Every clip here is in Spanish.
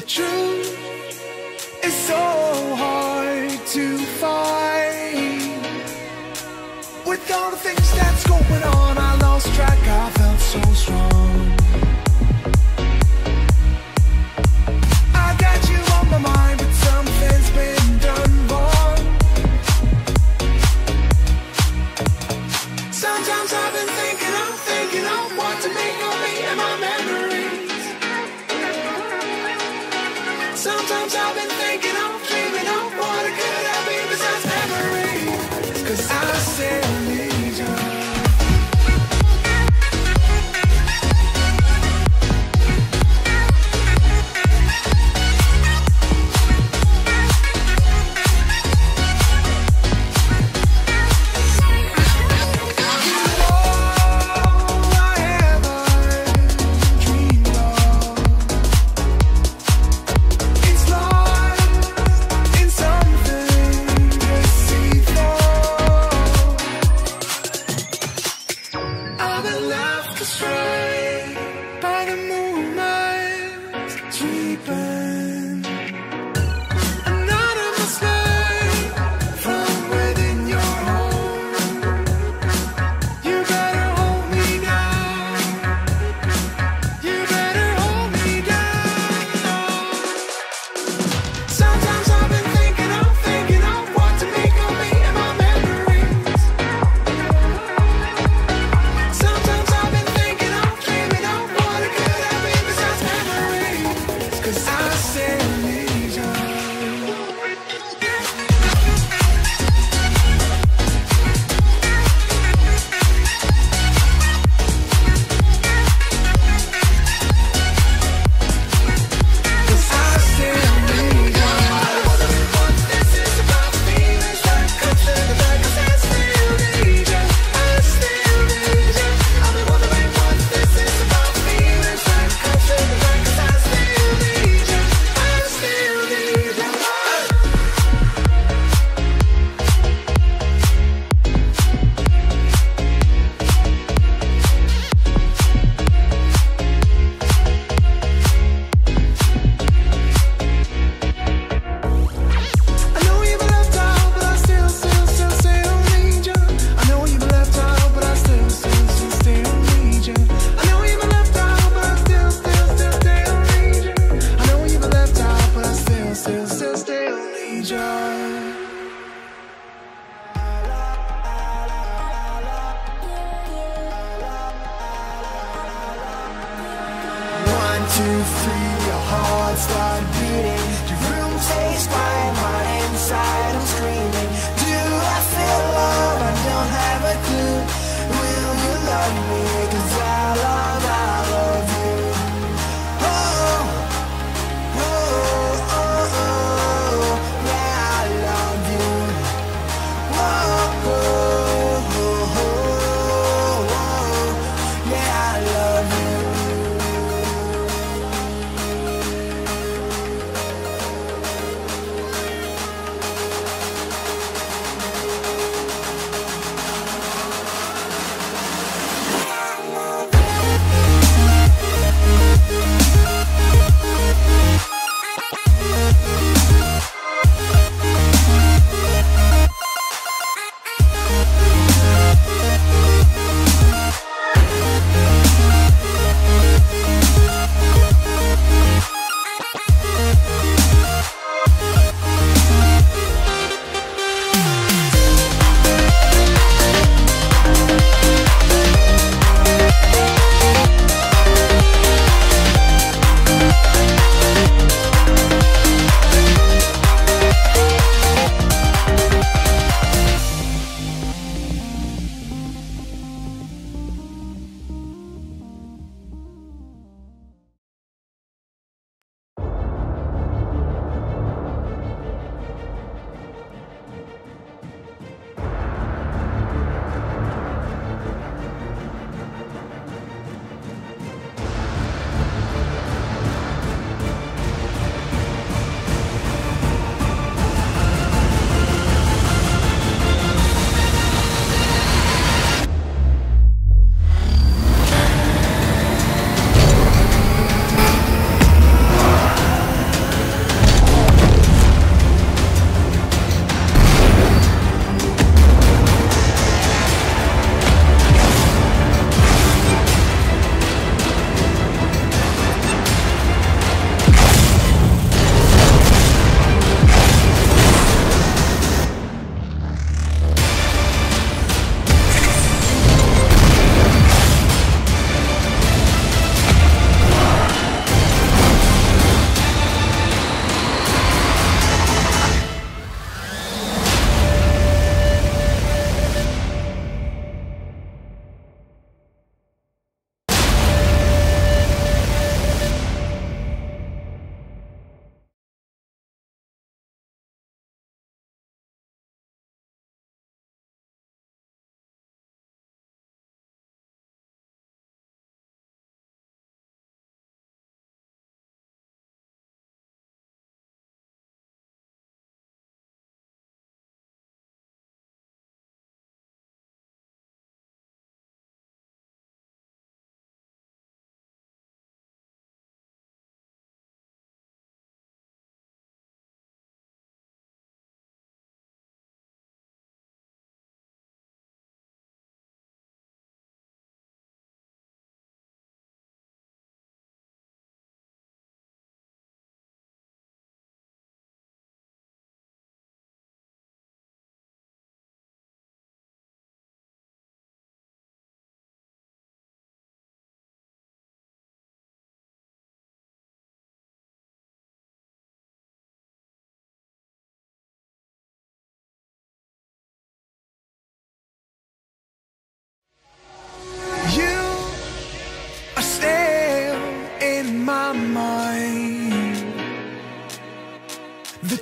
truth is so hard to find. With all the things that's going on, I lost track, I felt so strong. I got you on my mind, but something's been done wrong. Sometimes I've been thinking of what to make of me and my memories. Sometimes I've been thinking of, dreaming of what it could have been besides memories. 'Cause I still need you.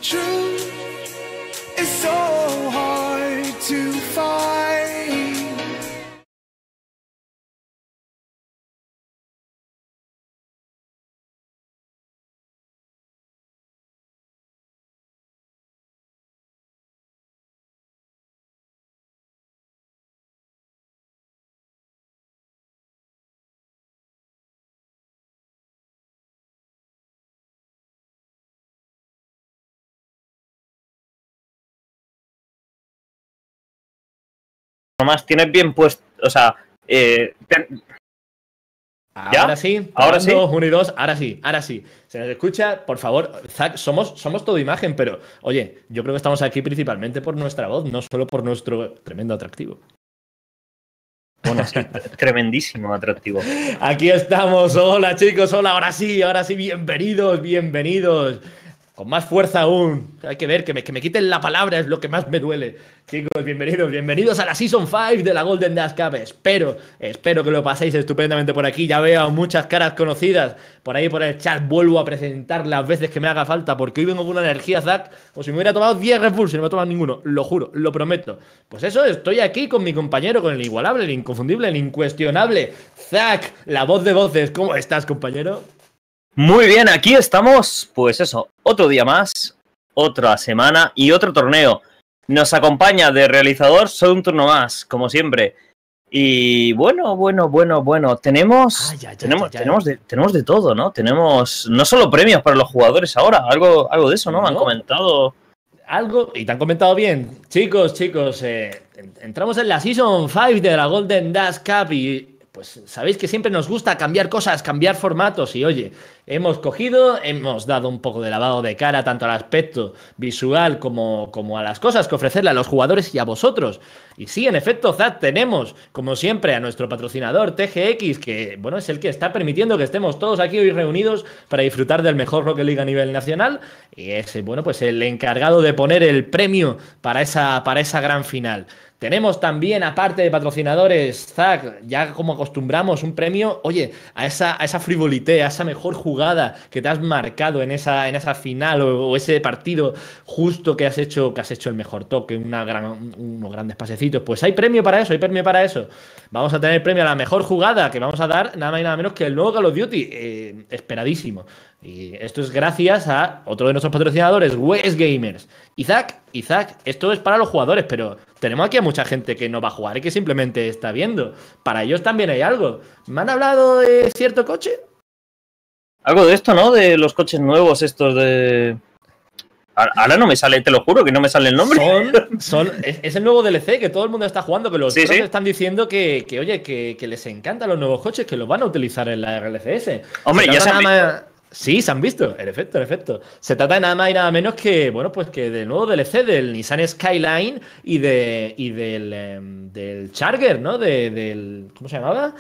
truth is so hard to find. Nomás tienes bien puesto, o sea, Ahora sí, ahora sí. 1 y 2, ahora sí. Se nos escucha, por favor, Zack, somos todo imagen, pero oye, yo creo que estamos aquí principalmente por nuestra voz, no solo por nuestro tremendo atractivo. Bueno, sí, tremendísimo atractivo. Aquí estamos, hola chicos, hola, ahora sí, bienvenidos. Con más fuerza aún. Hay que ver, que me quiten la palabra es lo que más me duele. Chicos, bienvenidos a la Season 5 de la Golden Dash Cup. Espero que lo paséis estupendamente por aquí. Ya veo muchas caras conocidas por ahí por el chat. Vuelvo a presentar las veces que me haga falta, porque hoy vengo con una energía, Zack, o si me hubiera tomado 10 Red Bulls y no me he tomado ninguno. Lo juro, lo prometo. Pues eso, estoy aquí con mi compañero, con el igualable, el inconfundible, el incuestionable Zack, la voz de voces. ¿Cómo estás, compañero? Muy bien, aquí estamos, pues eso, otro día más, otra semana y otro torneo. Nos acompaña de realizador solo un turno más, como siempre. Y bueno, tenemos de todo, ¿no? Tenemos no solo premios para los jugadores ahora, algo de eso, ¿no? Me han comentado. Algo, y te han comentado bien. Chicos, entramos en la Season 5 de la Golden Dash Cup y pues sabéis que siempre nos gusta cambiar cosas, cambiar formatos y oye, hemos dado un poco de lavado de cara tanto al aspecto visual como a las cosas que ofrecerle a los jugadores y a vosotros. Y sí, en efecto, Zack, tenemos como siempre a nuestro patrocinador TGX, que bueno, es el que está permitiendo que estemos todos aquí hoy reunidos para disfrutar del mejor Rocket League a nivel nacional y es bueno, pues el encargado de poner el premio para esa gran final. Tenemos también, aparte de patrocinadores, Zack, ya como acostumbramos, un premio, oye, a esa frivolité, a esa mejor jugada que te has marcado en esa final o ese partido justo que has hecho el mejor toque, unos grandes pasecitos. Pues hay premio para eso, Vamos a tener premio a la mejor jugada que vamos a dar nada más y nada menos que el nuevo Call of Duty, esperadísimo. Y esto es gracias a otro de nuestros patrocinadores, West Gamers. Zack, esto es para los jugadores, pero tenemos aquí a mucha gente que no va a jugar y que simplemente está viendo. Para ellos también hay algo. ¿Me han hablado de cierto coche? Algo de esto, ¿no? De los coches nuevos estos de... Ahora no me sale, te lo juro que no me sale el nombre. Es el nuevo DLC que todo el mundo está jugando, que los sí. están diciendo que les encantan los nuevos coches, que los van a utilizar en la RLCS. Hombre, ya se han visto. Sí, se han visto, en efecto. Se trata de nada más y nada menos que, bueno, pues que del nuevo DLC del Nissan Skyline y del Charger, ¿no? ¿Cómo se llamaba?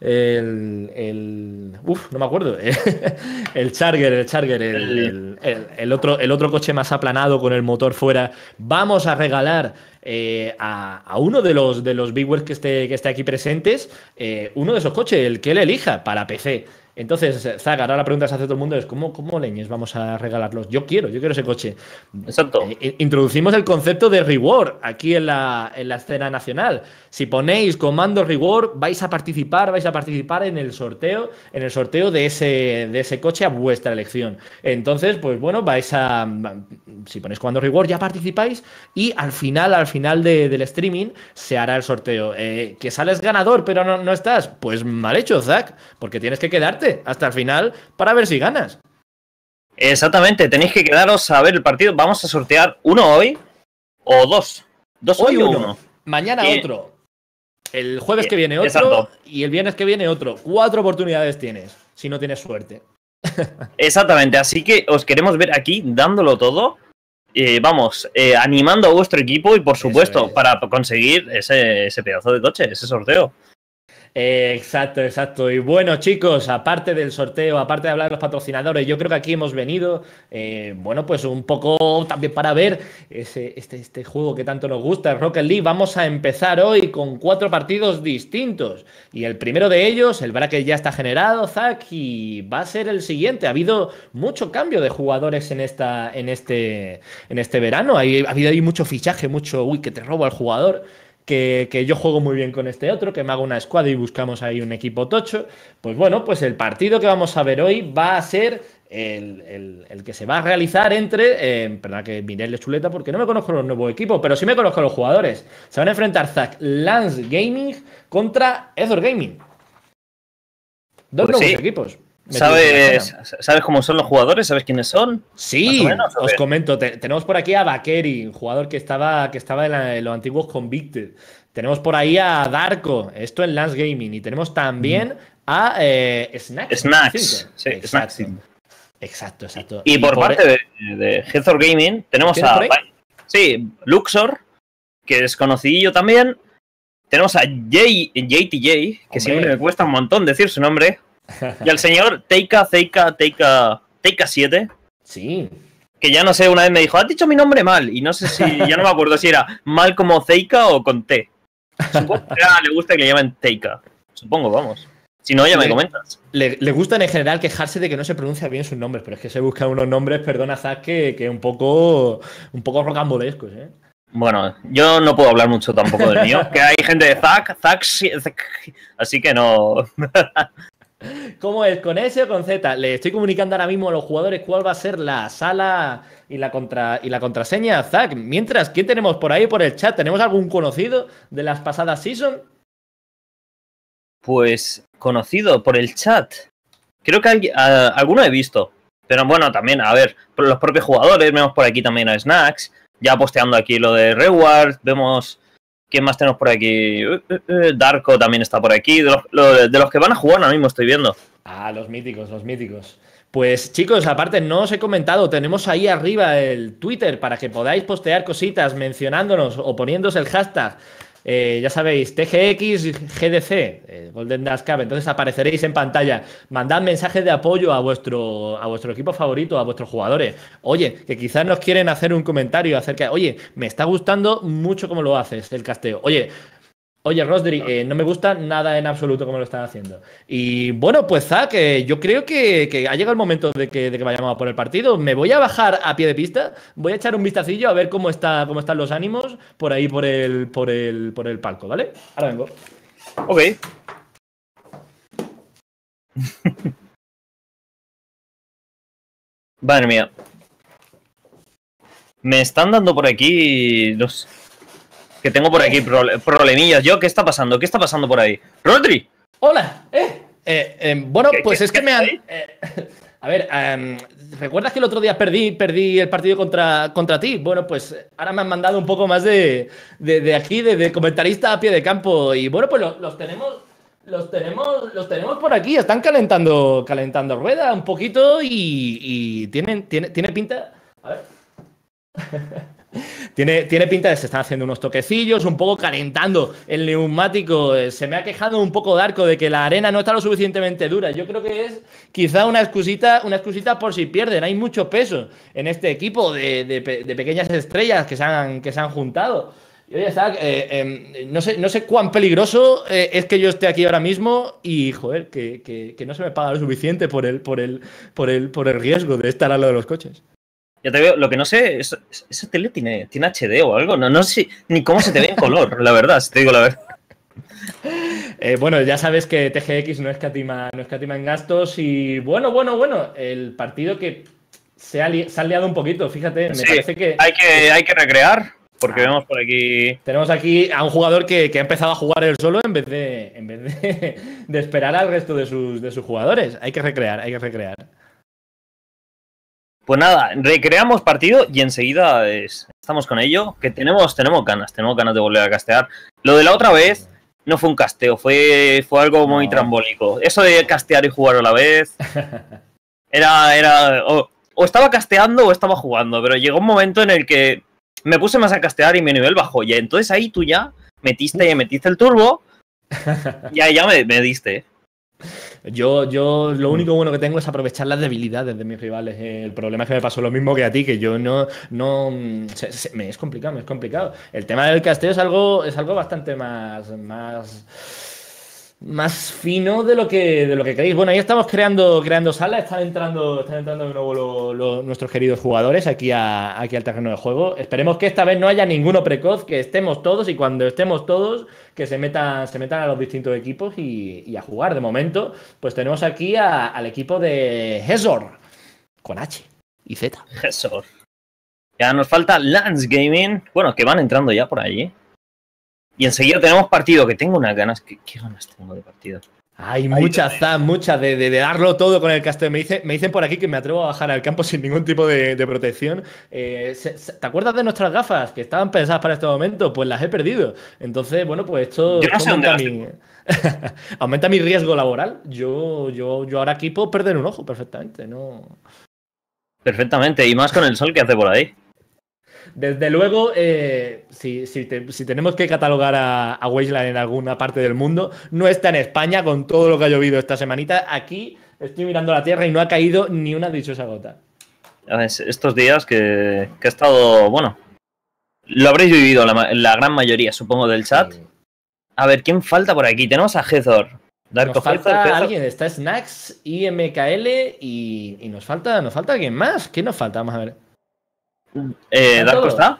No me acuerdo. El Charger, el otro coche más aplanado con el motor fuera. Vamos a regalar a uno de los Big Wheels que esté aquí presentes, uno de esos coches, el que él elija para PC. Entonces, Zack, ahora la pregunta que se hace todo el mundo es ¿cómo leñes vamos a regalarlos? Yo quiero ese coche. Exacto. Introducimos el concepto de reward aquí en la escena nacional. Si ponéis comando reward, vais a participar en el sorteo de ese coche a vuestra elección. Entonces, pues bueno, si ponéis comando reward ya participáis y al final del streaming se hará el sorteo. Que sales ganador pero no estás, pues mal hecho, Zack, porque tienes que quedarte hasta el final para ver si ganas. Exactamente, tenéis que quedaros a ver el partido. Vamos a sortear uno hoy o dos. Hoy o uno. Mañana otro. El jueves que viene otro. Exacto. Y el viernes que viene otro. 4 oportunidades tienes, si no tienes suerte. Exactamente, así que os queremos ver aquí dándolo todo. Animando a vuestro equipo y por supuesto para conseguir ese pedazo de coche, ese sorteo. Exacto, exacto. Y bueno, chicos, aparte del sorteo, aparte de hablar de los patrocinadores, yo creo que aquí hemos venido, bueno, pues un poco también para ver este juego que tanto nos gusta, el Rocket League. Vamos a empezar hoy con 4 partidos distintos. Y el primero de ellos, el bracket ya está generado, Zack, y va a ser el siguiente. Ha habido mucho cambio de jugadores en este verano. Ha habido ahí mucho fichaje, mucho, uy, que te robo al jugador. Que yo juego muy bien con este otro, que me hago una squad y buscamos ahí un equipo tocho. Pues bueno, pues el partido que vamos a ver hoy va a ser el que se va a realizar entre, perdón que miré la chuleta porque no me conozco los nuevos equipos, pero sí me conozco los jugadores. Se van a enfrentar Zack Lance Gaming contra Ethor Gaming. Dos Pues nuevos sí. equipos. ¿Sabes cómo son los jugadores? ¿Sabes quiénes son? Sí, Más o menos, ¿o os qué? comento. Tenemos por aquí a Bakeri, un jugador que estaba en los antiguos Convicted. Tenemos por ahí a Darko, esto en Lance Gaming. Y tenemos también a Snacks. Snacks. Sí, Exacto. Snacks. Exacto. Y por parte de Hethor Gaming tenemos ¿Tienes a por ahí? sí, Luxor, que es conocidillo también. Tenemos a JTJ, que siempre me cuesta un montón decir su nombre. Y al señor Teika 7, Sí. que ya no sé, una vez me dijo, has dicho mi nombre mal. Y no sé si, ya no me acuerdo si era mal como Teika o con T. Supongo que le gusta que le llamen Teika. Supongo, vamos. Si no, ya me comentas. Le gustan en general quejarse de que no se pronuncia bien sus nombres, pero es que se buscan unos nombres, perdona Zack, que un poco rocambolescos, ¿eh? Bueno, yo no puedo hablar mucho tampoco del mío, que hay gente de Zack, así que no. ¿Cómo es? ¿Con S o con Z? Le estoy comunicando ahora mismo a los jugadores cuál va a ser la sala y la contraseña, Zack. Mientras, ¿quién tenemos por ahí por el chat? ¿Tenemos algún conocido de las pasadas season? Pues conocido por el chat. Creo que alguno he visto. Pero bueno, también, a ver, por los propios jugadores, vemos por aquí también a Snacks, ya posteando aquí lo de Reward, vemos... ¿Quién más tenemos por aquí? Darko también está por aquí. De los que van a jugar ahora mismo estoy viendo. Ah, los míticos. Pues chicos, aparte no os he comentado, tenemos ahí arriba el Twitter para que podáis postear cositas mencionándonos o poniéndose el hashtag. Ya sabéis, TGXGDC, Golden Dash Cup, entonces apareceréis en pantalla. Mandad mensajes de apoyo a vuestro equipo favorito, a vuestros jugadores. Oye, que quizás nos quieren hacer un comentario acerca de, oye, me está gustando mucho cómo lo haces, el casteo. Oye, Rosdery, no me gusta nada en absoluto como lo están haciendo. Y bueno, pues Zack, yo creo que ha llegado el momento de que vayamos a por el partido. Me voy a bajar a pie de pista, voy a echar un vistacillo a ver cómo están los ánimos por ahí por el palco, ¿vale? Ahora vengo. Ok. Madre mía. Me están dando por aquí los... Que tengo por aquí problemillas. ¿Qué está pasando? ¿Qué está pasando por ahí? ¡Rodri! ¡Hola! Bueno, pues es que me han... ahí? A ver, ¿recuerdas que el otro día perdí el partido contra ti? Bueno, pues ahora me han mandado un poco más de aquí, de comentarista a pie de campo. Y bueno, pues los tenemos por aquí. Están calentando rueda un poquito y tiene pinta... A ver... Tiene pinta de que se están haciendo unos toquecillos, un poco calentando el neumático. Se me ha quejado un poco Darko de que la arena no está lo suficientemente dura. Yo creo que es quizá una excusita por si pierden. Hay mucho peso en este equipo de pequeñas estrellas que se han juntado. Y oye, Zack, no sé cuán peligroso es que yo esté aquí ahora mismo y, joder, que no se me paga lo suficiente por el riesgo de estar al lado de los coches. Ya te veo, lo que no sé, ¿esa tele tiene HD o algo? No sé ni cómo se te ve en color, la verdad, si te digo la verdad. Bueno, ya sabes que TGX no escatima en gastos y bueno, el partido que se ha liado un poquito, fíjate, me parece que... Hay que recrear, porque vemos por aquí... Tenemos aquí a un jugador que ha empezado a jugar él solo en vez de esperar al resto de sus jugadores. Hay que recrear. Pues nada, recreamos partido y enseguida estamos con ello, que tenemos ganas de volver a castear. Lo de la otra vez no fue un casteo, fue algo muy trambólico. Eso de castear y jugar a la vez era o estaba casteando o estaba jugando, pero llegó un momento en el que me puse más a castear y mi nivel bajó. Y entonces ahí tú ya metiste el turbo Ya me diste, ¿eh? Yo lo único bueno que tengo es aprovechar las debilidades de mis rivales. El problema es que me pasó lo mismo que a ti, que yo me es complicado, me es complicado. El tema del casteo es algo bastante más fino de lo que creéis. Bueno, ahí estamos creando salas, están entrando de nuevo nuestros queridos jugadores aquí al terreno de juego. Esperemos que esta vez no haya ninguno precoz, que estemos todos y cuando estemos todos, que se metan a los distintos equipos y a jugar. De momento, pues tenemos aquí al equipo de Hezor, con H y Z. Hezor. Ya nos falta Lance Gaming. Bueno, que van entrando ya por allí. Y enseguida tenemos partido, que tengo unas ganas. ¿Qué ganas tengo de partido? Hay muchas de darlo todo con el casteo. Me dicen por aquí que me atrevo a bajar al campo sin ningún tipo de protección. ¿Te acuerdas de nuestras gafas que estaban pensadas para este momento? Pues las he perdido. Entonces, bueno, pues esto Yo no sé dónde aumenta mi riesgo laboral. Yo ahora aquí puedo perder un ojo perfectamente, ¿no? Perfectamente, y más con el sol que hace por ahí. Desde luego, si tenemos que catalogar a Wasteland en alguna parte del mundo, no está en España con todo lo que ha llovido esta semanita. Aquí estoy mirando la tierra y no ha caído ni una dichosa gota. Estos días que ha estado, bueno, lo habréis vivido la gran mayoría, supongo, del chat. Sí. A ver, ¿quién falta por aquí? Tenemos a Hezor. Nos falta alguien, está Snacks, IMKL y nos falta alguien más. ¿Quién nos falta? Vamos a ver. ¿Darko está?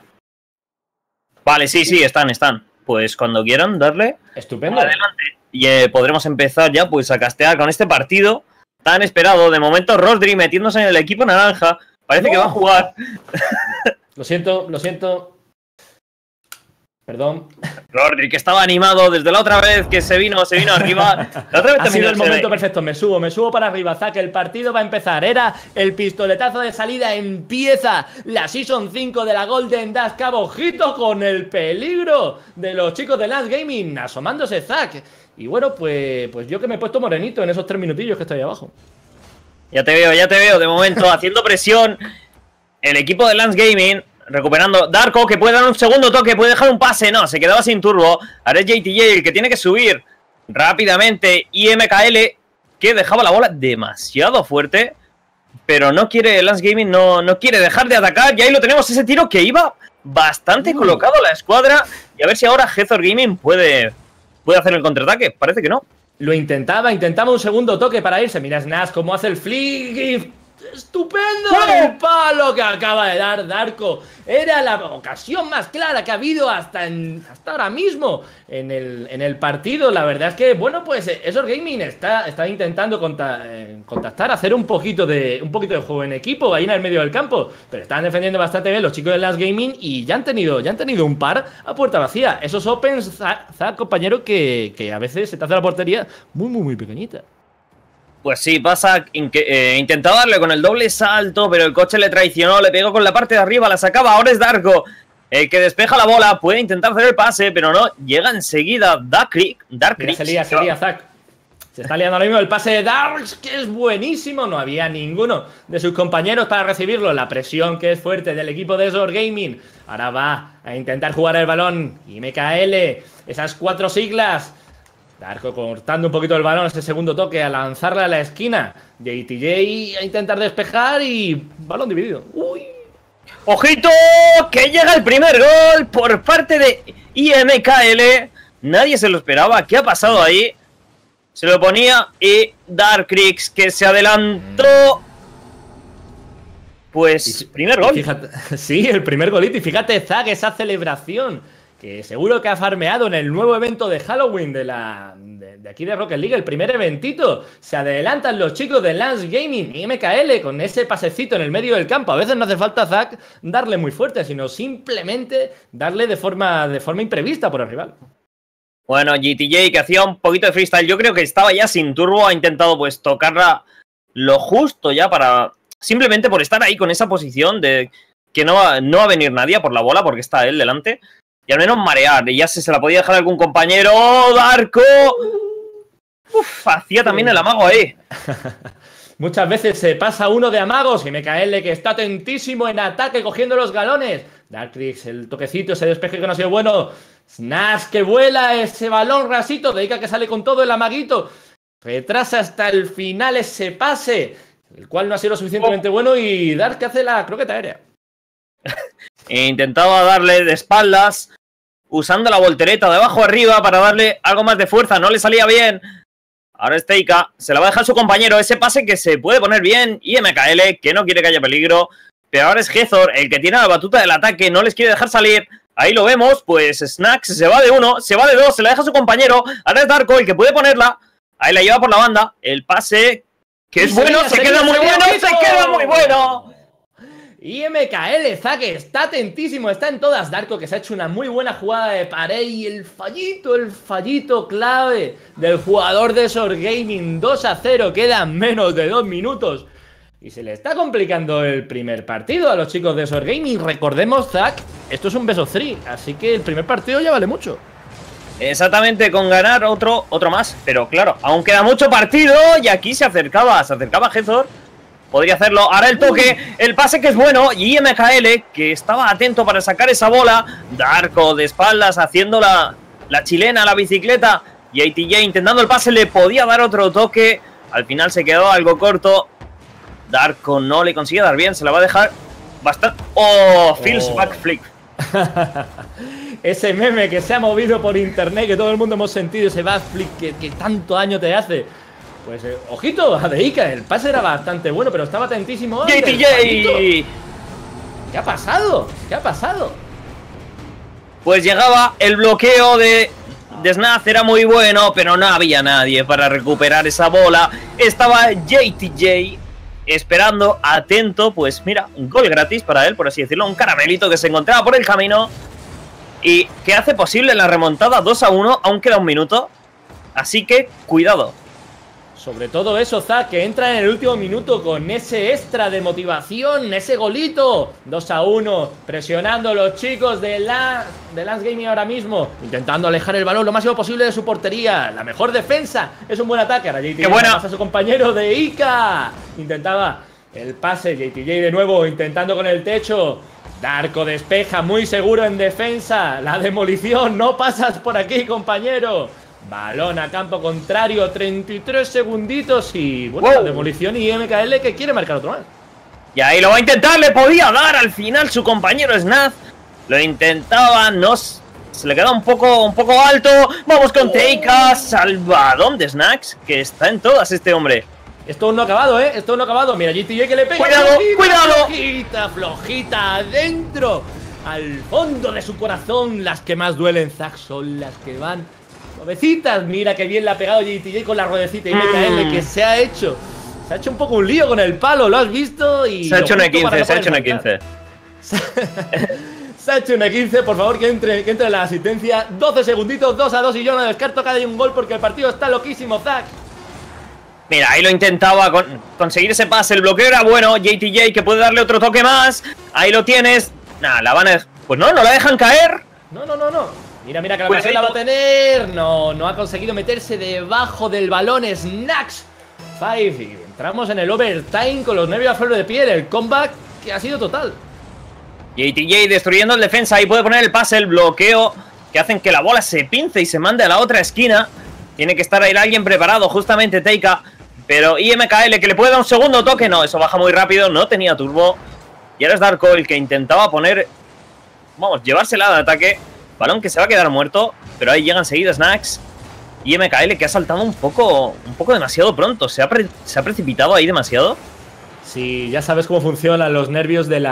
Vale, sí, están. Pues cuando quieran darle. Estupendo. Adelante. Y podremos empezar ya pues a castear con este partido tan esperado. De momento, Rodri metiéndose en el equipo naranja. Parece que va a jugar. Lo siento. Perdón. Rodri, que estaba animado desde la otra vez que se vino arriba. La otra vez ha sido el momento perfecto. Me subo para arriba, Zack. El partido va a empezar. Era el pistoletazo de salida. Empieza la Season 5 de la Golden Dash Cup. Ojito con el peligro de los chicos de Lance Gaming. Asomándose Zack. Y bueno, pues yo que me he puesto morenito en esos 3 minutillos que estoy ahí abajo. Ya te veo. De momento, haciendo presión. El equipo de Lance Gaming. Recuperando Darko, que puede dar un segundo toque, puede dejar un pase. No, se quedaba sin turbo. Ahora es JTJ el que tiene que subir rápidamente. Y MKL, que dejaba la bola demasiado fuerte. Pero no quiere, Lance Gaming no quiere dejar de atacar. Y ahí lo tenemos, ese tiro que iba bastante colocado la escuadra. Y a ver si ahora Hezor Gaming puede hacer el contraataque. Parece que no. Lo intentaba un segundo toque para irse. Mira Snash cómo hace el flick. ¡Estupendo! El palo que acaba de dar Darko. Era la ocasión más clara que ha habido hasta ahora mismo en el partido. La verdad es que, bueno, pues Hezor Gaming está intentando contactar, hacer un poquito de juego en equipo ahí en el medio del campo. Pero están defendiendo bastante bien los chicos de Lance Gaming y ya han tenido un par a puerta vacía. Esos opens, Zack, compañero, que a veces se te hace la portería muy pequeñita. Pues sí, pasa, intentaba darle con el doble salto, pero el coche le traicionó, le pegó con la parte de arriba, la sacaba, ahora es Darko, el que despeja la bola, puede intentar hacer el pase, pero no, llega enseguida Darkrick. Se lía, Zack. Se está liando ahora mismo el pase de Darks, que es buenísimo, no había ninguno de sus compañeros para recibirlo, la presión que es fuerte del equipo de Hezor Gaming, ahora va a intentar jugar el balón, y MKL, esas 4 siglas... Darko cortando un poquito el balón, ese segundo toque a lanzarle a la esquina. JTJ a intentar despejar y balón dividido. ¡Uy! ¡Ojito! Que llega el primer gol por parte de IMKL. Nadie se lo esperaba. ¿Qué ha pasado ahí? Se lo ponía y Darkrix que se adelantó. Pues primer gol. Fíjate, sí, el primer golito. Y fíjate, Zack, esa celebración. Que seguro que ha farmeado en el nuevo evento de Halloween de aquí de Rocket League, el primer eventito. Se adelantan los chicos de Lance Gaming y MKL con ese pasecito en el medio del campo. A veces no hace falta, Zack, darle muy fuerte, sino simplemente darle de forma imprevista por el rival. Bueno, GTJ que hacía un poquito de freestyle. Yo creo que estaba ya sin turbo. Ha intentado pues tocarla lo justo ya para... Simplemente por estar ahí con esa posición de que no va a venir nadie por la bola porque está él delante. Y al menos marear, y ya se la podía dejar algún compañero. ¡Oh, Darko! Uf, hacía también el amago ahí. Muchas veces se pasa uno de amagos y MKL que está atentísimo en ataque cogiendo los galones. Darkrix, el toquecito, ese despeje que no ha sido bueno. Snax que vuela ese balón rasito. Deika que sale con todo el amaguito. Retrasa hasta el final ese pase, el cual no ha sido lo suficientemente bueno. Y Dark que hace la croqueta aérea. Intentaba darle de espaldas, usando la voltereta de abajo arriba para darle algo más de fuerza. No le salía bien. Ahora es Teika, se la va a dejar su compañero. Ese pase que se puede poner bien. Y MKL, que no quiere que haya peligro. Pero ahora es Hezor, el que tiene la batuta del ataque. No les quiere dejar salir. Ahí lo vemos, pues Snax se va de uno, se va de dos, se la deja a su compañero. Ahora es Darko el que puede ponerla. Ahí la lleva por la banda. El pase, que es bueno, se queda muy bueno, se queda muy bueno. Y MKL, Zack está atentísimo, está en todas. Darko que se ha hecho una muy buena jugada de pared y el fallito clave del jugador de Sor Gaming. 2-0, quedan menos de 2 minutos. Y se le está complicando el primer partido a los chicos de Sor Gaming. Recordemos, Zack, esto es un best of 3, así que el primer partido ya vale mucho. Exactamente, con ganar otro más. Pero claro, aún queda mucho partido y aquí se acercaba Hezor. Podría hacerlo. Ahora el toque, el pase que es bueno. Y MKL, que estaba atento para sacar esa bola. Darko de espaldas haciendo la chilena, la bicicleta. Y ATJ intentando el pase, le podía dar otro toque. Al final se quedó algo corto. Darko no le consigue dar bien, se la va a dejar bastante. ¡Oh! Feels backflip. Ese meme que se ha movido por internet, que todo el mundo hemos sentido, ese backflip que tanto daño te hace. Pues ojito a Deika, el pase era bastante bueno, pero estaba atentísimo. ATJ. ¿Qué ha pasado? ¿Qué ha pasado? Pues llegaba el bloqueo de Snaz, era muy bueno, pero no había nadie para recuperar esa bola. Estaba JTJ esperando, atento, pues mira, un gol gratis para él, por así decirlo, un caramelito que se encontraba por el camino y que hace posible la remontada 2-1, aún queda un minuto, así que cuidado. Sobre todo eso, Zack, que entra en el último minuto con ese extra de motivación, ese golito. 2-1, presionando a los chicos de Lance Gaming ahora mismo, intentando alejar el balón lo máximo posible de su portería. La mejor defensa es un buen ataque. Ahora JTJ pasa a su compañero de Ika. Intentaba el pase, JTJ de nuevo intentando con el techo. Darko despeja, muy seguro en defensa. La demolición, no pasas por aquí, compañero. Balón a campo contrario, 33 segunditos y bueno, la demolición y MKL que quiere marcar otro más. Y ahí lo va a intentar, le podía dar al final su compañero Snaz. Lo intentaba, no se le queda un poco alto. Vamos con Teika, salvadón de Snax, que está en todas este hombre. Esto no ha acabado, esto no ha acabado. Mira, GTJ que le pega. ¡Cuidado! Flojita, adentro. Al fondo de su corazón, las que más duelen, Zack, son las que van suavecitas. Mira que bien le ha pegado JTJ con la ruedecita. Y MKL que se ha hecho un poco un lío con el palo, ¿lo has visto? Y se ha hecho un E15, se ha hecho un E15. Se ha hecho un E15, por favor que entre la asistencia. 12 segunditos, 2-2 y yo no descarto que haya un gol porque el partido está loquísimo, Zack. Mira, ahí lo intentaba conseguir ese pase, el bloqueo era bueno. JTJ que puede darle otro toque más. Ahí lo tienes. Nada, la van a... Pues no la dejan caer. No. Mira que la pues la va a tener. No ha conseguido meterse debajo del balón. Snax 5. Y entramos en el overtime con los nervios a flor de piel. El comeback que ha sido total. JTJ destruyendo el defensa. Ahí puede poner el pase, el bloqueo, que hacen que la bola se pince y se mande a la otra esquina. Tiene que estar ahí alguien preparado, justamente Teika. Pero IMKL que le puede dar un segundo toque. No, eso baja muy rápido, no tenía turbo. Y ahora es Darko el que intentaba poner... Vamos, llevársela de ataque. Balón que se va a quedar muerto. Pero ahí llegan seguidas Snax. Y MKL que ha saltado un poco demasiado pronto. Se ha precipitado ahí demasiado. Sí, ya sabes cómo funcionan los nervios de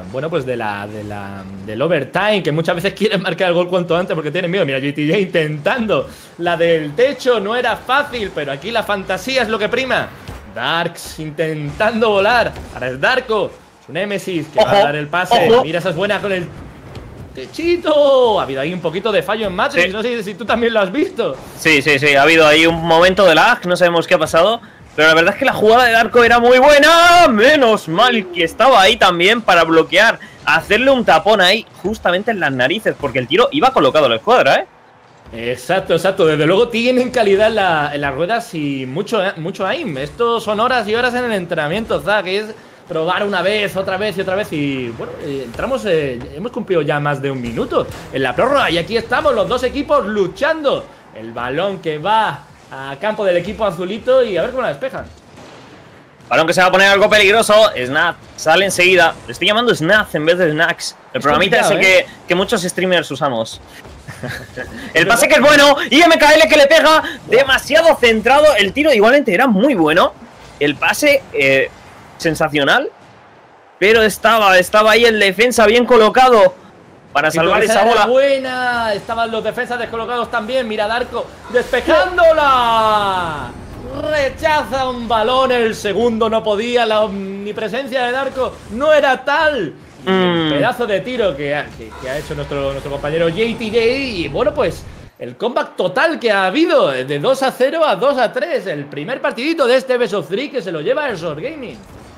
del overtime, que muchas veces quieren marcar el gol cuanto antes porque tienen miedo. Mira, JTJ intentando la del techo, no era fácil, pero aquí la fantasía es lo que prima. Darks intentando volar. Ahora es Darko, su némesis, que va a dar el pase. Mira, esa es buena con el techito. Ha habido ahí un poquito de fallo en Matrix, sí. No sé si tú también lo has visto. Sí, ha habido ahí un momento de lag, no sabemos qué ha pasado. Pero la verdad es que la jugada de Darko era muy buena. Menos mal que estaba ahí también para bloquear, hacerle un tapón ahí justamente en las narices, porque el tiro iba colocado a la escuadra, Exacto. Desde luego tienen calidad en las ruedas y mucho aim. Esto son horas y horas en el entrenamiento, Zack. Es probar una vez, otra vez y otra vez. Y bueno, entramos, hemos cumplido ya más de un minuto en la prórroga. Y aquí estamos los dos equipos luchando. El balón que va a campo del equipo azulito y a ver cómo la despejan. Balón que se va a poner algo peligroso. Snap sale enseguida. Le estoy llamando Snap en vez de Snacks. El programita ese que muchos streamers usamos. El pase que es bueno. Y MKL que le pega. Demasiado centrado. El tiro igualmente era muy bueno. El pase sensacional. Pero estaba ahí el defensa bien colocado para salvar esa bola. Buena. Estaban los defensas descolocados también. Mira Darko despejándola. Rechaza un balón, el segundo no podía, la omnipresencia de Darko no era tal. El pedazo de tiro que ha hecho nuestro compañero JTJ. Y bueno, pues el comeback total que ha habido de 2-0 a 2-3. El primer partidito de este Best of 3 que se lo lleva el Sword Gaming.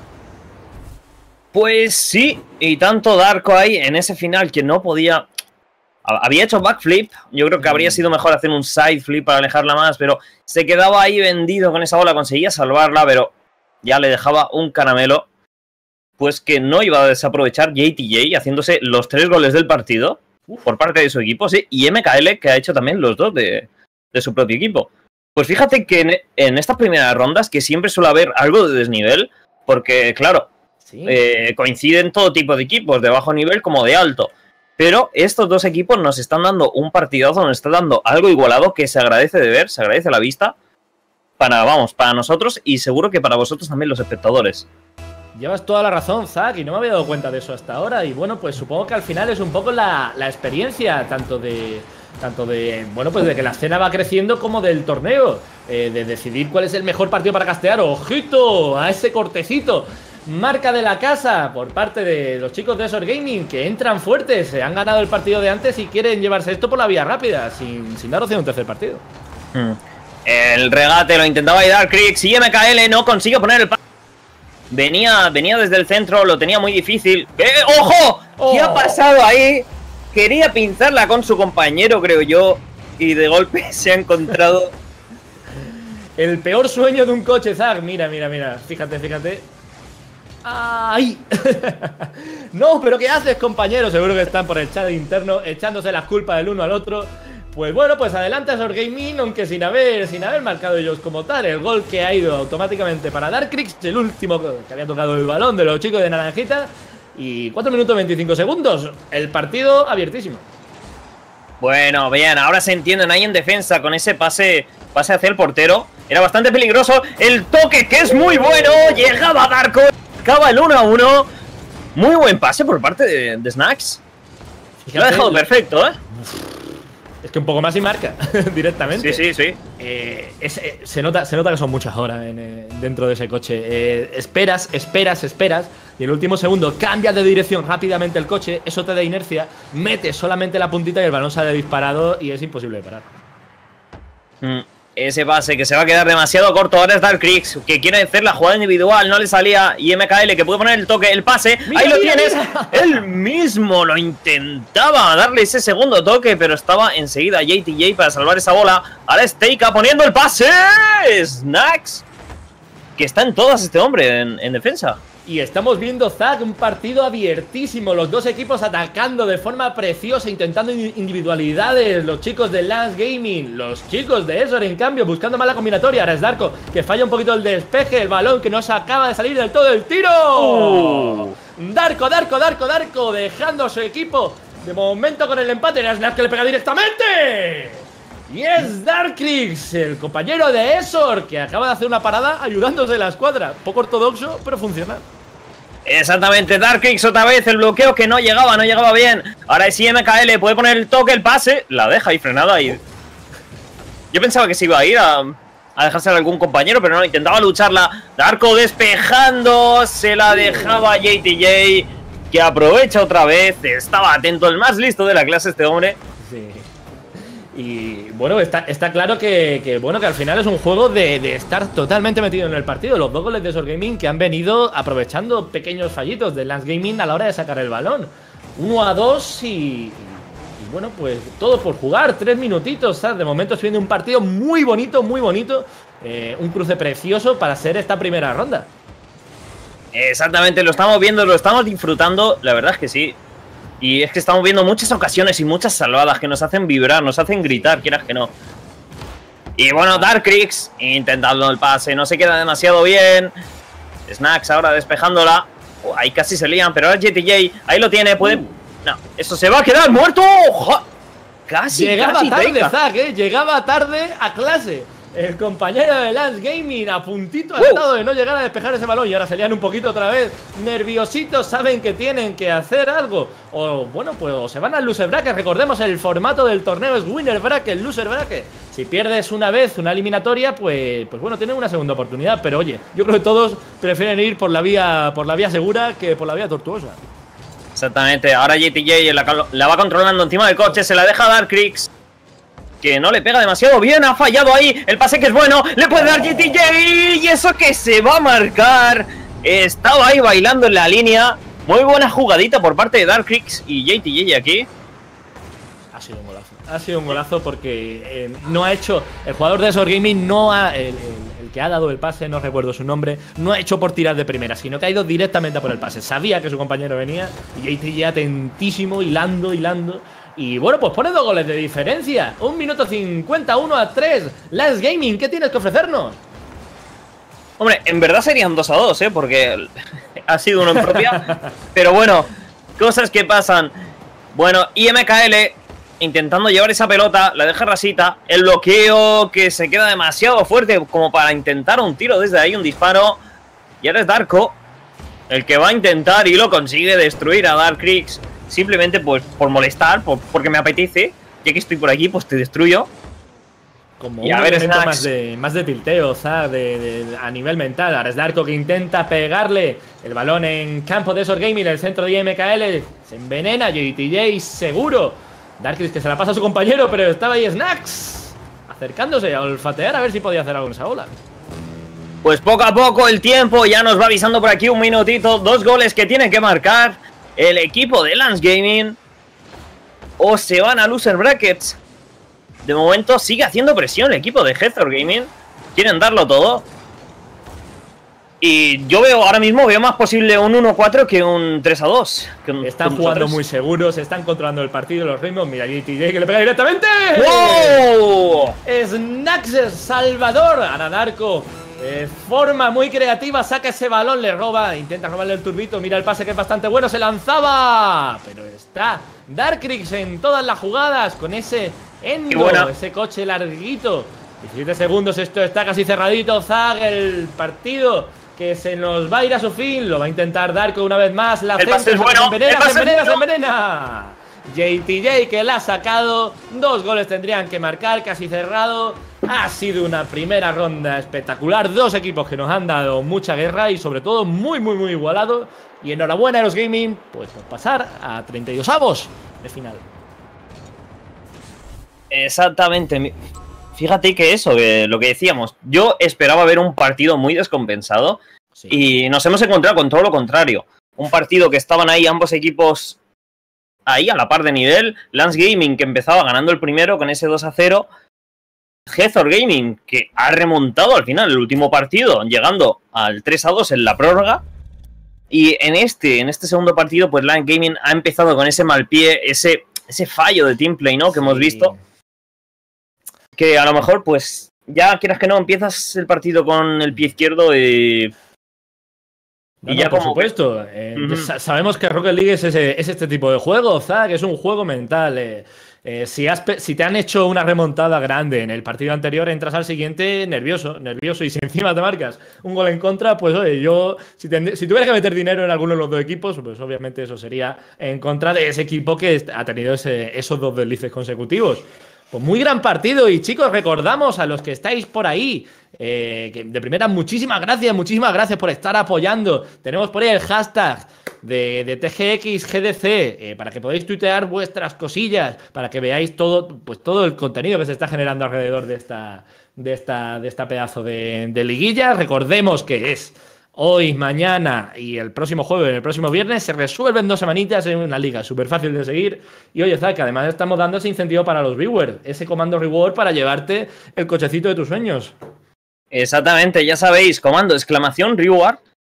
Pues sí, y tanto Darko ahí en ese final que no podía. Había hecho backflip, yo creo que habría sido mejor hacer un side flip para alejarla más, pero se quedaba ahí vendido con esa bola, conseguía salvarla, pero ya le dejaba un caramelo, pues que no iba a desaprovechar JTJ haciéndose los 3 goles del partido por parte de su equipo, sí, y MKL que ha hecho también los 2 de su propio equipo. Pues fíjate que en estas primeras rondas que siempre suele haber algo de desnivel, porque claro, sí, coinciden todo tipo de equipos, de bajo nivel como de alto. Pero estos dos equipos nos están dando un partidazo, nos está dando algo igualado que se agradece de ver, se agradece a la vista para nosotros y seguro que para vosotros también los espectadores. Llevas toda la razón, Zack, y no me había dado cuenta de eso hasta ahora. Y bueno, pues supongo que al final es un poco la experiencia, tanto de bueno, pues de que la escena va creciendo como del torneo, de decidir cuál es el mejor partido para castear. ¡Ojito a ese cortecito! Marca de la casa por parte de los chicos de Sword Gaming, que entran fuertes, se han ganado el partido de antes y quieren llevarse esto por la vía rápida, sin dar opción a un tercer partido. El regate lo intentaba dar Krix y MKL no consigue poner el pase. Venía desde el centro, lo tenía muy difícil. ¡Ojo! ¿Qué ha pasado ahí? Quería pinzarla con su compañero, creo yo, y de golpe se ha encontrado el peor sueño de un coche, Zack. Mira, fíjate. ¡Ay! No, pero ¿qué haces, compañero? Seguro que están por el chat interno echándose las culpas del uno al otro. Pues bueno, pues adelante a Sword Gaming, aunque sin haber marcado ellos como tal. El gol que ha ido automáticamente para Darkrix, el último que había tocado el balón de los chicos de Naranjita. Y 4 minutos 25 segundos. El partido abiertísimo. Bueno, bien, ahora se entienden ahí en defensa con ese pase hacia el portero. Era bastante peligroso. El toque que es muy bueno. Llegaba Darko. Acaba el 1-1. Muy buen pase por parte de Snacks. Lo ha dejado perfecto, ¿eh? Es que un poco más y marca directamente. Sí. Se nota que son muchas horas dentro de ese coche. Esperas. Y en el último segundo cambias de dirección rápidamente el coche. Eso te da inercia. Metes solamente la puntita y el balón sale disparado y es imposible de parar. Ese pase que se va a quedar demasiado corto. Ahora es Darkrix, que quiere hacer la jugada individual. No le salía. Y MKL, que puede poner el toque, el pase. ¡Ahí lo tienes! Él mismo lo intentaba darle ese segundo toque, pero estaba enseguida JTJ para salvar esa bola. Ahora es Teika poniendo el pase. Snacks, que está en todas este hombre en defensa. Y estamos viendo, Zack, un partido abiertísimo. Los dos equipos atacando de forma preciosa, intentando individualidades. Los chicos de Lance Gaming, los chicos de Esor, en cambio, buscando más la combinatoria. Ahora es Darko, que falla un poquito el despeje. El balón que no se acaba de salir del todo el tiro. Darko, dejando a su equipo de momento con el empate. Era Snap que le pega directamente. Y es Darkrix, el compañero de Esor, que acaba de hacer una parada ayudándose en la escuadra. Poco ortodoxo, pero funciona. Exactamente, Darkrix otra vez, el bloqueo que no llegaba bien. Ahora sí MKL puede poner el toque, el pase, la deja ahí frenada y... Yo pensaba que se iba a ir a dejarse a algún compañero, pero no, intentaba lucharla. Darko despejando, se la dejaba JTJ, que aprovecha otra vez. Estaba atento, el más listo de la clase este hombre. Sí. Y bueno, está claro que al final es un juego de estar totalmente metido en el partido. Los dos goles de Sword Gaming que han venido aprovechando pequeños fallitos de Lance Gaming a la hora de sacar el balón. 1-2 y bueno, pues todo por jugar. 3 minutitos, ¿sabes? De momento estoy viendo un partido muy bonito. Un cruce precioso para ser esta primera ronda. Exactamente, lo estamos viendo, lo estamos disfrutando, la verdad es que sí. Y es que estamos viendo muchas ocasiones y muchas salvadas que nos hacen vibrar, nos hacen gritar, quieras que no. Y bueno, Darkrix intentando el pase, no se queda demasiado bien. Snacks ahora despejándola. Ahí casi se lían, pero ahora JTJ, ahí lo tiene, puede... No, eso se va a quedar muerto. Casi, llegaba casi tarde, Zack, llegaba tarde a clase. El compañero de Lance Gaming a puntito ha estado de no llegar a despejar ese balón y ahora se lían un poquito otra vez. Nerviositos, saben que tienen que hacer algo. O bueno, pues o se van al loser bracket. Recordemos, el formato del torneo es winner bracket, loser bracket. Si pierdes una vez una eliminatoria, pues bueno, tienen una segunda oportunidad. Pero oye, yo creo que todos prefieren ir por la vía segura que por la vía tortuosa. Exactamente, ahora JTJ la va controlando encima del coche, se la deja Darkrix, que no le pega demasiado bien, ha fallado ahí, el pase que es bueno, le puede dar JTJ y eso que se va a marcar. Estaba ahí bailando en la línea, muy buena jugadita por parte de Darkrix y JTJ aquí. Ha sido un golazo, ha sido un golazo porque no ha hecho, el jugador de Sword Gaming no ha, el que ha dado el pase, no recuerdo su nombre, no ha hecho por tirar de primera, sino que ha ido directamente por el pase. Sabía que su compañero venía y JTJ atentísimo, hilando. Y bueno, pues pone 2 goles de diferencia. 1 minuto 51 a 3. Lance Gaming, ¿qué tienes que ofrecernos? Hombre, en verdad serían 2-2, porque ha sido uno en propia. Pero bueno, cosas que pasan. Bueno, IMKL intentando llevar esa pelota, la deja rasita. El bloqueo que se queda demasiado fuerte como para intentar un tiro desde ahí, un disparo. Y ahora es Darko el que va a intentar y lo consigue destruir a Darkrix. Simplemente pues por molestar, porque me apetece. Ya que estoy por aquí, pues te destruyo. Como y un a ver, elemento más de tilteo, ¿sabes? A nivel mental. Ahora es Darko que intenta pegarle el balón en campo de Sword Gaming, el centro de IMKL. Se envenena, JTJ seguro. Darkrix que se la pasa a su compañero, pero estaba ahí Snacks acercándose a olfatear a ver si podía hacer algo en esa ola. Pues poco a poco el tiempo ya nos va avisando por aquí, un minutito. 2 goles que tienen que marcar el equipo de Lance Gaming, o se van a loser brackets. De momento sigue haciendo presión el equipo de Hezor Gaming. Quieren darlo todo. Y yo ahora mismo veo más posible un 1-4 que un 3-2. Están jugando muy seguros, están controlando el partido, los ritmos. Mira, JTJ que le pega directamente. ¡Wow! Snacks Salvador. Ahora Darko, forma muy creativa, saca ese balón, le roba, intenta robarle el turbito. Mira el pase que es bastante bueno, se lanzaba. Pero está Darkrix en todas las jugadas con ese Endo, ese coche larguito. 17 segundos, esto está casi cerradito. Zag, el partido que se nos va a ir a su fin. Lo va a intentar Darko una vez más. La el pase es bueno. Se envenena. JTJ que la ha sacado. 2 goles tendrían que marcar, casi cerrado. Ha sido una primera ronda espectacular. 2 equipos que nos han dado mucha guerra y sobre todo muy igualado. Y enhorabuena a los Gaming, pues por pasar a 32avos de final. Exactamente. Fíjate que eso, lo que decíamos, yo esperaba ver un partido muy descompensado, sí, y nos hemos encontrado con todo lo contrario. Un partido que estaban ahí ambos equipos ahí a la par de nivel. Lance Gaming que empezaba ganando el primero con ese 2-0. Hezor Gaming que ha remontado al final el último partido, llegando al 3-2 en la prórroga. Y en este segundo partido, pues Lance Gaming ha empezado con ese mal pie, ese fallo de teamplay, ¿no? Que hemos visto. Que a lo mejor, pues, ya quieras que no, empiezas el partido con el pie izquierdo y ya por supuesto. Sabemos que Rocket League es este tipo de juego, Zack, es un juego mental. Si te han hecho una remontada grande en el partido anterior, entras al siguiente nervioso, y si encima te marcas un gol en contra, pues oye, yo si tuviera que meter dinero en alguno de los 2 equipos, pues obviamente eso sería en contra de ese equipo que ha tenido esos 2 deslices consecutivos. Pues muy gran partido y chicos, recordamos a los que estáis por ahí, que de primera muchísimas gracias por estar apoyando. Tenemos por ahí el hashtag de TGXGDC para que podáis tuitear vuestras cosillas, para que veáis todo el contenido que se está generando alrededor de esta pedazo de liguilla. Recordemos que es hoy, mañana y el próximo jueves, el próximo viernes, se resuelven 2 semanitas en una liga súper fácil de seguir. Y oye, Zack, además estamos dando ese incentivo para los viewers, ese comando reward para llevarte el cochecito de tus sueños. Exactamente, ya sabéis, comando ! Reward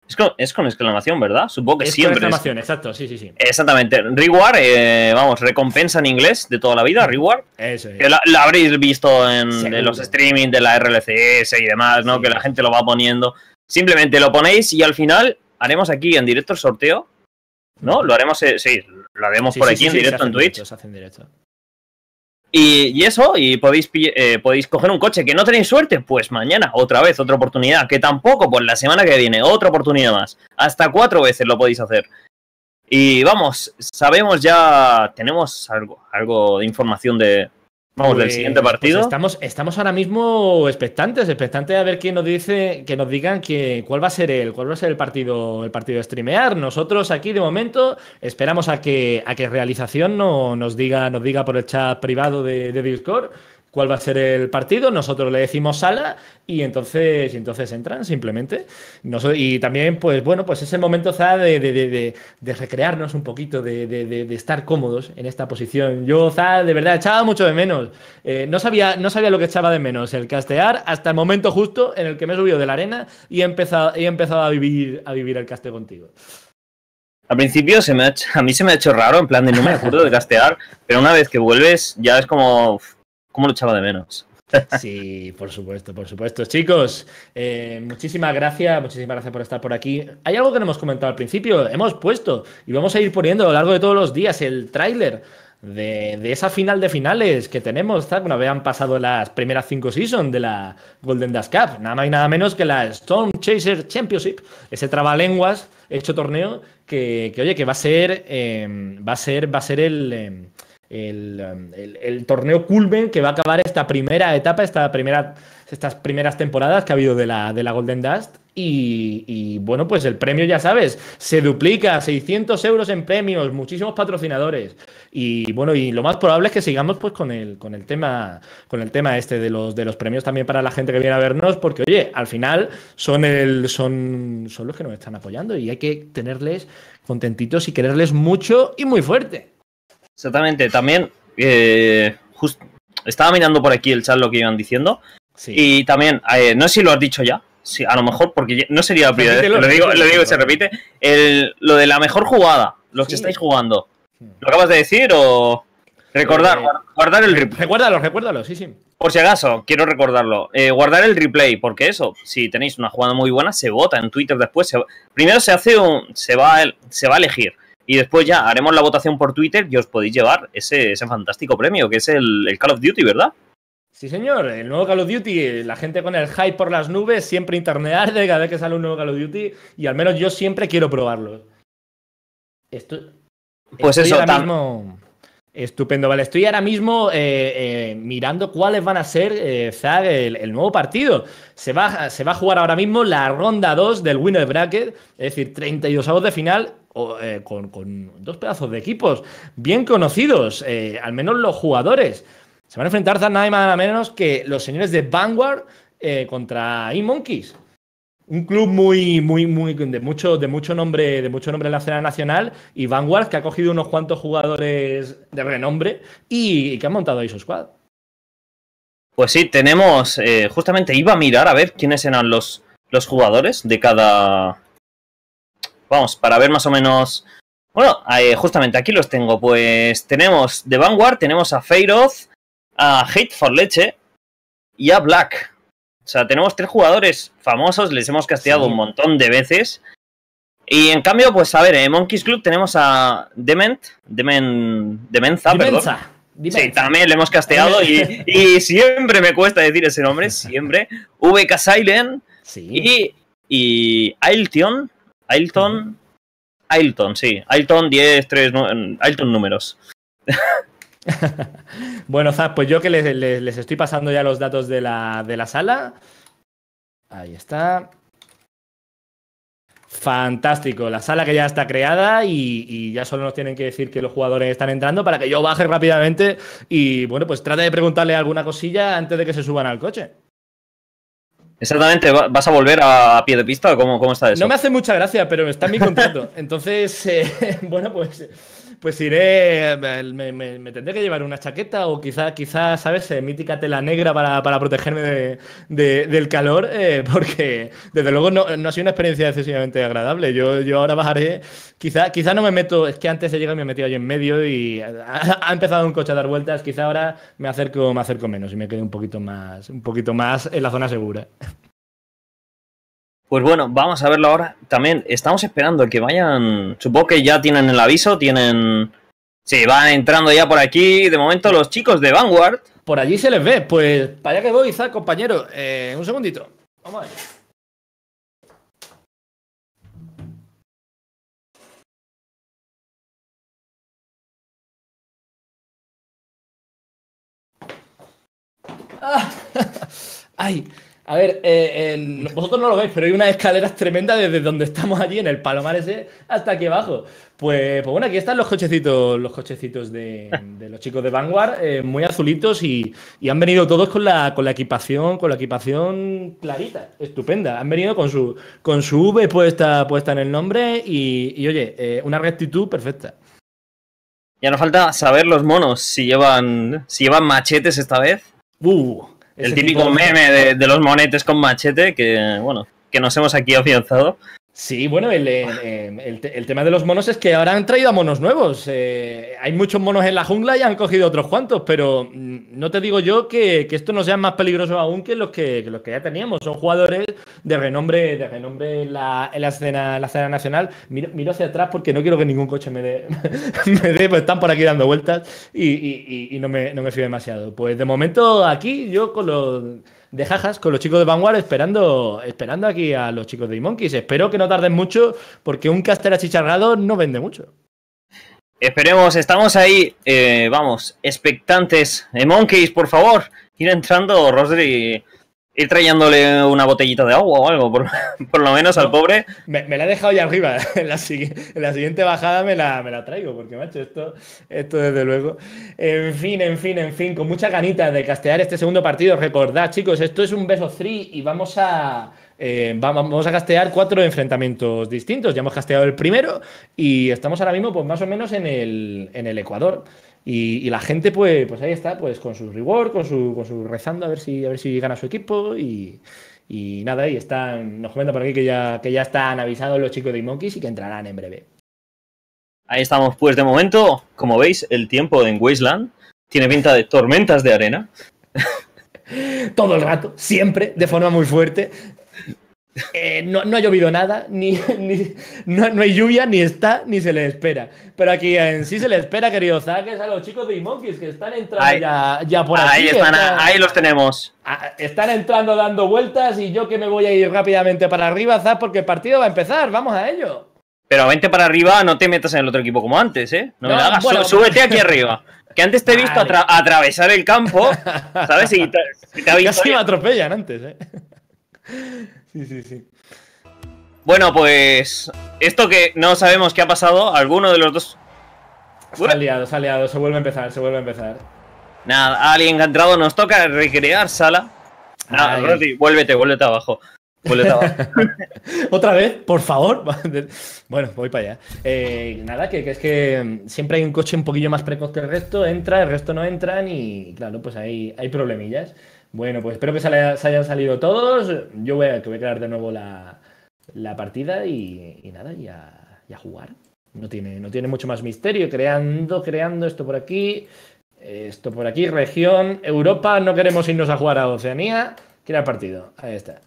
Es con exclamación, ¿verdad? Supongo que Es siempre. con exclamación, exacto, sí, sí, sí. Exactamente. Reward, vamos, recompensa en inglés de toda la vida, reward. Eso es. Que la habréis visto en Seguro. los streaming de la RLCS y demás, ¿no? Sí. Que la gente lo va poniendo. Simplemente lo ponéis y al final haremos aquí en directo el sorteo, ¿no? Lo haremos, sí, lo haremos Sí, por sí, aquí sí, en sí, directo se hace en Twitch. directo, se hace en directo. Y eso, y podéis coger un coche. ¿Que no tenéis suerte? Pues mañana, otra vez, otra oportunidad. Que tampoco, pues la semana que viene, otra oportunidad más. Hasta 4 veces lo podéis hacer. Y vamos, sabemos ya, tenemos algo de información de, vamos, del siguiente partido. Pues estamos ahora mismo expectantes a ver quién nos dice, que nos digan cuál va a ser el partido de streamear. Nosotros aquí de momento esperamos a que realización nos diga por el chat privado de Discord cuál va a ser el partido. Nosotros le decimos sala y entonces entran simplemente. Y también, pues bueno, pues es el momento Za de recrearnos un poquito, de estar cómodos en esta posición. Yo, Za, de verdad, echaba mucho de menos. No sabía lo que echaba de menos el castear hasta el momento justo en el que me he subido de la arena y he empezado a vivir el caste contigo. Al principio a mí se me ha hecho raro, en plan de no me acuerdo de castear, pero una vez que vuelves ya es como... ¿Cómo lo echaba de menos? Sí, por supuesto. Chicos, muchísimas gracias por estar por aquí. Hay algo que no hemos comentado al principio. Hemos puesto y vamos a ir poniendo a lo largo de todos los días el tráiler de esa final de finales que tenemos, una vez han pasado las primeras 5 seasons de la Golden Dash Cup, nada más y nada menos que la Storm Chaser Championship, ese trabalenguas hecho torneo que oye, que va a ser el torneo culmen que va a acabar esta primera etapa, estas primeras temporadas que ha habido de la Golden Dust. Y bueno, pues el premio, ya sabes, se duplica, 600 euros en premios, muchísimos patrocinadores. Y bueno, y lo más probable es que sigamos pues con el tema este de los premios también para la gente que viene a vernos, porque oye, al final son los que nos están apoyando y hay que tenerles contentitos y quererles mucho y muy fuerte. Exactamente, también estaba mirando por aquí el chat lo que iban diciendo. Sí. Y también, no sé si lo has dicho ya, sí, a lo mejor, porque no sería la primera vez, lo digo y se repite, lo de la mejor jugada, los que estáis jugando, ¿lo acabas de decir o...? Guardar el replay. Recuérdalo, sí. Por si acaso, quiero recordarlo. Guardar el replay, porque eso, si tenéis una jugada muy buena, se vota en Twitter después. Primero se va a elegir. Y después ya haremos la votación por Twitter y os podéis llevar ese fantástico premio, que es el Call of Duty, ¿verdad? Sí, señor, el nuevo Call of Duty. La gente con el hype por las nubes, siempre internet arde cada vez que sale un nuevo Call of Duty. Y al menos yo siempre quiero probarlo. Pues eso, mismo... Estupendo, vale. Estoy ahora mismo mirando cuáles van a ser, Zag, el nuevo partido. Se va a jugar ahora mismo la ronda 2 del Winner Bracket, es decir, 32avos de final, con dos pedazos de equipos bien conocidos, al menos los jugadores. Se van a enfrentar nada más nada menos que los señores de Vanguard contra E-Monkeys. Un club muy de mucho nombre en la escena nacional, y Vanguard, que ha cogido unos cuantos jugadores de renombre y que han montado ahí su squad. Pues sí, tenemos, justamente iba a mirar a ver quiénes eran los jugadores de cada... Vamos, para ver más o menos... Bueno, justamente aquí los tengo. Pues tenemos de Vanguard, tenemos a Feiroz, a Hate for Leche y a Black. O sea, tenemos 3 jugadores famosos, les hemos casteado un montón de veces. Y en cambio, pues a ver, en Monkeys Club tenemos a Demenza, perdón. Sí, también le hemos casteado y siempre me cuesta decir ese nombre, siempre. VK Silent y Ailton, sí. Ailton 10, 3, Ailton números. Bueno, Zap, pues yo que les estoy pasando ya los datos de la sala. Ahí está. Fantástico, la sala que ya está creada y ya solo nos tienen que decir que los jugadores están entrando para que yo baje rápidamente y bueno, pues trate de preguntarle alguna cosilla antes de que se suban al coche. Exactamente, ¿vas a volver a pie de pista o cómo está eso? No me hace mucha gracia, pero está en mi contrato. Entonces, bueno, Pues iré, me tendré que llevar una chaqueta o quizá, ¿sabes? Mítica tela negra para protegerme del calor, porque desde luego no ha sido una experiencia excesivamente agradable. Yo ahora bajaré, quizá no me meto, es que antes de llegar me he metido ahí en medio y ha empezado un coche a dar vueltas, quizá ahora me acerco menos y me quedo un poquito más en la zona segura. Pues bueno, vamos a verlo ahora. También estamos esperando que vayan. Supongo que ya tienen el aviso, tienen. Sí, van entrando ya por aquí. De momento, los chicos de Vanguard. Por allí se les ve. Pues para allá que voy, Isaac, compañero. Un segundito. Vamos a ver. Ay, a ver, vosotros no lo veis, pero hay unas escaleras tremendas desde donde estamos allí, en el Palomar ese, hasta aquí abajo. Pues bueno, aquí están los cochecitos de los chicos de Vanguard, muy azulitos y han venido todos con la equipación clarita, estupenda. Han venido con su V puesta en el nombre y oye, una rectitud perfecta. Ya nos falta saber los monos si llevan machetes esta vez. El típico meme de los monetes con machete que, bueno, que nos hemos aquí afianzado. Sí, bueno, el tema de los monos es que ahora han traído a monos nuevos. Hay muchos monos en la jungla y han cogido otros cuantos, pero no te digo yo que esto no sea más peligroso aún que los que ya teníamos. Son jugadores de renombre en la escena nacional. Miro hacia atrás porque no quiero que ningún coche me dé, pues están por aquí dando vueltas y no me fío demasiado. Pues de momento aquí yo con los de jajas, con los chicos de Vanguard esperando aquí a los chicos de eMonkeys. Espero que no tarden mucho porque un caster achicharrado no vende mucho. Esperemos, estamos ahí, vamos, expectantes. eMonkeys, por favor, ir entrando, Rosary, ir trayéndole una botellita de agua o algo, por lo menos al pobre. Me la he dejado ya arriba. En la siguiente bajada me la traigo, porque, macho, esto desde luego. En fin, con muchas ganitas de castear este segundo partido. Recordad, chicos, esto es un best of 3 y vamos a castear 4 enfrentamientos distintos. Ya hemos casteado el primero y estamos ahora mismo, pues más o menos en el Ecuador. Y la gente, pues ahí está, pues con su reward, con su rezando a ver si gana su equipo y nada, y nos comentan por aquí que ya están avisados los chicos de eMonkeys y que entrarán en breve. Ahí estamos, pues de momento, como veis, el tiempo en Wasteland tiene pinta de tormentas de arena. Todo el rato, siempre, de forma muy fuerte. No ha llovido nada, no hay lluvia, ni está, ni se le espera. Pero aquí en sí se le espera, querido Zack, es a los chicos de eMonkeys que están entrando ya por aquí. Ahí los tenemos. Están entrando dando vueltas y yo que me voy a ir rápidamente para arriba, Zack, porque el partido va a empezar, vamos a ello. Pero vente para arriba, no te metas en el otro equipo como antes, ¿eh? No me lo hagas, bueno, súbete aquí arriba. Que antes te he visto atravesar el campo, ¿sabes? Y te ha visto. Casi me atropellan antes, ¿eh? Sí. Bueno, pues esto que no sabemos qué ha pasado, alguno de los dos. Se ha liado, se vuelve a empezar. Nada, alguien ha entrado, nos toca recrear sala. Nada, Rosy, vuélvete abajo. Otra vez, por favor. Bueno, voy para allá. Nada, que es que siempre hay un coche un poquillo más precoz que el resto, entra, el resto no entran y claro, pues hay problemillas. Bueno, pues espero que se hayan salido todos. Yo voy a crear de nuevo la partida y nada, y a jugar. No tiene mucho más misterio. Creando esto por aquí, región, Europa. No queremos irnos a jugar a Oceanía. Crear partido. Ahí está.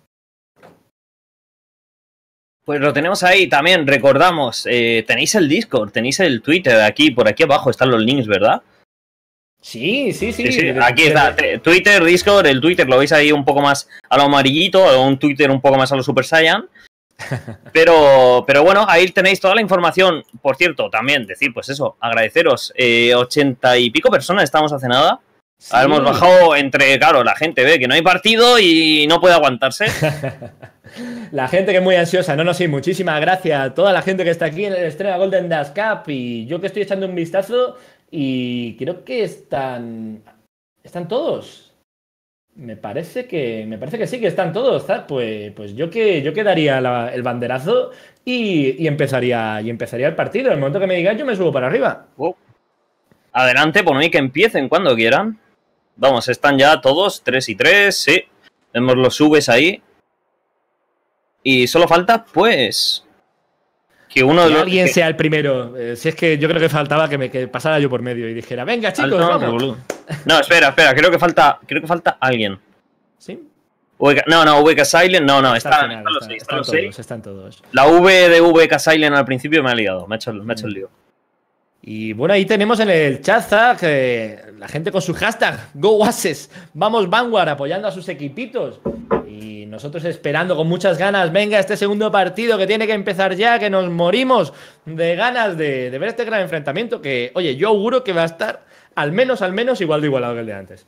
Pues lo tenemos ahí también, recordamos. Tenéis el Discord, tenéis el Twitter aquí, por aquí abajo están los links, ¿verdad? Sí. Aquí está, Twitter, Discord, el Twitter lo veis ahí un poco más a lo amarillito, un Twitter un poco más a lo Super Saiyan. Pero bueno, ahí tenéis toda la información. Por cierto, también decir, pues eso, agradeceros. 80 y pico personas estamos hace nada. Sí. Hemos bajado claro, la gente ve que no hay partido y no puede aguantarse. La gente que es muy ansiosa, sí, muchísimas gracias a toda la gente que está aquí en el estreno Golden Dash Cup y yo que estoy echando un vistazo y creo que están todos. Me parece que sí, que están todos, Zack. Pues yo que daría el banderazo y empezaría el partido. En el momento que me digáis, yo me subo para arriba. Adelante, por mí que empiecen cuando quieran. Vamos, están ya todos, 3 y 3, sí. Vemos los subes ahí. Y solo falta, pues, que uno de los... alguien sea el primero. Si es que yo creo que faltaba que pasara yo por medio y dijera, venga, chicos, vamos. No, espera, creo que falta alguien. ¿Sí? No, VK Silent, no, están los 6. Están todos. La V de VK Silent al principio me ha liado, me ha hecho el lío. Y bueno, ahí tenemos en el chat, Zack, la gente con su hashtag GoAces, vamos Vanguard, apoyando a sus equipitos. Y nosotros esperando con muchas ganas, venga, este segundo partido que tiene que empezar ya, que nos morimos de ganas de ver este gran enfrentamiento. Que, oye, yo auguro que va a estar al menos igual de igualado que el de antes.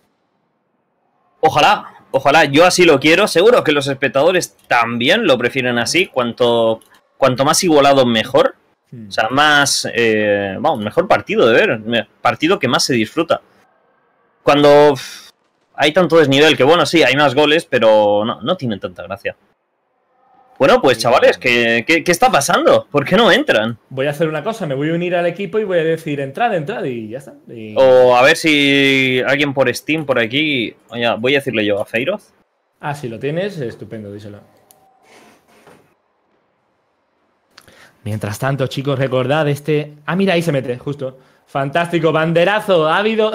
Ojalá, yo así lo quiero. Seguro que los espectadores también lo prefieren así. Cuanto más igualado, mejor. O sea, mejor partido de ver. Partido que más se disfruta. Cuando hay tanto desnivel que, bueno, sí, hay más goles, pero no tienen tanta gracia. Bueno, pues chavales, ¿qué está pasando? ¿Por qué no entran? Voy a hacer una cosa, me voy a unir al equipo y voy a decir entrad y ya está. O a ver si alguien por Steam, por aquí... Oye, voy a decirle yo a Feiroz. Ah, si lo tienes, estupendo, díselo. Mientras tanto, chicos, recordad Ah, mira, ahí se mete, justo. Fantástico, banderazo. Ha habido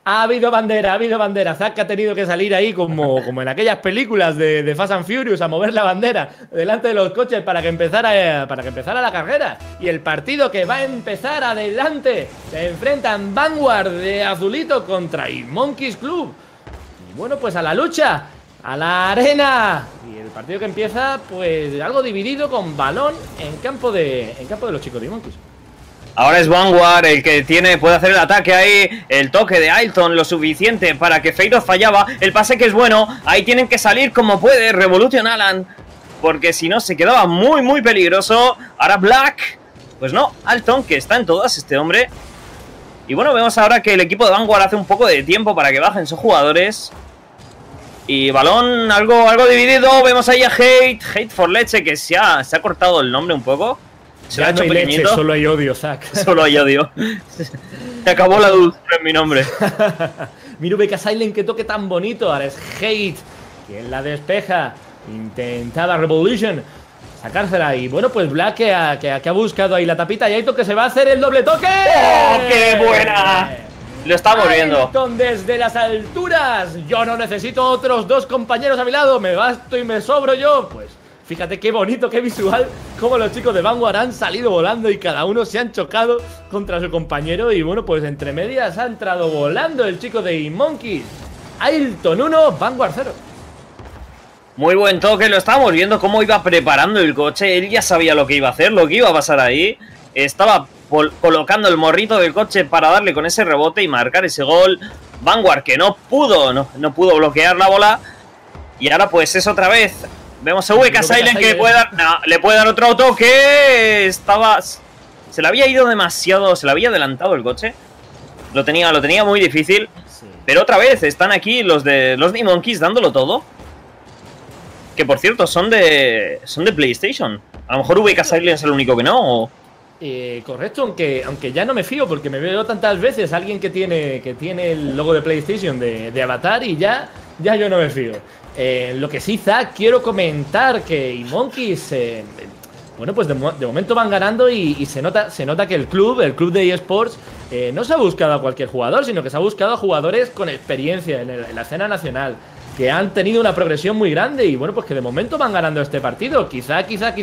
bandera. Zack ha tenido que salir ahí como en aquellas películas de Fast and Furious a mover la bandera delante de los coches para que empezara la carrera. Y el partido que va a empezar adelante. Se enfrentan Vanguard de azulito contra Monkeys Club. Y bueno, pues a la lucha, a la arena. Y el partido que empieza, pues algo dividido con balón en campo de los chicos de Monkeys. Ahora es Vanguard el que puede hacer el ataque ahí. El toque de Ailton lo suficiente para que Feiroz fallaba. El pase que es bueno. Ahí tienen que salir como puede Revolution Alan, porque si no se quedaba muy peligroso. Ahora Black. Pues no, Ailton, que está en todas este hombre. Y bueno, vemos ahora que el equipo de Vanguard hace un poco de tiempo para que bajen sus jugadores. Y balón algo dividido. Vemos ahí a Hate for Leche, que se ha cortado el nombre un poco. Se ya no hay leche, solo hay odio, Zack. Solo hay odio. Se acabó la dulzura en mi nombre. Mira VK Silent, que toque tan bonito. Ahora es Hate quien la despeja. Intentaba Revolution sacársela. Y bueno, pues Black que ha buscado ahí la tapita. Y Ailton que se va a hacer el doble toque. ¡Oh, qué buena! Lo estamos viendo. Ailton desde las alturas. Yo no necesito otros dos compañeros a mi lado. Me basto y me sobro yo. Pues fíjate qué bonito, qué visual, cómo los chicos de Vanguard han salido volando y cada uno se han chocado contra su compañero. Y bueno, pues entre medias ha entrado volando el chico de Monkeys. Ailton 1, Vanguard 0. Muy buen toque, lo estábamos viendo cómo iba preparando el coche. Él ya sabía lo que iba a hacer, lo que iba a pasar ahí. Estaba colocando el morrito del coche para darle con ese rebote y marcar ese gol. Vanguard que no pudo bloquear la bola. Y ahora pues es otra vez... Vemos a VK Silent que le puede dar otro toque. Se le había ido demasiado, se le había adelantado el coche. Lo tenía muy difícil. Sí. Pero otra vez están aquí los de Monkeys dándolo todo. Que por cierto son de PlayStation. A lo mejor VK Silent es el único que no. ¿O? Correcto, aunque ya no me fío porque me veo tantas veces a alguien que tiene el logo de PlayStation de Avatar y ya yo no me fío. Lo que sí, Zack, quiero comentar que Monkeys, bueno, pues de momento van ganando y se nota que el club de eSports no se ha buscado a cualquier jugador, sino que se ha buscado a jugadores con experiencia en la escena nacional, que han tenido una progresión muy grande y bueno, pues que de momento van ganando este partido. Quizá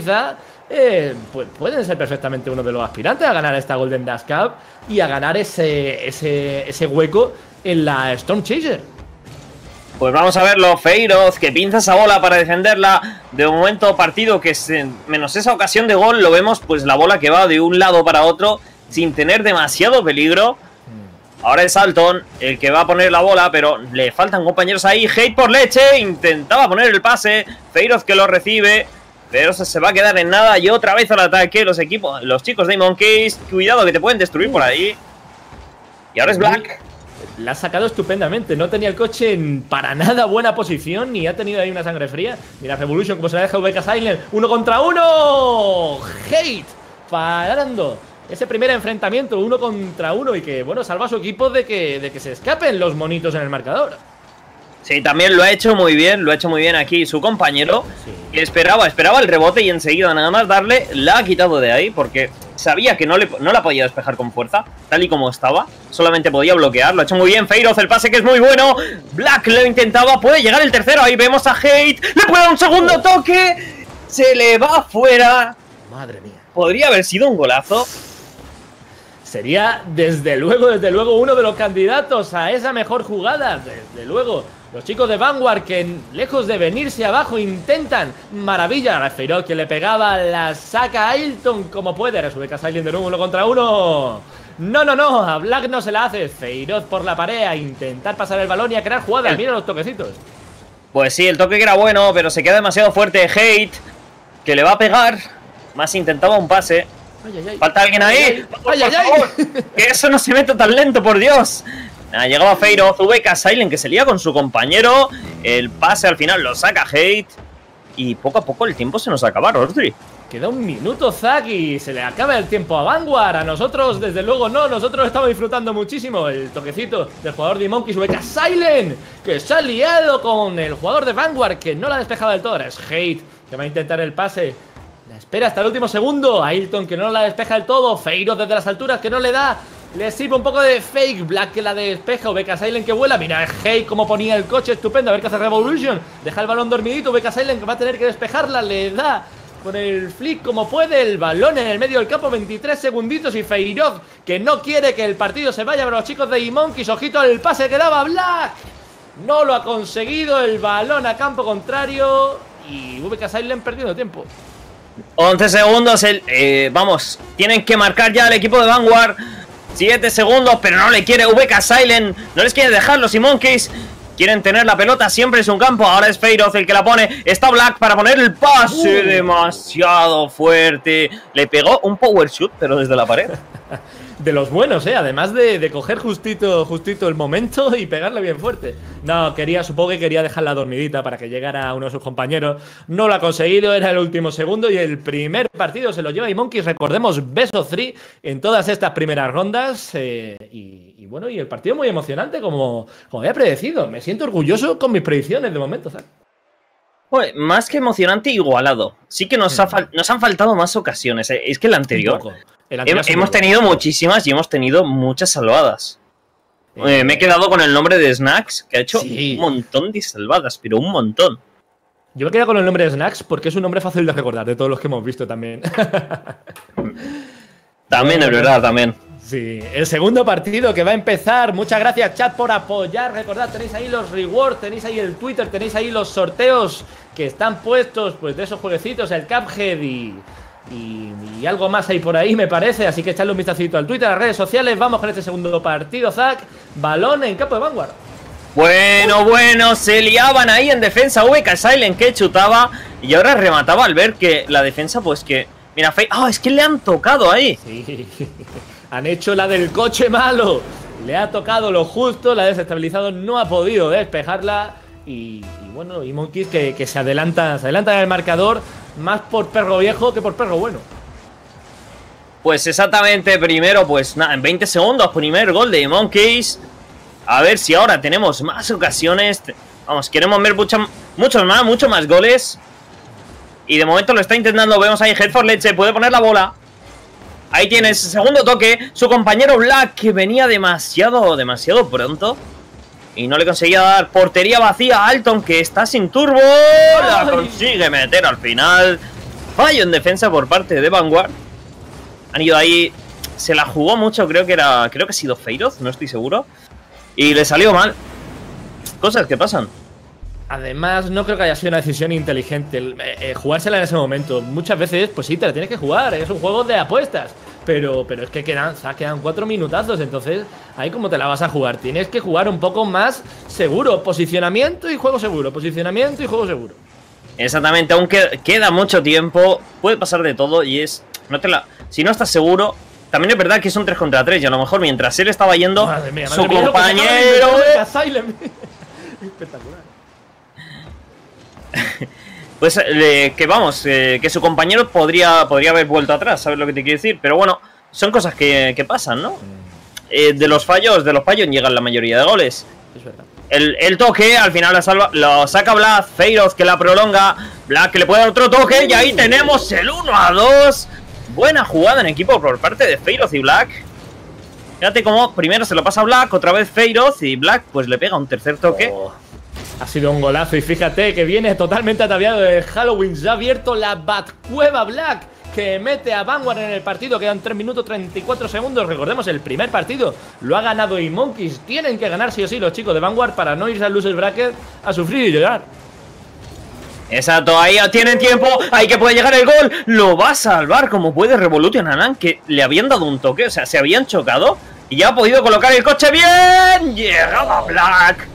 pues pueden ser perfectamente uno de los aspirantes a ganar esta Golden Dash Cup y a ganar ese hueco en la Storm Chaser. Pues vamos a verlo, Feiroz, que pinza esa bola para defenderla. De momento, partido que menos esa ocasión de gol, lo vemos, pues la bola que va de un lado para otro sin tener demasiado peligro. Ahora es Ailton el que va a poner la bola, pero le faltan compañeros ahí. Hate por Leche, intentaba poner el pase. Feiroz que lo recibe, pero se va a quedar en nada. Y otra vez al ataque los chicos de Monkeys. Cuidado que te pueden destruir por ahí. Y ahora es Black. La ha sacado estupendamente. No tenía el coche en para nada buena posición ni ha tenido ahí una sangre fría. Mira Revolution como se la deja VK Silent. 1 contra 1. Hate parando ese primer enfrentamiento 1 contra 1 y que, bueno, salva a su equipo de que se escapen los monitos en el marcador. Sí, también lo ha hecho muy bien aquí su compañero. Sí. Que esperaba el rebote y enseguida nada más darle, la ha quitado de ahí porque sabía que no la podía despejar con fuerza, tal y como estaba. Solamente podía bloquear, lo ha hecho muy bien Feiroz, el pase que es muy bueno. Black lo intentaba, puede llegar el tercero, ahí vemos a Hate, le puede dar un segundo toque, se le va afuera. Madre mía. Podría haber sido un golazo. Sería, desde luego, uno de los candidatos a esa mejor jugada. Desde luego, los chicos de Vanguard que, lejos de venirse abajo, intentan maravilla. A Feiroz que le pegaba, la saca a Ailton como puede. Ahora sube Silent de nuevo 1 contra 1. No, a Black no se la hace. Feiroz por la pared a intentar pasar el balón y a crear jugadas. Mira los toquecitos. Pues sí, el toque que era bueno, pero se queda demasiado fuerte Hate, que le va a pegar. Más intentaba un pase. Ay. Falta alguien ahí. Ay. Que eso no se mete tan lento, por Dios. Llegaba Feiroz, VK Silent que se lía con su compañero. El pase al final lo saca Hate. Y poco a poco el tiempo se nos acaba, Rodri. Queda un minuto, Zack, y se le acaba el tiempo a Vanguard. A nosotros, desde luego, no. Nosotros estamos disfrutando muchísimo. El toquecito del jugador de Monkeys, VK Silent, que se ha liado con el jugador de Vanguard, que no la ha despejado del todo. Ahora es Hate, que va a intentar el pase. La espera hasta el último segundo. Ailton que no la despeja del todo. Feiroz desde las alturas que no le da. Le sirve un poco de fake. Black que la despeja. VK Silent que vuela. Mira, Hate como ponía el coche. Estupendo. A ver qué hace Revolution. Deja el balón dormidito. VK Silent que va a tener que despejarla. Le da con el flick como puede. El balón en el medio del campo. 23 segunditos. Y Feiroz que no quiere que el partido se vaya. Pero los chicos de E-Monkeys. Ojito al pase que daba Black. No lo ha conseguido. El balón a campo contrario. Y VK Silent perdiendo tiempo. 11 segundos, vamos, tienen que marcar ya el equipo de Vanguard. 7 segundos, pero no le quiere VK Silent, no les quiere dejar los E-Monkeys. Quieren tener la pelota siempre en su campo. Ahora es Feiroz el que la pone. Está Black para poner el pase. Demasiado fuerte. Le pegó un power shoot, pero desde la pared. De los buenos, además de coger justito el momento y pegarle bien fuerte. No, supongo que quería dejarla dormidita para que llegara uno de sus compañeros. No lo ha conseguido, era el último segundo y el primer partido se lo lleva E-Monkeys. Recordemos, best of 3 en todas estas primeras rondas. Y bueno, y el partido muy emocionante, como había predecido. Me siento orgulloso con mis predicciones de momento, ¿sabes? Joder, más que emocionante, igualado. Sí que nos han faltado más ocasiones. Es que el anterior hemos tenido muchísimas y hemos tenido muchas salvadas. Me he quedado con el nombre de Snacks, que ha hecho un montón de salvadas, pero un montón. Yo me quedo con el nombre de Snacks porque es un nombre fácil de recordar, de todos los que hemos visto también. También es verdad, también. Sí, el segundo partido que va a empezar. Muchas gracias, chat, por apoyar. Recordad, tenéis ahí los rewards, tenéis ahí el Twitter, tenéis ahí los sorteos que están puestos, pues, de esos jueguecitos, el Cuphead y algo más ahí por ahí, me parece. Así que echadle un vistacito al Twitter, a las redes sociales. Vamos con este segundo partido, Zack. Balón en campo de Vanguard. Bueno, se liaban ahí en defensa. VK Silent que chutaba y ahora remataba al ver que la defensa, pues que... Mira, es que le han tocado ahí. Sí. Han hecho la del coche malo. Le ha tocado lo justo, la ha desestabilizado, no ha podido despejarla. Y bueno, E-Monkeys que se adelanta en el marcador más por perro viejo que por perro bueno. Pues exactamente, primero, pues nada, en 20 segundos, primer gol de E-Monkeys. A ver si ahora tenemos más ocasiones. Vamos, queremos ver muchos más goles. Y de momento lo está intentando, vemos ahí Head for Leche, puede poner la bola. Ahí tienes, segundo toque, su compañero Black que venía demasiado pronto y no le conseguía dar. Portería vacía a Alton que está sin turbo, la consigue meter al final. Fallo en defensa por parte de Vanguard. Han ido ahí, se la jugó mucho, creo que ha sido Feiroz, no estoy seguro. Y le salió mal. Cosas que pasan. Además, no creo que haya sido una decisión inteligente jugársela en ese momento. Muchas veces, pues sí, te la tienes que jugar. Es un juego de apuestas. Pero es que quedan 4 minutazos. Entonces, ahí como te la vas a jugar. Tienes que jugar un poco más seguro. Posicionamiento y juego seguro. Posicionamiento y juego seguro. Exactamente, aunque queda mucho tiempo, puede pasar de todo. Y es... si no estás seguro, también es verdad que son 3 contra 3 y a lo mejor mientras él estaba yendo, Madre mía, su lo que compañero... Espectacular. Pues que vamos, que su compañero podría haber vuelto atrás, ¿sabes lo que te quiero decir? Pero bueno, son cosas que pasan, ¿no? De los fallos llegan la mayoría de goles. Es verdad. El toque, al final lo saca Black, Feiroz que la prolonga, Black que le puede dar otro toque y ahí tenemos el 1-2. Buena jugada en equipo por parte de Feiroz y Black. Fíjate cómo primero se lo pasa a Black, otra vez Feiroz y Black pues le pega un tercer toque. Oh, ha sido un golazo y fíjate que viene totalmente ataviado de Halloween. Se ha abierto la Batcueva Black, que mete a Vanguard en el partido. Quedan 3 minutos 34 segundos. Recordemos, el primer partido lo ha ganado eMonkeys. Tienen que ganar sí o sí los chicos de Vanguard para no irse al loser bracket a sufrir y llorar. Exacto, ahí tienen tiempo. Ahí que puede llegar el gol. Lo va a salvar como puede Revolution Anan, que le habían dado un toque. O sea, se habían chocado y ya ha podido colocar el coche bien. Llegaba Black.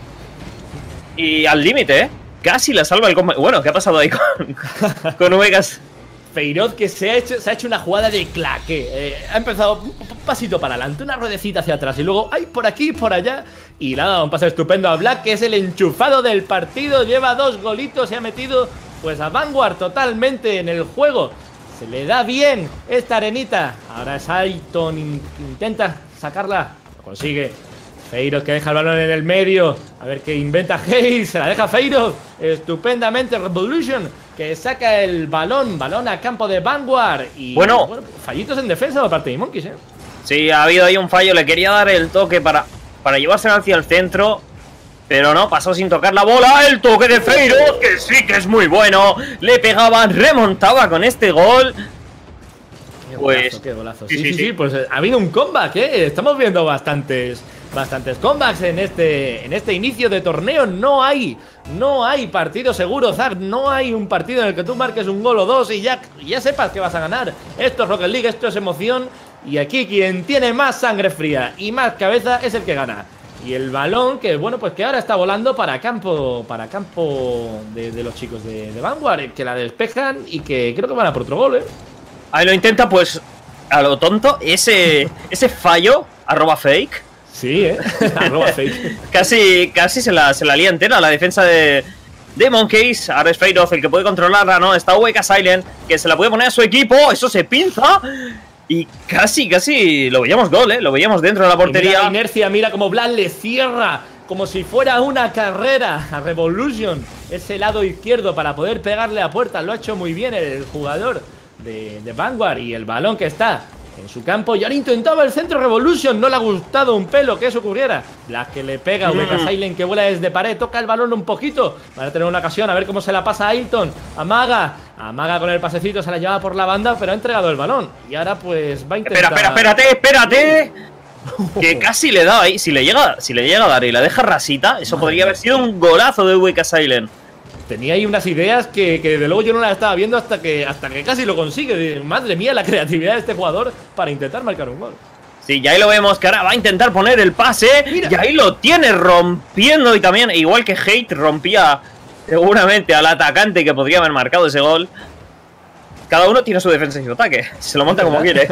Y al límite, ¿eh? Casi la salva el combate. Bueno, ¿qué ha pasado ahí con Vegas? Feiroz que se ha hecho una jugada de claque. Ha empezado un pasito para adelante, una ruedecita hacia atrás y luego ¡ay! Por aquí, por allá. Y le ha dado un pase estupendo a Black, que es el enchufado del partido. Lleva 2 golitos y ha metido pues a Vanguard totalmente en el juego. Se le da bien esta arenita. Ahora es Ailton, intenta sacarla. Lo consigue. Feiroz que deja el balón en el medio. A ver qué inventa Hayes. Se la deja Feiroz. Estupendamente Revolution, que saca el balón a campo de Vanguard. Y bueno, fallitos en defensa por parte de eMonkeys, ¿eh? Sí, ha habido ahí un fallo. Le quería dar el toque para llevárselo hacia el centro, pero no, pasó sin tocar la bola. El toque de Feiroz, que sí que es muy bueno. Le pegaba, remontaba con este gol. Qué golazo, qué golazo. Sí, pues ha habido un comeback, ¿eh? Estamos viendo bastantes comebacks en este inicio de torneo. No hay partido seguro, Zack. No hay un partido en el que tú marques un gol o dos y ya sepas que vas a ganar. Esto es Rocket League, esto es emoción. Y aquí quien tiene más sangre fría y más cabeza es el que gana. Y el balón que, bueno, pues que ahora está volando para campo de los chicos de Vanguard, que la despejan y que creo que van a por otro gol, ¿eh? Ahí lo intenta, pues, a lo tonto. Ese fallo, @fake. Sí, @fake. casi se la lía entera la defensa de eMonkeys. Ahora es Feiroz el que puede controlarla, ¿no? Está Weka Silent, que se la puede poner a su equipo. Eso se pinza. Y casi lo veíamos gol, ¿eh? Lo veíamos dentro de la portería. Mira la inercia, mira como Black le cierra como si fuera una carrera a Revolution ese lado izquierdo para poder pegarle a puerta. Lo ha hecho muy bien el jugador de Vanguard. Y el balón que está en su campo. Y ahora intentaba el centro Revolution. No le ha gustado un pelo que eso ocurriera. Black que le pega, Weka Silent que vuela desde pared. Toca el balón un poquito. Van a tener una ocasión. A ver cómo se la pasa a Ailton. Amaga con el pasecito. Se la lleva por la banda, pero ha entregado el balón. Y ahora pues va a intentar... Espérate. Que casi le da ahí. Si le llega a dar y la deja rasita, eso podría haber sido un golazo de Weka Silent. Tenía ahí unas ideas que desde luego yo no las estaba viendo hasta que casi lo consigue. Madre mía, la creatividad de este jugador para intentar marcar un gol. Sí, ya ahí lo vemos, que ahora va a intentar poner el pase. Mira. Y ahí lo tiene rompiendo. Y también, igual que Hate, rompía seguramente al atacante que podría haber marcado ese gol. Cada uno tiene su defensa y su ataque. Se lo monta como quiere.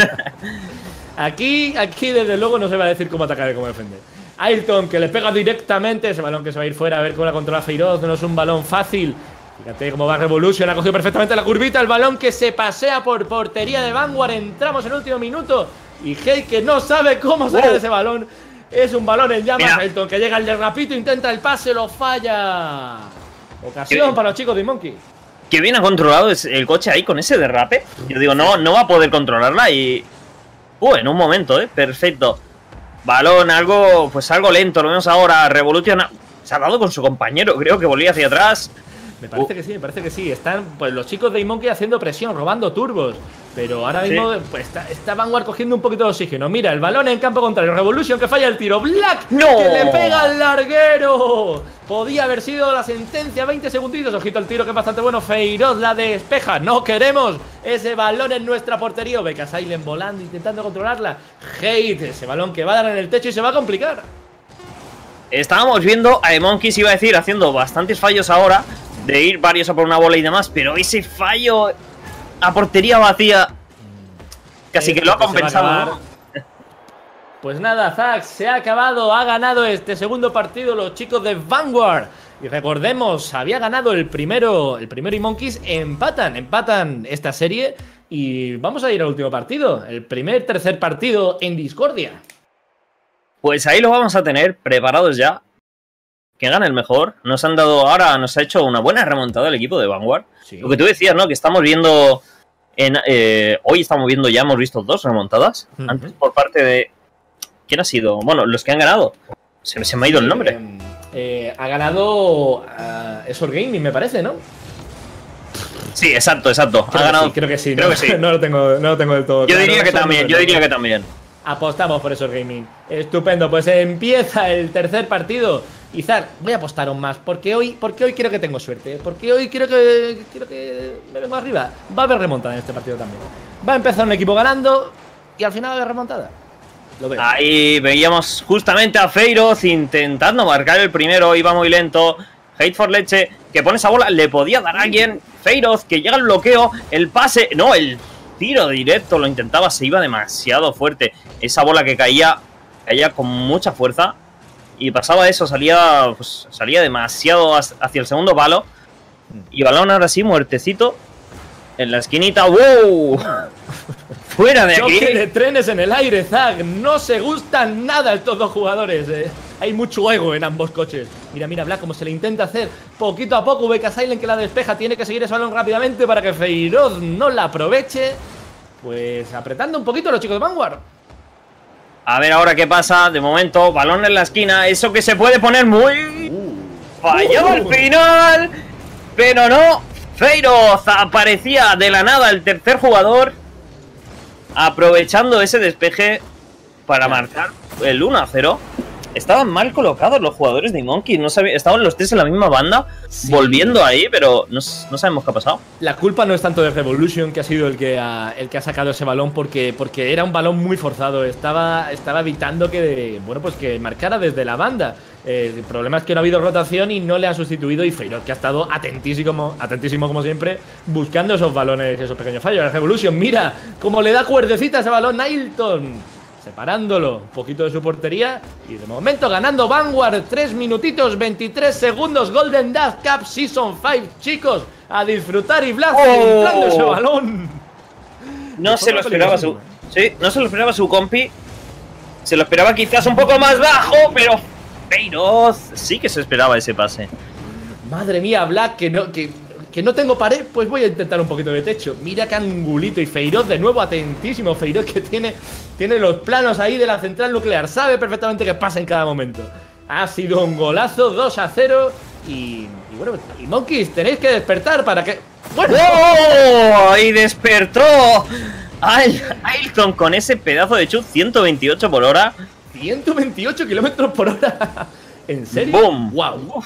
Aquí desde luego no se va a decir cómo atacar y cómo defender. Ailton que le pega directamente. Ese balón que se va a ir fuera. A ver cómo la controla Feiroz. No es un balón fácil. Fíjate cómo va Revolution. Ha cogido perfectamente la curvita. El balón que se pasea por portería de Vanguard. Entramos en el último minuto. Y Hey que no sabe cómo salir de ese balón. Es un balón en llamas. Ailton que llega al de rapito. Intenta el pase. Lo falla. Ocasión para los chicos de eMonkeys. Que bien ha controlado el coche ahí con ese derrape. Yo digo, no va a poder controlarla. Y... en un momento, perfecto. Balón, algo lento, lo vemos ahora. Revolution se ha dado con su compañero, creo que volvía hacia atrás. Me parece que sí. Están pues los chicos de eMonkeys haciendo presión, robando turbos. Pero ahora mismo pues, está Vanguard cogiendo un poquito de oxígeno. Mira, el balón en campo contrario. Revolution que falla el tiro. Black que le pega al larguero. Podía haber sido la sentencia. 20 segunditos. Ojito el tiro que es bastante bueno. Feiroz la despeja. No queremos ese balón en nuestra portería. Weka Silent volando, intentando controlarla. Hate, ese balón que va a dar en el techo y se va a complicar. Estábamos viendo a eMonkeys, iba a decir, haciendo bastantes fallos ahora. De ir varios a por una bola y demás. Pero ese fallo a portería vacía. casi que lo ha compensado, ¿no? Pues nada, Zack, se ha acabado, ha ganado este segundo partido los chicos de Vanguard. Y recordemos, había ganado el primero y Monkeys empatan esta serie. Y vamos a ir al último partido, el tercer partido en Discordia. Pues ahí lo vamos a tener preparados ya. Que gane el mejor. Nos ha hecho una buena remontada el equipo de Vanguard. Sí. Lo que tú decías, ¿no? Que estamos viendo, hoy estamos viendo, ya hemos visto 2 remontadas. Antes por parte de... ¿Quién ha sido? Bueno, los que han ganado. Se me ha ido el nombre. Ha ganado Esor Gaming, me parece, ¿no? Sí, exacto. Ha ganado. Sí, creo que sí. Creo que sí. No lo tengo del todo. Yo diría que también. Apostamos por Esor Gaming. Estupendo, pues empieza el tercer partido. Izar, voy a apostar aún más, porque hoy creo que tengo suerte. Porque hoy creo que me vengo arriba. Va a haber remontada en este partido también. Va a empezar un equipo ganando y al final va a haber remontada. Lo veo. Ahí veíamos justamente a Feiroz intentando marcar el primero, iba muy lento. Hate for Leche, que pone esa bola, le podía dar a alguien. Feiroz, que llega el bloqueo, el pase, no, el tiro directo lo intentaba, se iba demasiado fuerte. Esa bola que caía con mucha fuerza. Y pasaba eso, salía demasiado hacia el segundo palo. Y balón ahora sí, muertecito. En la esquinita, ¡wow! ¡Fuera de aquí! Choque de trenes en el aire, Zack. No se gustan nada estos dos jugadores. Hay mucho ego en ambos coches. Mira, Black, como se le intenta hacer poquito a poco. VK Silent que la despeja. Tiene que seguir ese balón rápidamente para que Feiroz no la aproveche. Pues apretando un poquito a los chicos de Vanguard. A ver ahora qué pasa. De momento, balón en la esquina. Eso que se puede poner muy... Fallado al final. Pero no. Feiroz aparecía de la nada el tercer jugador, aprovechando ese despeje para marcar el 1-0. Estaban mal colocados los jugadores de Monkey. Estaban los 3 en la misma banda, sí, volviendo ahí, pero no sabemos qué ha pasado. La culpa no es tanto de Revolution, que ha sido el que ha sacado ese balón, porque era un balón muy forzado. Estaba evitando que marcara desde la banda. El problema es que no ha habido rotación y no le han sustituido. Y Feiroz, que ha estado atentísimo como siempre, buscando esos balones, esos pequeños fallos. Revolution, mira cómo le da cuerdecita a ese balón Ailton, separándolo un poquito de su portería. Y de momento ganando Vanguard. 3 minutitos 23 segundos. Golden Dust Cup Season 5, chicos. A disfrutar. Y Blas filtrando ese balón. No se lo esperaba su compi. Se lo esperaba quizás un poco más bajo, pero Feiroz sí que se esperaba ese pase. Madre mía, Black, que no tengo pared, pues voy a intentar un poquito de techo. Mira qué angulito. Y Feiroz de nuevo atentísimo. Feiroz que tiene los planos ahí de la central nuclear. Sabe perfectamente qué pasa en cada momento. Ha sido un golazo, 2-0. Y bueno, y Monkeys, tenéis que despertar para que... ¡Bueno! ¡Oh! Y despertó Ailton con ese pedazo de chut. 128 por hora. 128 kilómetros por hora. ¿En serio? ¡Boom! ¡Wow!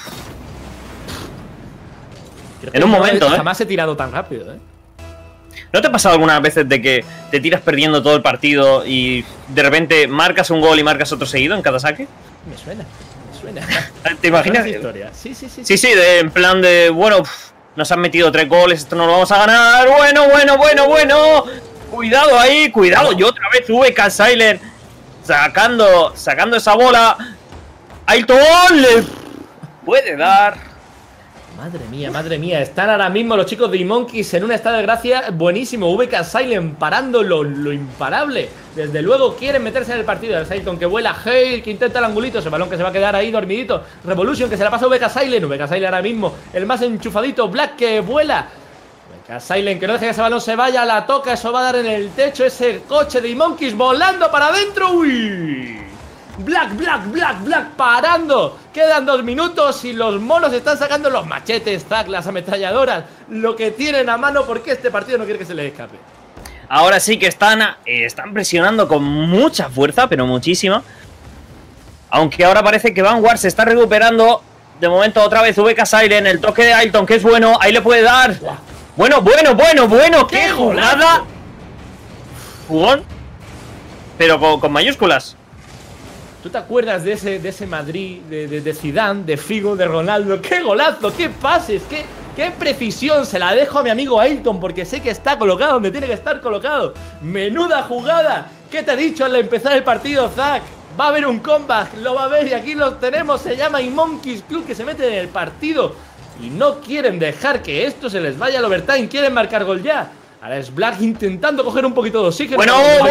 En un momento, jamás he tirado tan rápido, ¿No te ha pasado algunas veces de que te tiras perdiendo todo el partido y de repente marcas un gol y marcas otro seguido en cada saque? Me suena. ¿Te imaginas? Historia. Sí. Sí, en plan de, bueno, nos han metido 3 goles, esto no lo vamos a ganar. Bueno. Cuidado ahí, cuidado. Y otra vez VK Silent sacando esa bola. Ailton le puede dar. Madre mía, están ahora mismo los chicos de Monkeys en un estado de gracia buenísimo. VK Silent parando lo imparable. Desde luego quieren meterse en el partido. El Silent que vuela, Hale que intenta el angulito, ese balón que se va a quedar ahí dormidito. Revolution que se la pasa a VK Silent. VK Silent ahora mismo, el más enchufadito. Black que vuela. VK Silent que no deja que ese balón se vaya, la toca, eso va a dar en el techo. Ese coche de Monkeys volando para adentro. ¡Uy! Black parando. Quedan 2 minutos y los monos están sacando los machetes, Zack, las ametralladoras, lo que tienen a mano, porque este partido no quiere que se les escape. Ahora sí que están presionando con mucha fuerza, pero muchísima. Aunque ahora parece que Vanguard se está recuperando. De momento otra vez VK Silent, el toque de Ailton, que es bueno, ahí le puede dar. Bueno, qué jugada. Jugón, pero con mayúsculas. ¿Tú te acuerdas de ese Madrid, de Zidane, de Figo, de Ronaldo? ¡Qué golazo! ¡Qué pases! ¡Qué precisión! Se la dejo a mi amigo Ailton porque sé que está colocado donde tiene que estar colocado. ¡Menuda jugada! ¿Qué te he dicho al empezar el partido, Zack? Va a haber un comeback, lo va a ver y aquí lo tenemos. Se llama Monkeys Club, que se mete en el partido y no quieren dejar que esto se les vaya al overtime. Quieren marcar gol ya. Ahora es Black intentando coger un poquito de oxígeno.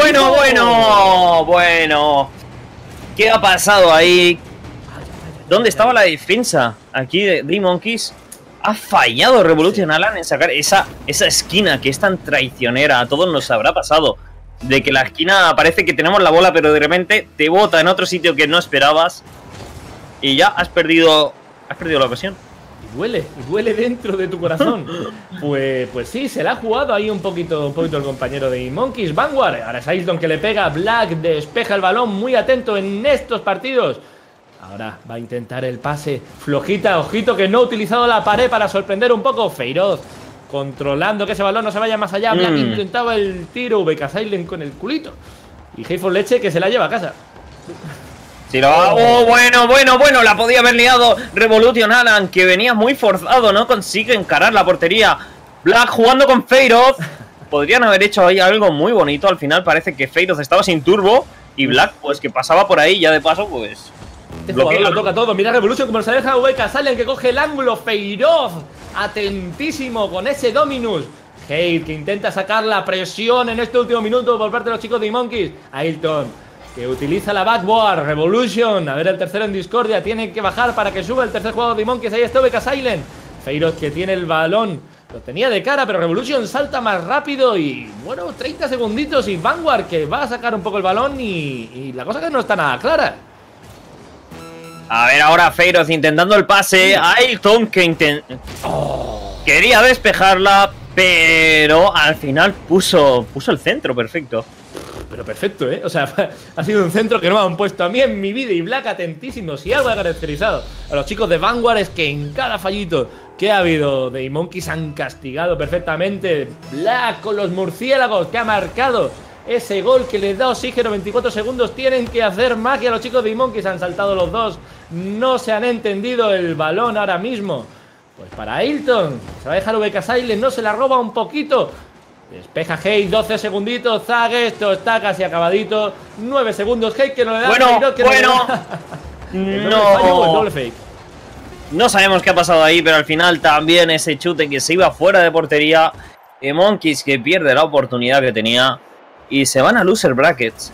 Bueno. ¿Qué ha pasado ahí? ¿Dónde estaba la defensa aquí de Monkeys? Ha fallado Revolution Alan en sacar esa esquina que es tan traicionera. A todos nos habrá pasado. De que la esquina parece que tenemos la bola, pero de repente te bota en otro sitio que no esperabas. Y ya has perdido la ocasión. Y duele dentro de tu corazón. Pues sí, se la ha jugado ahí un poquito el compañero de Monkeys. Vanguard, ahora es Ailton que le pega. Black despeja el balón, muy atento en estos partidos. Ahora va a intentar el pase. Flojita, ojito que no ha utilizado la pared para sorprender un poco. Feiroz controlando que ese balón no se vaya más allá. Black intentaba el tiro. VK Silent con el culito. Y Hateful Leche que se la lleva a casa. Sí, bueno, la podía haber liado Revolution Alan, que venía muy forzado, no consigue encarar la portería. Black jugando con Feiroz. Podrían haber hecho ahí algo muy bonito. Al final parece que Feiroz estaba sin turbo y Black pues que pasaba por ahí ya de paso pues... Este jugador lo toca todo. Mira Revolution como se deja VK Silent que coge el ángulo. Feiroz atentísimo con ese Dominus. Hate que intenta sacar la presión en este último minuto por parte de los chicos de Monkeys. Ailton que utiliza la backboard. Revolution, a ver el tercero en discordia. Tiene que bajar para que suba el tercer jugador de Monkeys. Ahí está VK Silent. Feiroz que tiene el balón. Lo tenía de cara, pero Revolution salta más rápido. Y bueno, 30 segunditos. Y Vanguard que va a sacar un poco el balón. Y la cosa que no está nada clara. A ver ahora Feiroz intentando el pase. Ailton que quería despejarla, pero al final puso el centro perfecto. Pero perfecto, ¿eh? O sea, ha sido un centro que no me han puesto a mí en mi vida. Y Black atentísimos. Y algo ha caracterizado a los chicos de Vanguard es que en cada fallito que ha habido de Monkeys han castigado perfectamente. Black con los murciélagos que ha marcado ese gol que les da oxígeno. 24 segundos. Tienen que hacer magia los chicos de Monkeys. Han saltado los dos. No se han entendido el balón ahora mismo. Pues para Ailton. Se va a dejar VK Silent. No se la roba un poquito. Despeja Hate, 12 segunditos. Zag, esto está casi acabadito. 9 segundos. Hate que no le da. Doble fake. No sabemos qué ha pasado ahí, pero al final también ese chute que se iba fuera de portería. Monkeys que pierde la oportunidad que tenía. Y se van a loser brackets.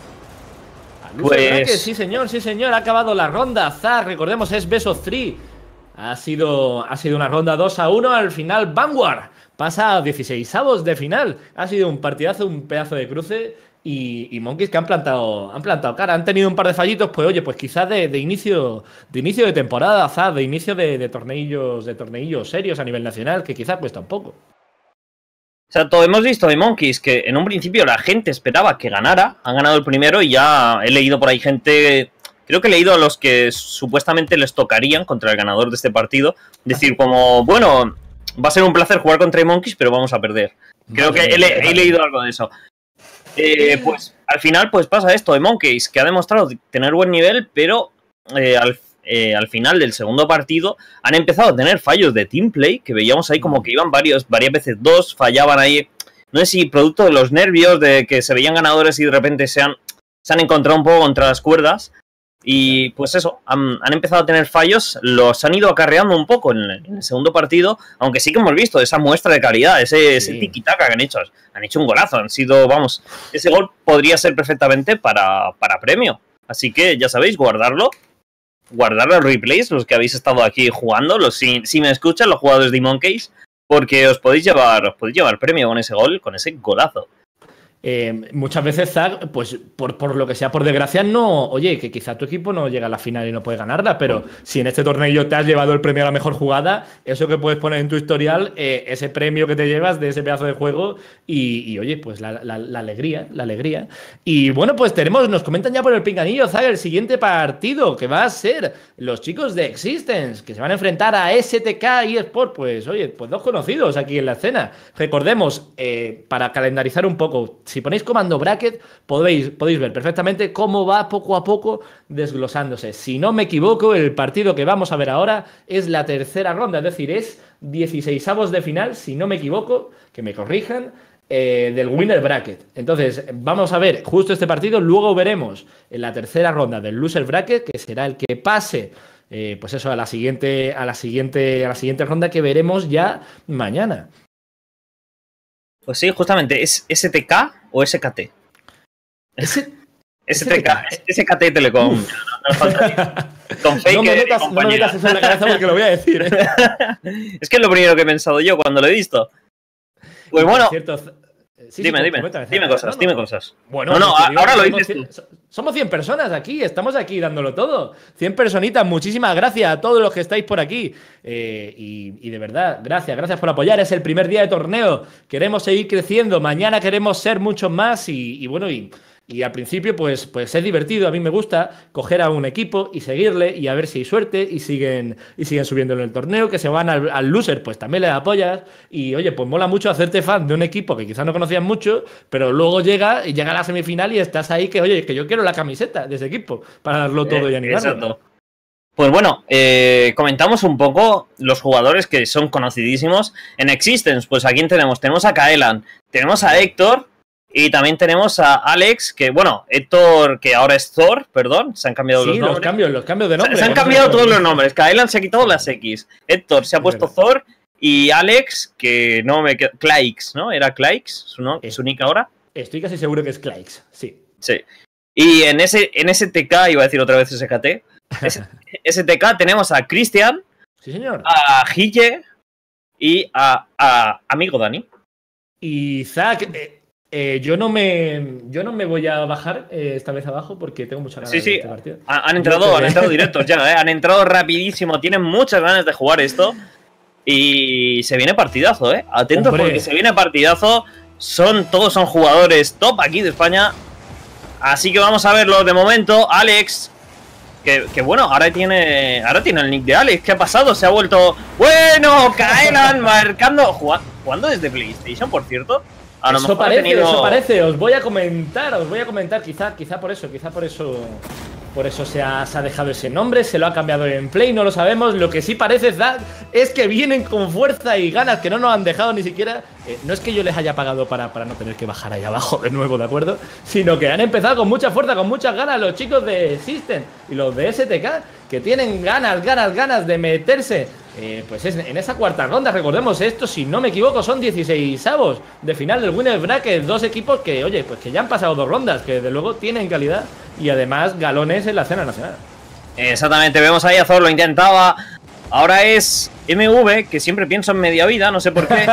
Pues sí señor, ha acabado la ronda. Zag, recordemos, es best of 3. Ha sido una ronda 2-1. Al final Vanguard pasa a 16avos de final. Ha sido un partidazo, un pedazo de cruce. Y Monkeys que han plantado cara. Han tenido un par de fallitos, pues oye, pues quizás de inicio de temporada, Zag, de inicio de torneillos serios a nivel nacional, que quizás cuesta un poco. Exacto, hemos visto de Monkeys que en un principio la gente esperaba que ganara. Han ganado el primero y ya he leído por ahí gente... Creo que he leído a los que supuestamente les tocarían contra el ganador de este partido. Decir como, bueno, va a ser un placer jugar contra Monkeys, pero vamos a perder. Creo que he leído algo de eso. Pues al final pues pasa esto de Monkeys, que ha demostrado tener buen nivel, pero al final del segundo partido han empezado a tener fallos de teamplay, que veíamos ahí como que iban varias veces dos, fallaban ahí. No sé si producto de los nervios, de que se veían ganadores y de repente se han encontrado un poco contra las cuerdas. Y pues eso, han empezado a tener fallos, los han ido acarreando un poco en el segundo partido, aunque sí que hemos visto esa muestra de calidad, ese tiki-taka que han hecho. Han hecho un golazo, han sido, vamos, ese gol podría ser perfectamente para premio. Así que ya sabéis, guardarlo los replays, los que habéis estado aquí jugando, si me escuchan, los jugadores de Monkeys, porque os podéis llevar premio con ese gol, con ese golazo. Muchas veces Zag, pues por lo que sea, por desgracia, no. Oye, que quizá tu equipo no llega a la final y no puede ganarla, pero si en este torneo te has llevado el premio a la mejor jugada, eso que puedes poner en tu historial, ese premio que te llevas de ese pedazo de juego y oye, pues la alegría. Y bueno, pues nos comentan ya por el pinganillo, Zag, el siguiente partido que va a ser los chicos de Existence, que se van a enfrentar a STK y eSport. Pues oye, pues dos conocidos aquí en la escena. Recordemos, para calendarizar un poco, Si ponéis comando bracket, podéis ver perfectamente cómo va poco a poco desglosándose. Si no me equivoco, el partido que vamos a ver ahora es la tercera ronda, es decir, es 16avos de final, si no me equivoco, que me corrijan, del winner bracket. Entonces, vamos a ver justo este partido, luego veremos en la tercera ronda del loser bracket, que será el que pase, pues eso, a la siguiente ronda que veremos ya mañana. Pues sí, justamente, ¿es STK o SKT? STK, SKT Telecom. No falta con Faker no me metas eso en la cabeza porque lo voy a decir. Es que es lo primero que he pensado yo cuando lo he visto. Pues bueno, dime cosas. Bueno, no, ahora lo dices tú. Somos 100 personas aquí, estamos aquí dándolo todo. 100 personitas, muchísimas gracias a todos los que estáis por aquí. Y de verdad, gracias por apoyar. Es el primer día de torneo. Queremos seguir creciendo. Mañana queremos ser muchos más y al principio, pues es divertido. A mí me gusta coger a un equipo y seguirle y a ver si hay suerte y siguen subiendo en el torneo. Que se van al loser, pues también le apoyas. Y oye, pues mola mucho hacerte fan de un equipo que quizás no conocías mucho, pero luego llega a la semifinal y estás ahí que, oye, que yo quiero la camiseta de ese equipo para darlo todo y animarlo. Exacto. Pues bueno, comentamos un poco los jugadores que son conocidísimos en Existence. Pues aquí tenemos a Kaelan, tenemos a Héctor. Y también tenemos a Alex, que bueno, Héctor, que ahora es Thor, perdón, se han cambiado los nombres. Los cambios de nombre. Se han cambiado todos los nombres. Kaelan se ha quitado las X. Héctor se ha puesto Thor y Alex, que no me queda. Claix, ¿no? ¿Era Claix su nick ahora? Estoy casi seguro que es Claix, sí. Sí. Y en STK, iba a decir otra vez SKT, STK tenemos a Cristian, sí, señor, a Gille y a amigo Dani. Y Zack. Yo no me voy a bajar esta vez abajo porque tengo muchas ganas de este partido. Han entrado directos ya, han entrado rapidísimo, tienen muchas ganas de jugar esto y se viene partidazo, atentos. Hombre, porque se viene partidazo, todos son jugadores top aquí de España, así que vamos a verlo. De momento, Alex, que bueno, ahora tiene el nick de Alex. ¿Qué ha pasado? Se ha vuelto, bueno, Kaelan marcando, jugando desde PlayStation, por cierto. Eso parece, os voy a comentar, quizá por eso se ha dejado ese nombre, se lo ha cambiado en Play, no lo sabemos. Lo que sí parece, Zack, es que vienen con fuerza y ganas, que no nos han dejado ni siquiera. No es que yo les haya pagado para no tener que bajar ahí abajo de nuevo, ¿de acuerdo? Sino que han empezado con mucha fuerza, con muchas ganas los chicos de System y los de STK, que tienen ganas de meterse pues en esa cuarta ronda. Recordemos esto, si no me equivoco, son 16avos de final del Winner Bracket. Dos equipos que, oye, pues que ya han pasado 2 rondas, que desde luego tienen calidad y además galones en la escena nacional. Exactamente, vemos ahí a Thor, lo intentaba. Ahora es MV, que siempre pienso en media vida, no sé por qué.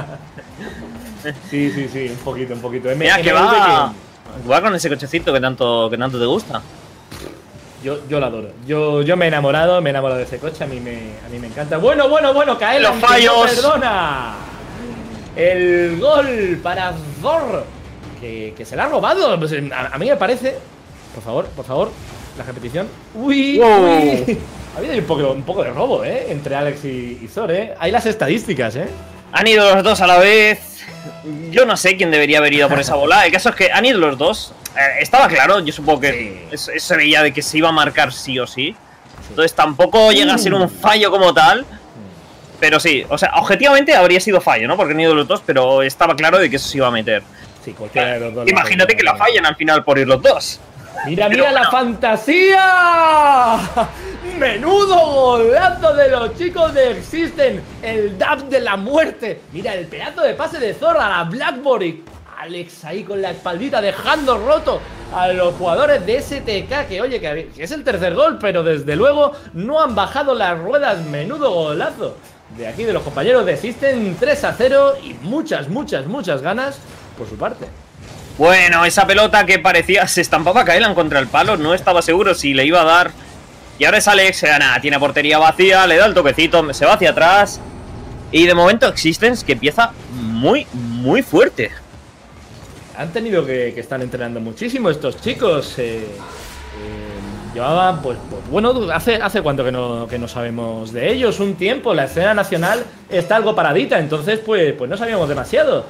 Sí, un poquito. Mira, que va con ese cochecito que tanto te gusta. Yo lo adoro. Yo me he enamorado de ese coche, a mí me encanta. Bueno, Kaelan, los fallos. No perdona. El gol para Thor, que se la ha robado. Pues a mí me parece. Por favor, la repetición. Uy. Ha habido un poco de robo, entre Alex y Thor, Hay las estadísticas, Han ido los dos a la vez. Yo no sé quién debería haber ido por esa bola. El caso es que han ido los dos. Estaba claro, yo supongo que se veía de que se iba a marcar sí o sí. Entonces tampoco llega a ser un fallo como tal. Pero sí, o sea, objetivamente habría sido fallo, ¿no? Porque han ido los dos, pero estaba claro de que eso se iba a meter. Sí, cualquiera de los dos. Imagínate que la fallan al final por ir los dos. ¡Mira la fantasía! ¡Menudo golazo de los chicos de Existen! El dab de la muerte. Mira el pedazo de pase de Zorra a la Blackboard. Alex ahí con la espaldita dejando roto a los jugadores de STK, que oye, que es el tercer gol, pero desde luego no han bajado las ruedas. Menudo golazo de aquí de los compañeros de Existen, 3-0 y muchas ganas por su parte. Bueno, esa pelota que parecía se estampaba a Kaelan contra el palo, no estaba seguro si le iba a dar. Y ahora es Alex, nada, tiene portería vacía, le da el toquecito, se va hacia atrás. Y de momento Existence que empieza muy fuerte. Han tenido que estar entrenando muchísimo estos chicos. Llevaban, pues bueno, hace cuánto que no sabemos de ellos, un tiempo. La escena nacional está algo paradita, entonces pues no sabíamos demasiado.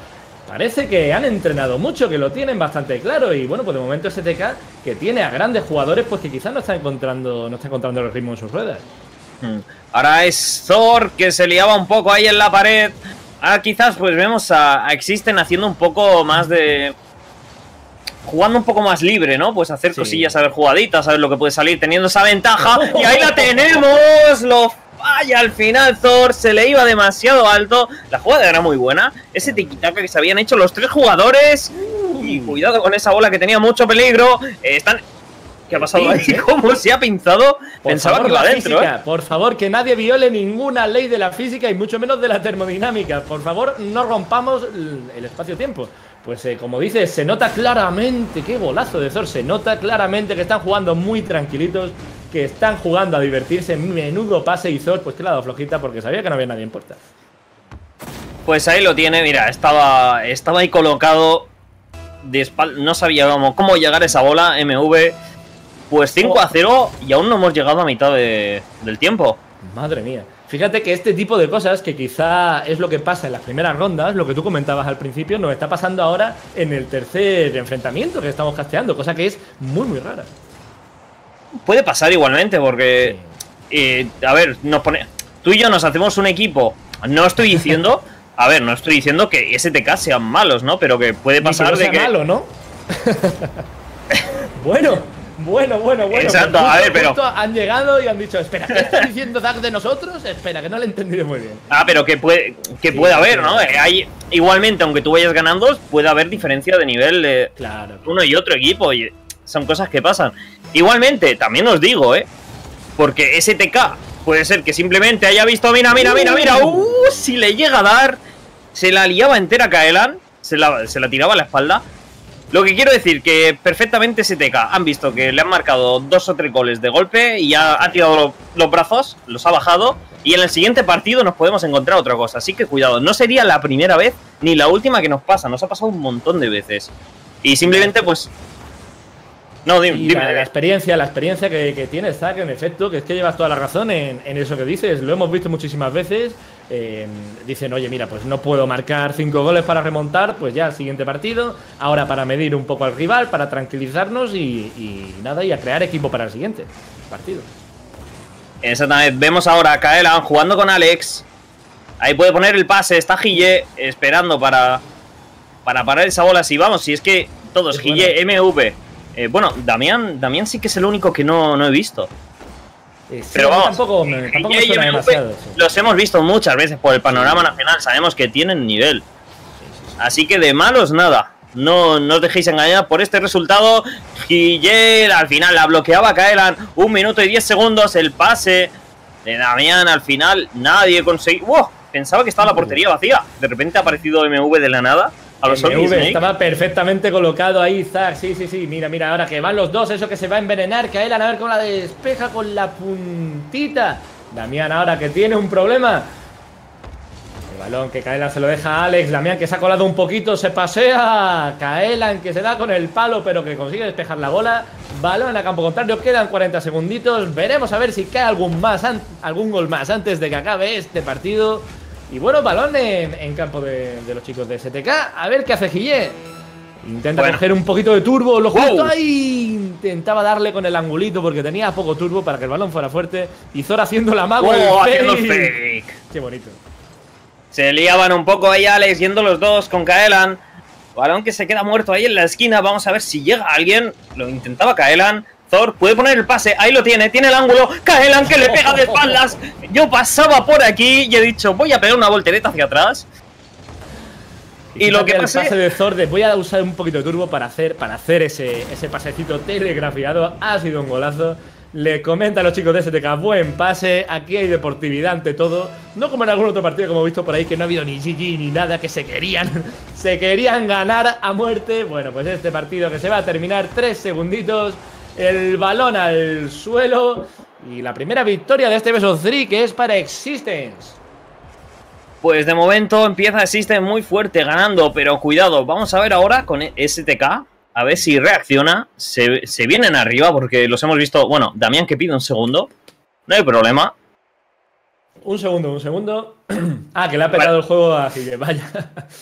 parece que han entrenado mucho, que lo tienen bastante claro. Y bueno, pues de momento STK, que tiene a grandes jugadores, pues que quizás no está encontrando el ritmo en sus ruedas. Ahora es Thor, que se liaba un poco ahí en la pared. Ahora quizás pues vemos a Existen haciendo un poco más de... jugando un poco más libre, ¿no? Pues hacer cosillas, saber jugaditas, saber lo que puede salir, teniendo esa ventaja. Y ahí la tenemos, lo falla al final Thor, se le iba demasiado alto. La jugada era muy buena. Ese tiki-taka que se habían hecho los 3 jugadores. Y cuidado con esa bola que tenía mucho peligro. ¿Qué ha pasado ahí? ¿Cómo se ha pinzado? Pensaba que iba adentro, Por favor, que nadie viole ninguna ley de la física y mucho menos de la termodinámica. Por favor, no rompamos el espacio-tiempo. Pues como dices, se nota claramente, qué golazo de Thor, se nota claramente que están jugando muy tranquilitos, que están jugando a divertirse, menudo pase, y Thor pues que le ha dado flojita porque sabía que no había nadie en puerta. Pues ahí lo tiene, mira, estaba ahí colocado de espalda, no sabía cómo llegar a esa bola, MV. Pues 5-0 y aún no hemos llegado a mitad del tiempo. Madre mía. Fíjate que este tipo de cosas, que quizá es lo que pasa en las primeras rondas, lo que tú comentabas al principio, nos está pasando ahora en el tercer enfrentamiento que estamos casteando, cosa que es muy, muy rara. Puede pasar igualmente, porque... a ver, tú y yo nos hacemos un equipo. No estoy diciendo... A ver, no estoy diciendo que STK sean malos, ¿no? Pero que puede pasar de que... malo, ¿no? Bueno. Exacto, a ver, pero... han llegado y han dicho, espera, ¿qué está diciendo Zack de nosotros? Espera, que no lo he entendido muy bien. Pero que puede haber, ¿no? Igualmente, aunque tú vayas ganando, puede haber diferencia de nivel de uno y otro equipo. Y son cosas que pasan. Igualmente, también os digo, porque STK puede ser que simplemente haya visto, mira. Si le llega a dar, se la liaba entera a Kaelan, se la tiraba a la espalda. Lo que quiero decir, que perfectamente STK han visto que le han marcado 2 o 3 goles de golpe y ya ha tirado los brazos, los ha bajado, y en el siguiente partido nos podemos encontrar otra cosa. Así que cuidado, no sería la primera vez ni la última que nos pasa, nos ha pasado un montón de veces. Y simplemente pues... No, dime. La experiencia que tienes, Zack, en efecto, que es que llevas toda la razón en eso que dices, lo hemos visto muchísimas veces. Dicen, oye, mira, pues no puedo marcar 5 goles para remontar, pues ya el siguiente partido, ahora para medir un poco al rival, para tranquilizarnos y nada, y a crear equipo para el siguiente partido. Exactamente, vemos ahora a Kaelan jugando con Alex, ahí puede poner el pase, está Gille esperando para parar esa bola, si es que todos, Gille, MV, bueno, Damián sí que es el único que no he visto. Pero vamos, tampoco me suena demasiado. Los hemos visto muchas veces por el panorama nacional, sabemos que tienen nivel. Así que de malos nada. No os dejéis engañar por este resultado. Gille al final la bloqueaba a Kaelan. 1 minuto y 10 segundos. El pase de Damián al final. Nadie consiguió. ¡Wow! Pensaba que estaba la portería vacía. De repente ha aparecido MV de la nada. A los MV estaba perfectamente colocado ahí, Zack. Sí. Mira, ahora que van los dos, eso que se va a envenenar. Kaelan a ver cómo la despeja con la puntita. Damián ahora que tiene un problema. El balón que Kaelan se lo deja a Alex. Damián que se ha colado un poquito, se pasea. Kaelan que se da con el palo, pero que consigue despejar la bola. Balón a campo contrario, quedan 40 segunditos. Veremos a ver si cae algún gol más antes de que acabe este partido. Y bueno, balón en campo de los chicos de STK. A ver qué hace Gille. Intenta coger un poquito de turbo. Lo justo ahí. Intentaba darle con el angulito porque tenía poco turbo para que el balón fuera fuerte. Y Thor haciendo la mago. Haciendo fake. Qué bonito. Se liaban un poco ahí Alex, yendo los dos con Kaelan. Balón que se queda muerto ahí en la esquina. Vamos a ver si llega alguien. Lo intentaba Kaelan. Thor puede poner el pase, ahí lo tiene el ángulo. Kaelan que le pega de espaldas. Yo pasaba por aquí y he dicho, voy a pegar una voltereta hacia atrás. Y lo que pasa el pase de Thor, voy a usar un poquito de turbo para hacer ese pasecito telegrafiado. Ha sido un golazo. Le comenta a los chicos de STK, buen pase. Aquí hay deportividad ante todo. No como en algún otro partido, como he visto por ahí, que no ha habido ni GG ni nada, que se querían ganar a muerte. Bueno, pues este partido que se va a terminar 3 segunditos. El balón al suelo. Y la primera victoria de este Best of 3, que es para Existence. Pues de momento empieza Existence muy fuerte ganando. Pero cuidado, vamos a ver ahora con STK. A ver si reacciona. Se vienen arriba porque los hemos visto. Bueno, Damián que pide un segundo. No hay problema. Un segundo. Que le ha petado el juego a Gille. Vaya.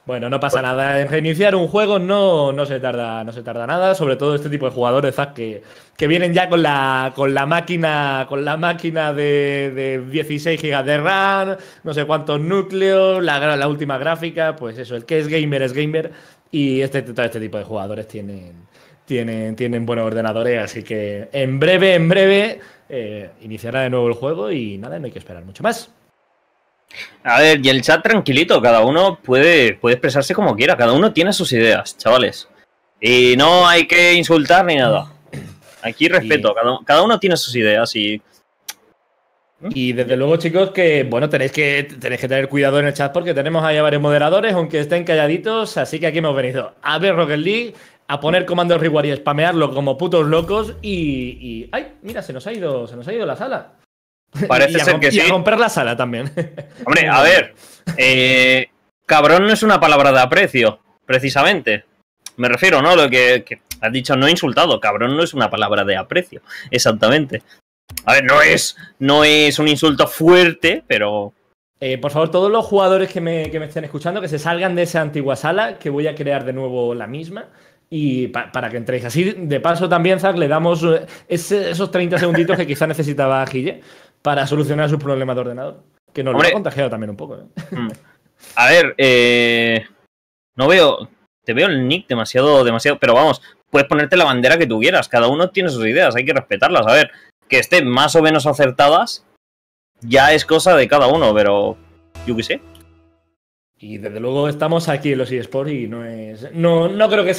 Bueno, no pasa nada. En reiniciar un juego no se tarda nada. Sobre todo este tipo de jugadores, Zack, que vienen ya con la máquina de 16 GB de RAM, no sé cuántos núcleos, la última gráfica. Pues eso, el que es gamer. Y todo este tipo de jugadores tienen buenos ordenadores. Así que en breve iniciará de nuevo el juego y nada, no hay que esperar mucho más. A ver, y el chat tranquilito, cada uno puede expresarse como quiera, cada uno tiene sus ideas, chavales. Y no hay que insultar ni nada. Aquí respeto, cada uno tiene sus ideas y... Y desde luego, chicos, que bueno, tenéis que tener cuidado en el chat porque tenemos ahí a varios moderadores, aunque estén calladitos, así que aquí hemos venido a ver Rocket League, a poner comandos reward y spamearlo como putos locos y... ¡Ay! Mira, se nos ha ido la sala. Parece ser que sí. Y a romper la sala también. Hombre, a ver. Cabrón no es una palabra de aprecio, precisamente. Me refiero, ¿no? Lo que has dicho, no he insultado. Cabrón no es una palabra de aprecio. Exactamente. A ver, no es un insulto fuerte, pero... por favor, todos los jugadores que me estén escuchando, que se salgan de esa antigua sala, que voy a crear de nuevo la misma. Y para que entréis. Así, de paso también, Zack, le damos esos 30 segunditos que quizá necesitaba Guille para solucionar sus problemas de ordenador. Que nos lo ha contagiado también un poco. A ver, no veo... Te veo el nick demasiado... Pero vamos, puedes ponerte la bandera que tú quieras. Cada uno tiene sus ideas, hay que respetarlas. A ver, que estén más o menos acertadas ya es cosa de cada uno, pero... Yo qué sé. Y desde luego estamos aquí en los eSports y no creo que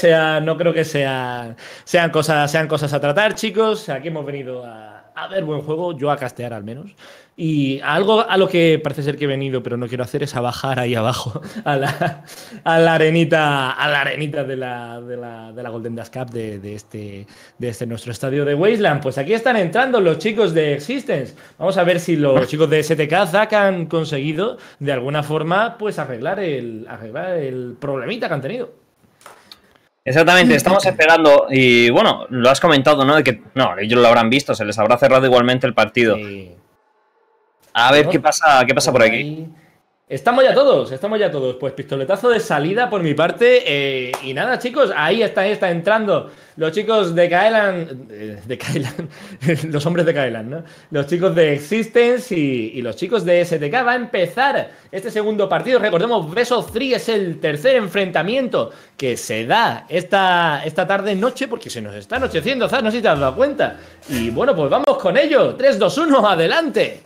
sean cosas a tratar, chicos. Aquí hemos venido a ver buen juego, yo a castear al menos. Y algo a lo que parece ser que he venido, pero no quiero hacer, es a bajar ahí abajo a la arenita de la Golden Dash Cup de este nuestro estadio de Wasteland. Pues aquí están entrando los chicos de Existence. Vamos a ver si los chicos de STK Zack han conseguido de alguna forma pues arreglar el problemita que han tenido. Exactamente, estamos esperando y bueno, lo has comentado, ¿no? De que no, ellos lo habrán visto, se les habrá cerrado igualmente el partido. A ver qué pasa por aquí. Estamos ya todos. Pues pistoletazo de salida por mi parte. Y nada, chicos, ahí está entrando los chicos de Kaelan. Los hombres de Kaelan, ¿no? Los chicos de Existence y los chicos de STK. Va a empezar este segundo partido. Recordemos, Best of 3 es el tercer enfrentamiento que se da esta tarde-noche, porque se nos está anocheciendo, Zaz, no sé si te has dado cuenta. Y bueno, pues vamos con ello. 3, 2, 1, adelante.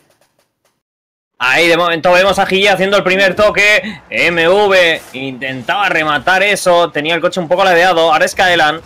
Ahí de momento vemos a Guille haciendo el primer toque. MV intentaba rematar eso. Tenía el coche un poco ladeado. Ahora es Kaelan.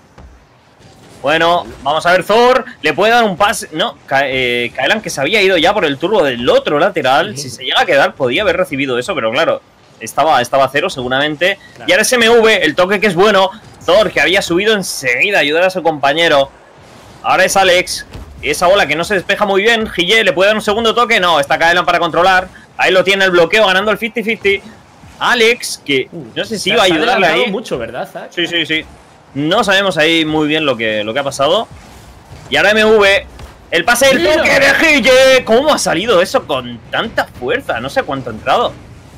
Bueno, vamos a ver Thor. Le puede dar un pase. No, Kaelan que se había ido ya por el turbo del otro lateral. Si se llega a quedar podía haber recibido eso, pero claro, estaba a cero seguramente. Claro. Y ahora es MV, el toque que es bueno. Thor que había subido enseguida a ayudar a su compañero. Ahora es Alex. Esa bola que no se despeja muy bien. Guille le puede dar un segundo toque. No, está Kaelan para controlar. Ahí lo tiene el bloqueo, ganando el 50-50. Alex, que no sé si iba a ayudarle ahí. Mucho, ¿verdad, Zack? Sí. No sabemos ahí muy bien lo que ha pasado. Y ahora MV. El pase del toque de Guille. ¿Cómo ha salido eso con tanta fuerza? No sé cuánto ha entrado.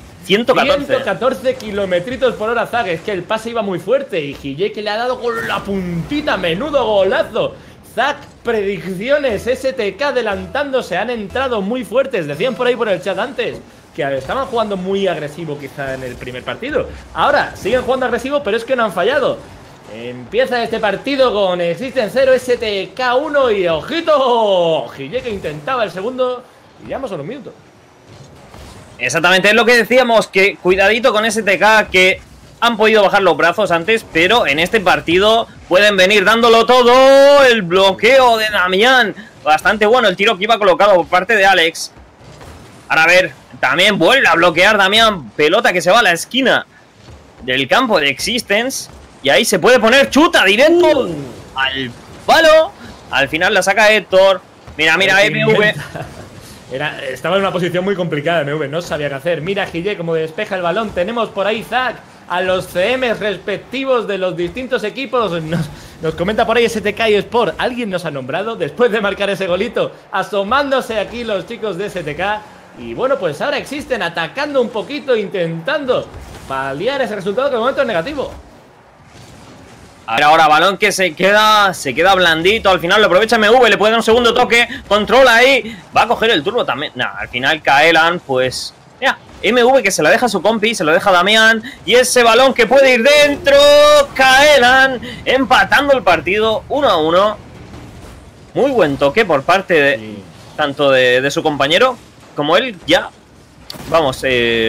114 kilometritos por hora, Zack. Es que el pase iba muy fuerte. Y Guille que le ha dado con la puntita. Menudo golazo. Zack, predicciones, STK adelantándose, han entrado muy fuertes, decían por ahí por el chat antes, que estaban jugando muy agresivo quizá en el primer partido. Ahora, siguen jugando agresivo, pero es que no han fallado. Empieza este partido con Existence 0, STK 1 y ojito, Guille que intentaba el segundo y ya hemos solo un minuto. Exactamente, es lo que decíamos, que cuidadito con STK, que han podido bajar los brazos antes, pero en este partido pueden venir dándolo todo. El bloqueo de Damián, bastante bueno el tiro que iba colocado por parte de Alex. Ahora a ver, también vuelve a bloquear Damián. Pelota que se va a la esquina del campo de Existence. Y ahí se puede poner chuta directo al palo. Al final la saca Héctor. Mira, MV. Estaba en una posición muy complicada, MV, no sabía qué hacer. Mira Guille como despeja el balón. Tenemos por ahí Zack a los CMs respectivos de los distintos equipos. Nos comenta por ahí STK y Sport. ¿Alguien nos ha nombrado después de marcar ese golito? Asomándose aquí los chicos de STK. Y bueno, pues ahora existen atacando un poquito, intentando paliar ese resultado que de momento es negativo. A ver, ahora balón que se queda blandito. Al final lo aprovecha MV, le puede dar un segundo toque. Controla ahí. Va a coger el turbo también. Nah, al final Kaelan, pues... Mira, MV que se la deja a su compi, se lo deja a Damián. Y ese balón que puede ir dentro. Kaelan empatando el partido 1-1. Muy buen toque por parte de tanto de su compañero como él. Ya, vamos,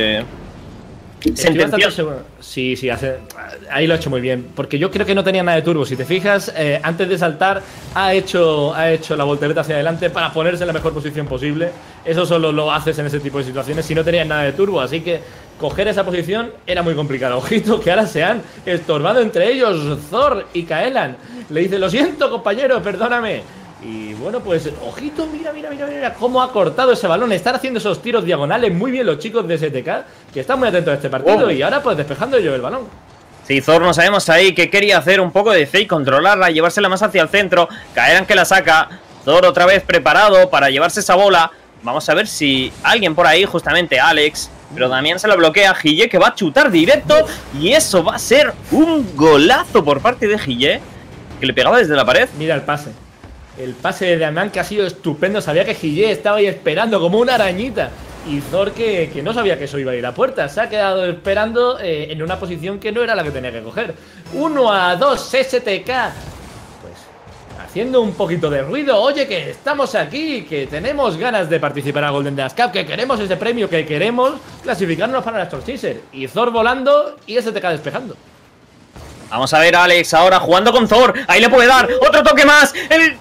sentenció. Sí, ahí lo ha hecho muy bien. Porque yo creo que no tenía nada de turbo. Si te fijas, antes de saltar ha hecho la voltereta hacia adelante para ponerse en la mejor posición posible. Eso solo lo haces en ese tipo de situaciones si no tenías nada de turbo. Así que coger esa posición era muy complicado. Ojito que ahora se han estorbado entre ellos Thor y Kaelan. Le dice, lo siento compañero, perdóname. Y bueno, pues, ojito, mira cómo ha cortado ese balón. Están haciendo esos tiros diagonales muy bien los chicos de STK, que están muy atentos a este partido. Y ahora pues despejando ellos el balón. Sí, Thor no sabemos ahí que quería hacer un poco de fake, controlarla, llevársela más hacia el centro. Kaelan que la saca. Thor otra vez preparado para llevarse esa bola. Vamos a ver si alguien por ahí, justamente Alex, pero Damián se la bloquea. Gille que va a chutar directo. Y eso va a ser un golazo por parte de Gille, que le pegaba desde la pared. Mira el pase. El pase de Damián que ha sido estupendo. Sabía que Gille estaba ahí esperando como una arañita. Y Thor que no sabía que eso iba a ir a puerta. Se ha quedado esperando en una posición que no era la que tenía que coger. 1-2 STK. Pues haciendo un poquito de ruido. Oye, que estamos aquí, que tenemos ganas de participar a Golden Dash Cup, que queremos ese premio, que queremos clasificarnos para la Torchaser. Y Thor volando y STK despejando. Vamos a ver a Alex ahora jugando con Thor. Ahí le puede dar otro toque más.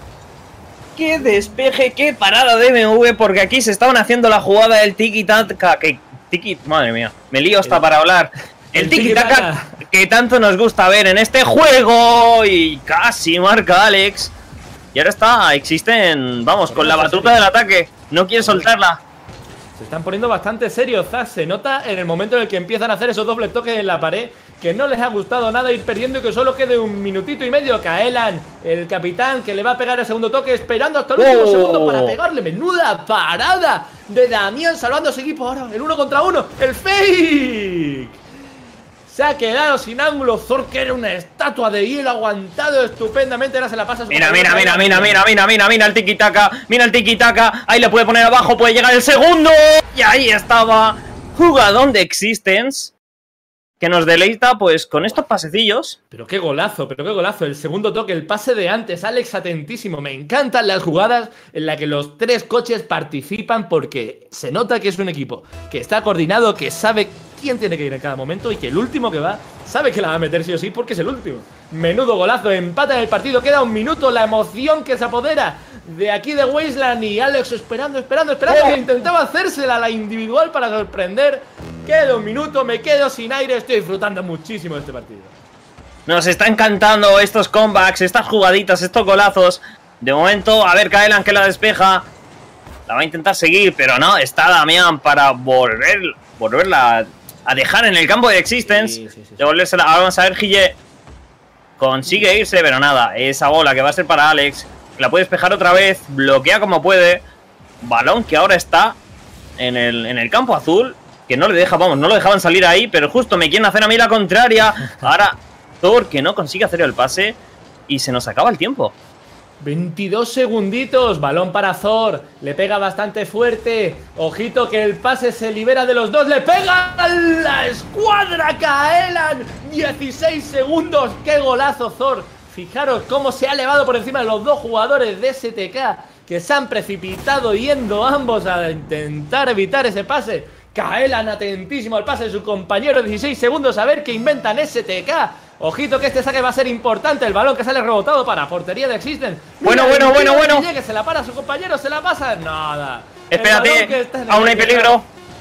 ¡Qué despeje! ¡Qué parada de MV! Porque aquí se estaban haciendo la jugada del tiki-taka. Madre mía, me lío hasta para hablar. El tiki-taka que tanto nos gusta ver en este juego. Y casi marca Alex. Y ahora está, existen, vamos, con la batuta del ataque. No quiere soltarla. Se están poniendo bastante serios, Zaz. Se nota en el momento en el que empiezan a hacer esos dobles toques en la pared, que no les ha gustado nada ir perdiendo y que solo quede un minutito y medio. Kaelan, el capitán, que le va a pegar el segundo toque, esperando hasta el último segundo para pegarle. Menuda parada de Damián, salvando a su equipo ahora. El 1 contra 1, el fake. Se ha quedado sin ángulo. Thor, que era una estatua de hielo, aguantado estupendamente. Ahora se la pasa a su mira el tiki-taka. Mira el tiki-taka. Ahí le puede poner abajo, puede llegar el segundo. Y ahí estaba. Jugadón de Existence, que nos deleita pues con estos pasecillos. Pero qué golazo, el segundo toque, el pase de antes, Alex atentísimo. Me encantan las jugadas en las que los tres coches participan, porque se nota que es un equipo que está coordinado, que sabe quién tiene que ir en cada momento y que el último que va sabe que la va a meter sí o sí porque es el último. Menudo golazo, empata en el partido, queda un minuto, la emoción que se apodera de aquí de Wasteland y Alex esperando, que intentaba hacérsela a la individual para sorprender. Queda un minuto, me quedo sin aire, estoy disfrutando muchísimo de este partido. Nos está encantando estos comebacks, estas jugaditas, estos golazos. De momento, a ver Kaelan que la despeja. La va a intentar seguir, pero no, está Damián para volverla a dejar en el campo de Existence. Devolvérsela. Ahora vamos a ver, Gille consigue irse, pero nada, esa bola que va a ser para Alex, la puede despejar otra vez, bloquea como puede. Balón que ahora está en el campo azul, que no le deja, vamos, no lo dejaban salir ahí, pero justo me quieren hacer a mí la contraria. Ahora Thor que no consigue hacer el pase y se nos acaba el tiempo. 22 segunditos, balón para Thor, le pega bastante fuerte, ojito que el pase se libera de los dos, le pega a la escuadra Kaelan, 16 segundos, qué golazo Thor. Fijaros cómo se ha elevado por encima de los dos jugadores de STK, que se han precipitado yendo ambos a intentar evitar ese pase. Kaelan atentísimo al pase de su compañero, 16 segundos, a ver qué inventan STK. Ojito que este saque va a ser importante. El balón que sale rebotado para portería de Existence. Bueno. Que se la para a su compañero, se la pasa. Nada. Espérate, aún hay peligro.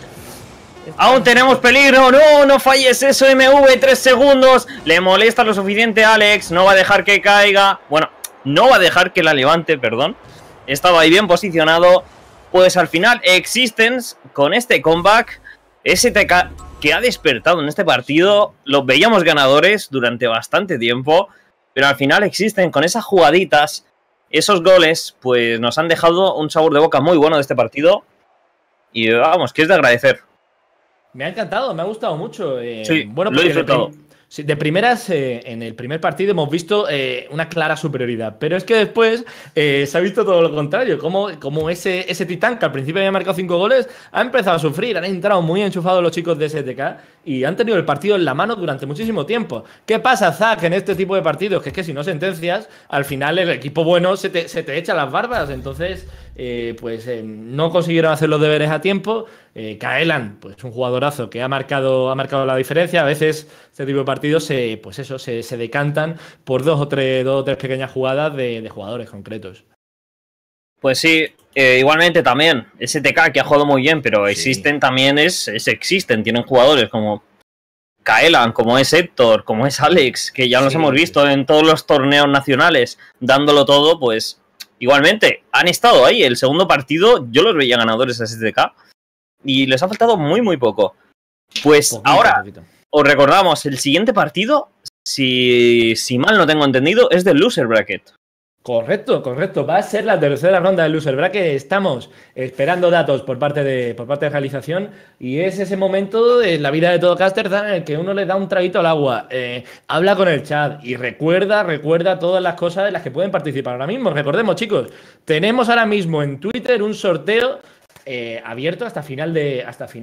Aún tenemos peligro. No falles eso, MV, 3 segundos. Le molesta lo suficiente a Alex. No va a dejar que caiga. Bueno, no va a dejar que la levante, perdón. Estaba ahí bien posicionado. Pues al final, Existence, con este comeback, STK, que ha despertado en este partido, los veíamos ganadores durante bastante tiempo, pero al final existen con esas jugaditas, esos goles, pues nos han dejado un sabor de boca muy bueno de este partido y vamos, que es de agradecer. Me ha encantado, me ha gustado mucho. Sí, bueno, lo he disfrutado. Sí, de primeras, en el primer partido hemos visto una clara superioridad, pero es que después se ha visto todo lo contrario, como ese Titán que al principio había marcado 5 goles, ha empezado a sufrir, han entrado muy enchufados los chicos de STK y han tenido el partido en la mano durante muchísimo tiempo. ¿Qué pasa, Zack, en este tipo de partidos? Que es que si no sentencias, al final el equipo bueno se te echa las barbas, entonces no consiguieron hacer los deberes a tiempo. Kaelan, pues un jugadorazo que ha marcado la diferencia. A veces este tipo de partidos se decantan por dos o tres pequeñas jugadas de jugadores concretos. Pues sí, igualmente también, STK que ha jugado muy bien, pero Sí. existen también, existen, tienen jugadores como Kaelan, como es Héctor, como es Alex, que ya los Sí, hemos visto en todos los torneos nacionales, dándolo todo, pues igualmente, han estado ahí. El segundo partido yo los veía ganadores a STK y les ha faltado muy, muy poco. Pues Poquito, ahora, poquito. os recordamos, el siguiente partido, si mal no tengo entendido, es del Loser Bracket. Correcto. Va a ser la tercera ronda del Loser Bracket. Estamos esperando datos por parte de realización y es ese momento en la vida de todo caster en el que uno le da un traguito al agua, habla con el chat y recuerda todas las cosas en las que pueden participar ahora mismo. Recordemos, chicos, tenemos ahora mismo en Twitter un sorteo abierto hasta final de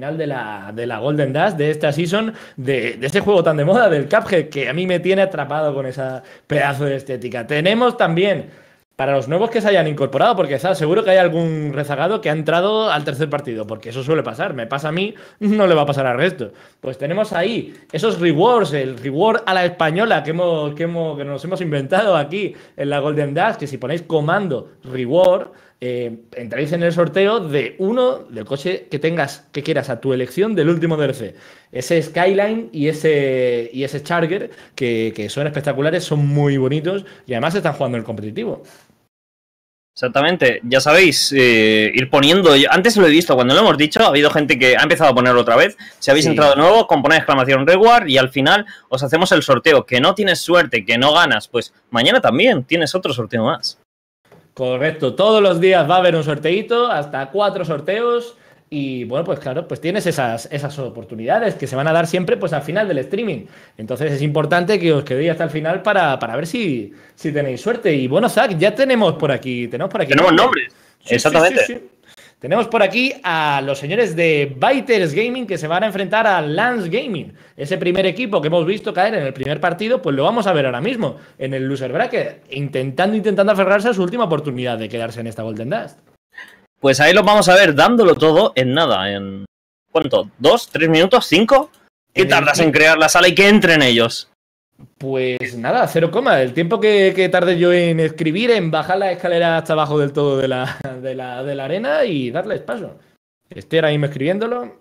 la Golden Dash de esta season, de este juego tan de moda del Cuphead, que a mí me tiene atrapado con esa pedazo de estética. Tenemos también para los nuevos que se hayan incorporado, porque seguro que hay algún rezagado que ha entrado al tercer partido, porque eso suele pasar, me pasa a mí, no le va a pasar al resto. Pues tenemos ahí esos rewards, el reward a la española que nos hemos inventado aquí en la Golden Dash, que si ponéis comando reward, entráis en el sorteo de uno del coche que quieras a tu elección del último DLC. Ese Skyline y ese Charger que son espectaculares, son muy bonitos y además están jugando el competitivo. Exactamente, ya sabéis, ir poniendo. Antes lo he visto, cuando lo hemos dicho, ha habido gente que ha empezado a ponerlo otra vez. Si habéis entrado de nuevo, poner exclamación reward y al final os hacemos el sorteo. Que no tienes suerte, que no ganas, pues mañana también tienes otro sorteo más. Correcto, todos los días va a haber un sorteito, hasta 4 sorteos. Y bueno, pues claro, pues tienes esas oportunidades que se van a dar siempre pues al final del streaming. Entonces es importante que os quedéis hasta el final para ver si tenéis suerte. Y bueno, Zack, ya tenemos por aquí. Tenemos nombres. Sí, Exactamente. sí. Tenemos por aquí a los señores de Biters Gaming que se van a enfrentar a Lance Gaming. Ese primer equipo que hemos visto caer en el primer partido, pues lo vamos a ver ahora mismo en el Loser Bracket, intentando aferrarse a su última oportunidad de quedarse en esta Golden Dust. Pues ahí lo vamos a ver dándolo todo en nada, en... ¿cuánto? ¿2? ¿3 minutos? ¿5? ¿Qué tardas en crear la sala y que entren ellos? Pues nada, 0, el tiempo que tarde yo en escribir, en bajar la escalera hasta abajo del todo de la arena y darles paso. Estoy ahora mismo escribiéndolo.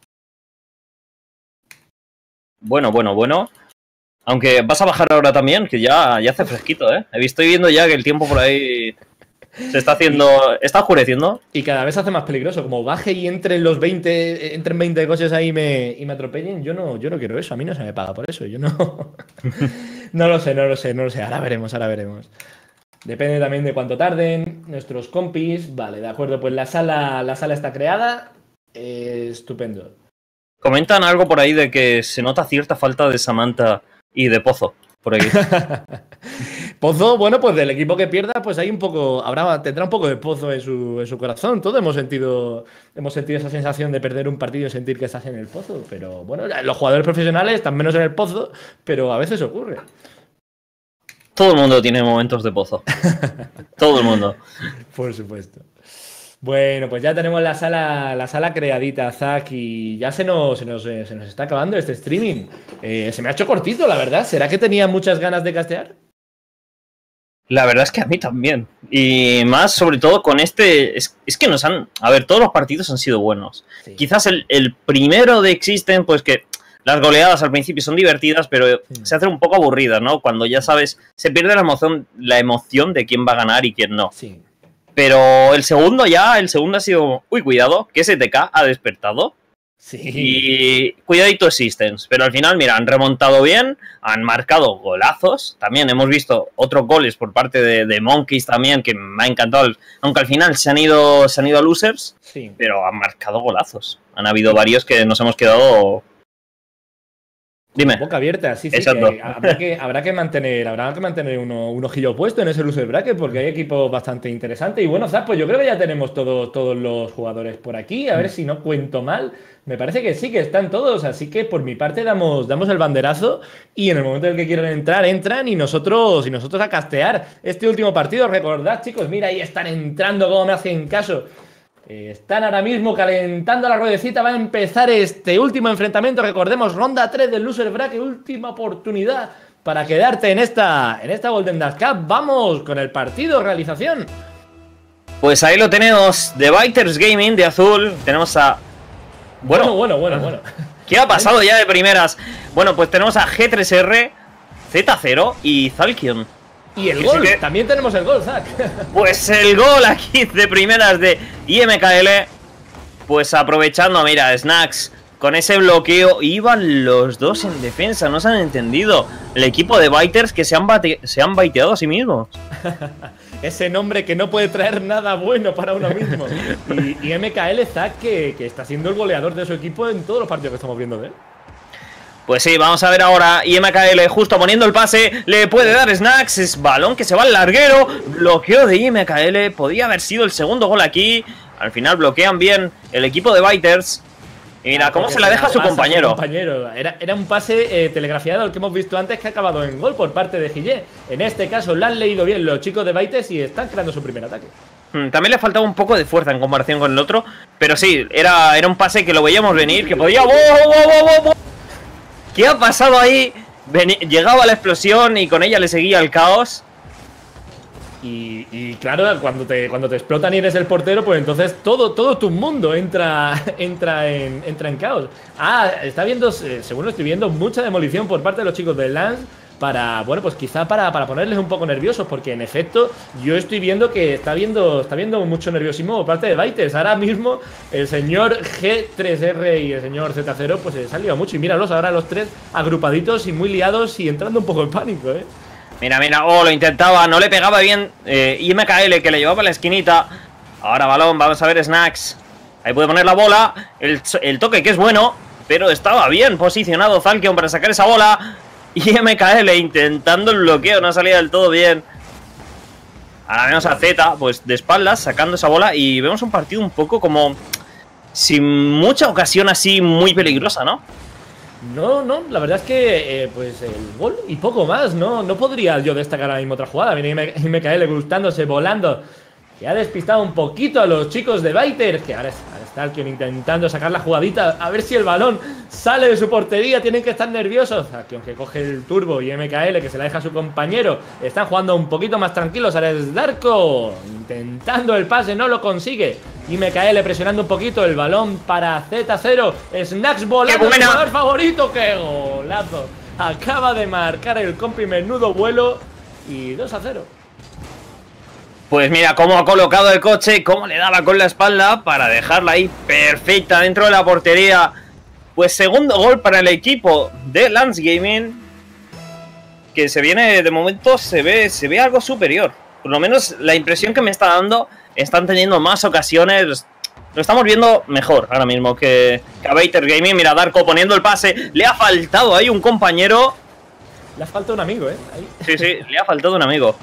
Bueno. Aunque vas a bajar ahora también, que ya hace fresquito, ¿eh? Estoy viendo ya que el tiempo por ahí se está haciendo... ¿Está oscureciendo? Y cada vez se hace más peligroso. Como baje y entren 20 coches ahí y me atropellen, yo no quiero eso. A mí no se me paga por eso. Yo no... No lo sé. Ahora veremos. Depende también de cuánto tarden nuestros compis. Vale, de acuerdo. Pues la sala está creada. Estupendo. Comentan algo por ahí de que se nota cierta falta de Samantha y de Pozo por aquí. Pozo, bueno, pues del equipo que pierda, pues hay un poco, tendrá un poco de Pozo en su corazón. Todos hemos sentido esa sensación de perder un partido y sentir que estás en el pozo. Pero bueno, los jugadores profesionales están menos en el pozo, pero a veces ocurre. Todo el mundo tiene momentos de Pozo. Todo el mundo. Por supuesto. Bueno, pues ya tenemos la sala creadita, Zack, y ya se nos está acabando este streaming. Se me ha hecho cortito, la verdad. ¿Será que tenía muchas ganas de castear? La verdad es que a mí también. Y más, sobre todo, con este... Es que nos han... A ver, todos los partidos han sido buenos. Sí. Quizás el primero de Existen, pues que las goleadas al principio son divertidas, pero se hacen un poco aburridas, ¿no? Cuando ya sabes... Se pierde la emoción de quién va a ganar y quién no. Sí. Pero el segundo ha sido... Uy, cuidado, que STK ha despertado. Sí. Y cuidadito Systems, pero al final, mira, han remontado bien, han marcado golazos. También hemos visto otros goles por parte de Monkeys también, que me ha encantado. Aunque al final se han ido a losers, Sí. pero han marcado golazos. Han habido varios que nos hemos quedado... Dime. Boca abierta, sí, Exacto. que habrá que mantener un ojillo puesto en ese loser bracket porque hay equipos bastante interesantes. Y bueno, Zap, pues yo creo que ya tenemos todos los jugadores por aquí. A ver si no cuento mal. Me parece que sí, que están todos. Así que por mi parte damos el banderazo y en el momento en el que quieran entrar, entran y nosotros a castear este último partido. Recordad, chicos, mira, ahí están entrando, como me hacen caso. Están ahora mismo calentando la ruedecita. Va a empezar este último enfrentamiento. Recordemos, ronda 3 del Loser Bracket. Última oportunidad para quedarte en esta Golden Dust Cup. Vamos con el partido, realización. Pues ahí lo tenemos. The Biters Gaming de azul. Tenemos a... Bueno. ¿Qué ha pasado ya de primeras? Bueno, pues tenemos a G3R, Z0 y Zalkion. Y el gol, también tenemos el gol, Zack. Pues el gol aquí de primeras de IMKL. Pues aprovechando, mira, Snacks, con ese bloqueo, iban los dos en defensa, no se han entendido. El equipo de Biters que se han baiteado a sí mismos. Ese nombre que no puede traer nada bueno para uno mismo. Y MKL, Zack, que está siendo el goleador de su equipo en todos los partidos que estamos viendo de él. Pues sí, vamos a ver ahora. IMKL justo poniendo el pase. Le puede dar Snacks. Es balón que se va al larguero. Bloqueo de IMKL. Podía haber sido el segundo gol aquí. Al final bloquean bien el equipo de Biters. Y mira cómo se la deja a su compañero. Era un pase telegrafiado, el que hemos visto antes, que ha acabado en gol por parte de Gillet. En este caso lo han leído bien los chicos de Biters y están creando su primer ataque. También le faltaba un poco de fuerza en comparación con el otro. Pero sí, era un pase que lo veíamos venir. Que podía... ¡Oh! ¿Qué ha pasado ahí? Llegaba la explosión y con ella le seguía el caos. Y claro, cuando te explotan y eres el portero, pues entonces todo tu mundo entra en caos. Está viendo, según lo estoy viendo, mucha demolición por parte de los chicos del Lance. Bueno, pues quizá para ponerles un poco nerviosos, porque en efecto yo estoy viendo que está viendo mucho nerviosismo por parte de Biters. Ahora mismo el señor G3R y el señor Z0 pues se han liado mucho. Y míralos ahora los tres agrupaditos y muy liados y entrando un poco en pánico, Mira, lo intentaba, no le pegaba bien IMKL, que le llevaba a la esquinita. Ahora balón, vamos a ver Snacks. Ahí puede poner la bola, el toque que es bueno, pero estaba bien posicionado Zalkion para sacar esa bola. Y MKL intentando el bloqueo, no salía del todo bien. Ahora vemos a Z, pues de espaldas, sacando esa bola. Y vemos un partido un poco como sin mucha ocasión así muy peligrosa, ¿no? No, la verdad es que pues el gol y poco más. No podría yo destacar ahora mismo otra jugada. Viene MKL gustándose, volando, que ha despistado un poquito a los chicos de Biters, que ahora está Zalkion intentando sacar la jugadita, a ver si el balón sale de su portería. Tienen que estar nerviosos. Zalkion que coge el turbo y MKL que se la deja a su compañero. Están jugando un poquito más tranquilos. Ahora es Darko intentando el pase, no lo consigue. Y MKL presionando un poquito el balón para Z0. Snacks volando, su jugador favorito. ¡Qué golazo! Acaba de marcar el compi, menudo vuelo. Y 2-0. Pues mira cómo ha colocado el coche, cómo le daba con la espalda para dejarla ahí perfecta dentro de la portería. Pues segundo gol para el equipo de Lance Gaming, que se viene, de momento se ve algo superior. Por lo menos la impresión que me está dando, están teniendo más ocasiones. Lo estamos viendo mejor ahora mismo que a Biters Gaming. Mira, Darko poniendo el pase, le ha faltado ahí un compañero. Le ha faltado un amigo, Ahí. Sí, le ha faltado un amigo.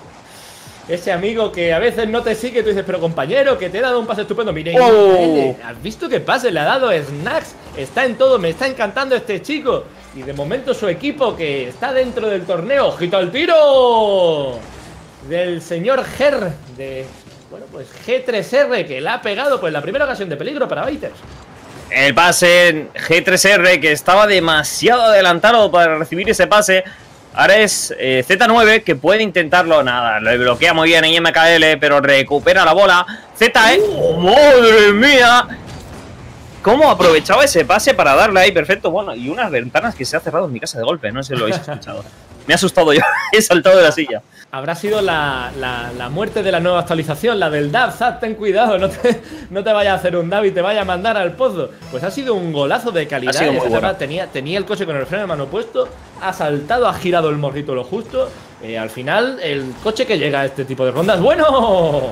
Ese amigo que a veces no te sigue, tú dices, pero compañero, que te he dado un pase estupendo. Mire, ¿has visto qué pase le ha dado Snacks? Está en todo, me está encantando este chico. Y de momento su equipo, que está dentro del torneo. ¡Ojito al tiro! Del señor Ger, bueno, pues G3R, que le ha pegado pues la primera ocasión de peligro para Biters. El pase G3R, que estaba demasiado adelantado para recibir ese pase. Ahora es Z9, que puede intentarlo. Nada, lo bloquea muy bien en MKL, pero recupera la bola. Z, ¡madre mía! ¿Cómo aprovechaba ese pase para darle ahí? Perfecto. Bueno, y unas ventanas que se ha cerrado en mi casa de golpe. No sé si lo habéis escuchado. Me ha asustado yo. He saltado de la silla. Habrá sido la muerte de la nueva actualización, la del DAB. Zap, ten cuidado, no te vaya a hacer un DAB y te vaya a mandar al pozo. Pues ha sido un golazo de calidad. Ha sido muy bueno. Tenía el coche con el freno de mano puesto, ha saltado, ha girado el morrito lo justo. Al final, el coche que llega a este tipo de rondas, ¡bueno!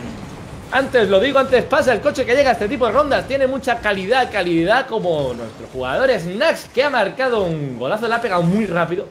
Antes lo digo, antes pasa, el coche que llega a este tipo de rondas tiene mucha calidad como nuestro jugador Snax, que ha marcado un golazo, le ha pegado muy rápido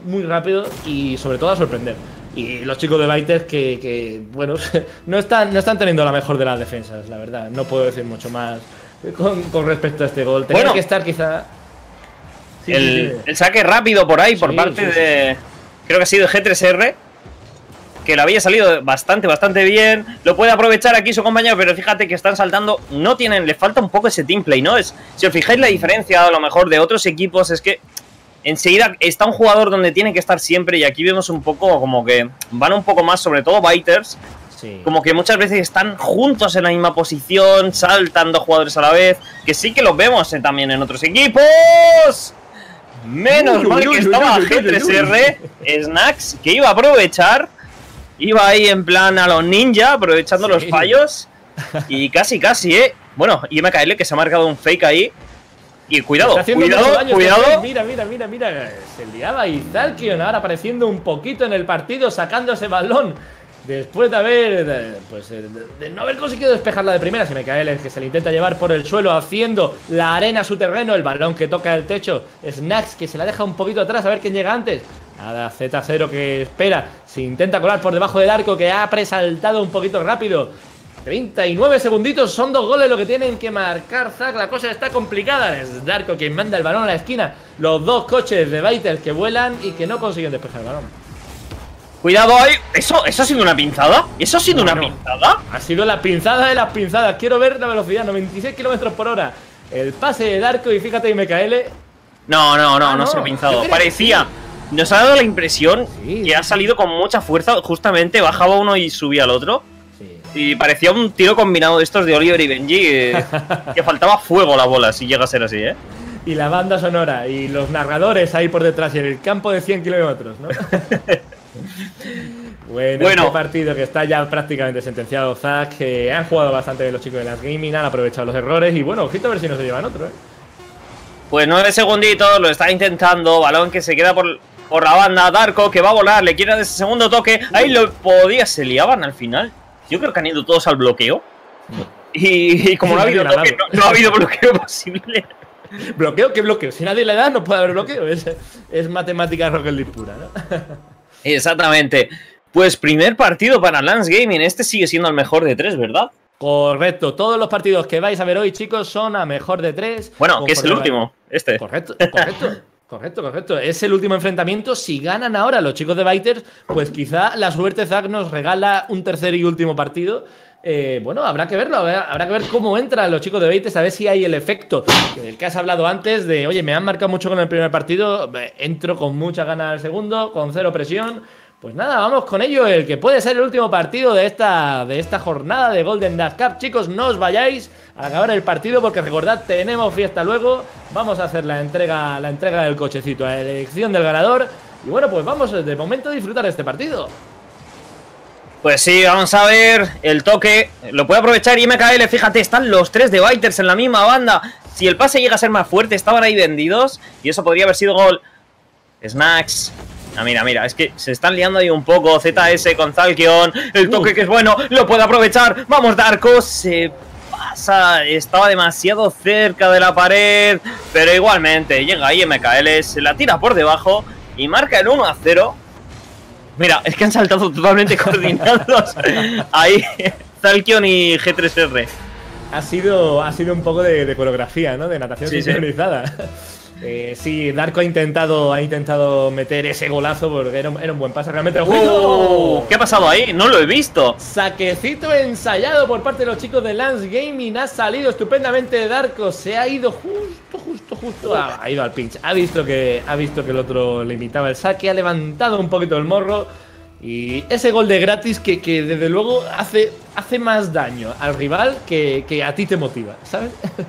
y sobre todo a sorprender. Y los chicos de Biters bueno, no están teniendo la mejor de las defensas, la verdad. No puedo decir mucho más con respecto a este gol. Tenía que estar quizá... Sí, el saque rápido por ahí, por parte de... Creo que ha sido G3R, que le había salido bastante bien. Lo puede aprovechar aquí su compañero, pero fíjate que están saltando. No tienen, le falta un poco ese team play, ¿no? Si os fijáis la diferencia a lo mejor de otros equipos, es que enseguida está un jugador donde tiene que estar siempre. Y aquí vemos un poco como que van un poco más, sobre todo Biters. Sí. Como que muchas veces están juntos en la misma posición, saltando jugadores a la vez. Que sí que los vemos también en otros equipos. Menos mal que estaba G3R, Snax, que iba a aprovechar. Iba ahí en plan a los ninja, aprovechando los fallos. Y casi, Bueno, y MKL que se ha marcado un fake ahí. Y cuidado. Mira. Se liaba y Zalkion ahora apareciendo un poquito en el partido, sacando ese balón. Después de haber, de no haber conseguido despejarla de primera, si MKL es que se le intenta llevar por el suelo, haciendo la arena a su terreno, el balón que toca el techo. Snax que se la deja un poquito atrás, a ver quién llega antes. Nada, Z0 que espera, se intenta colar por debajo del arco, que ha presaltado un poquito rápido. 39 segunditos, son 2 goles lo que tienen que marcar Zack, la cosa está complicada. Es Darko quien manda el balón a la esquina. Los dos coches de Biters que vuelan y que no consiguen despejar el balón. Cuidado ahí, ¿eso ha sido una pinzada? ¿Eso ha sido una pinzada? Ha sido la pinzada de las pinzadas, quiero ver la velocidad, 96 km por hora. El pase de Darko y fíjate MKL. No se ha pinzado, parecía... Nos ha dado la impresión que ha salido con mucha fuerza. Justamente bajaba uno y subía al otro. Sí. Y parecía un tiro combinado de estos de Oliver y Benji. Que faltaba fuego la bola, si llega a ser así, ¿eh? Y la banda sonora y los narradores ahí por detrás y en el campo de 100 kilómetros, ¿no? Bueno, este partido que está ya prácticamente sentenciado, Zack. Han jugado bastante los chicos de las Gaming, han aprovechado los errores. Y bueno, ojito a ver si no se llevan otro, ¿eh? Pues 9 segunditos, lo está intentando. Balón que se queda por la banda. Darko que va a volar, le quiere dar ese segundo toque. Ahí lo podía, se liaban al final. Yo creo que han ido todos al bloqueo. Y como no ha habido toque, no ha habido bloqueo posible. ¿Bloqueo? ¿Qué bloqueo? Si nadie le da, no puede haber bloqueo. Es matemática Rocket League pura, ¿no? Exactamente. Pues primer partido para Lance Gaming. Este sigue siendo el mejor de 3, ¿verdad? Correcto. Todos los partidos que vais a ver hoy, chicos, son a mejor de 3. Bueno, que es el último. Este. Correcto. Es el último enfrentamiento. Si ganan ahora los chicos de Biters, pues quizá la suerte Zack nos regala un tercer y último partido. Bueno, habrá que verlo, habrá que ver cómo entran los chicos de Biters, a ver si hay el efecto del que has hablado antes de, oye, me han marcado mucho con el primer partido, entro con mucha ganas al segundo, con cero presión. Pues nada, vamos con ello, el que puede ser el último partido de esta jornada de Golden Dash Cup. Chicos, no os vayáis al acabar el partido porque recordad, tenemos fiesta luego. Vamos a hacer la entrega del cochecito, la elección del ganador. Y bueno, pues vamos de momento a disfrutar de este partido. Pues sí, vamos a ver el toque. Lo puede aprovechar y MKL, fíjate, están los 3 de Biters en la misma banda. Si el pase llega a ser más fuerte, estaban ahí vendidos y eso podría haber sido gol. Snax. Mira, es que se están liando ahí un poco. ZS con Zalkion, el toque que es bueno, lo puede aprovechar. Vamos, Darko, se pasa, estaba demasiado cerca de la pared, pero igualmente llega ahí MKL, se la tira por debajo y marca el 1-0. Mira, es que han saltado totalmente coordinados ahí Zalkion y G3R. Ha sido un poco de coreografía, ¿no? De natación sincronizada. Sí, Darko ha intentado meter ese golazo porque era un buen pase realmente. ¿Qué ha pasado ahí? No lo he visto. Saquecito ensayado por parte de los chicos de Lance Gaming. Ha salido estupendamente Darko. Se ha ido justo. Ha ido al pinch. Ha visto que el otro le imitaba el saque. Ha levantado un poquito el morro. Y ese gol de gratis que desde luego hace más daño al rival que a ti te motiva, ¿sabes?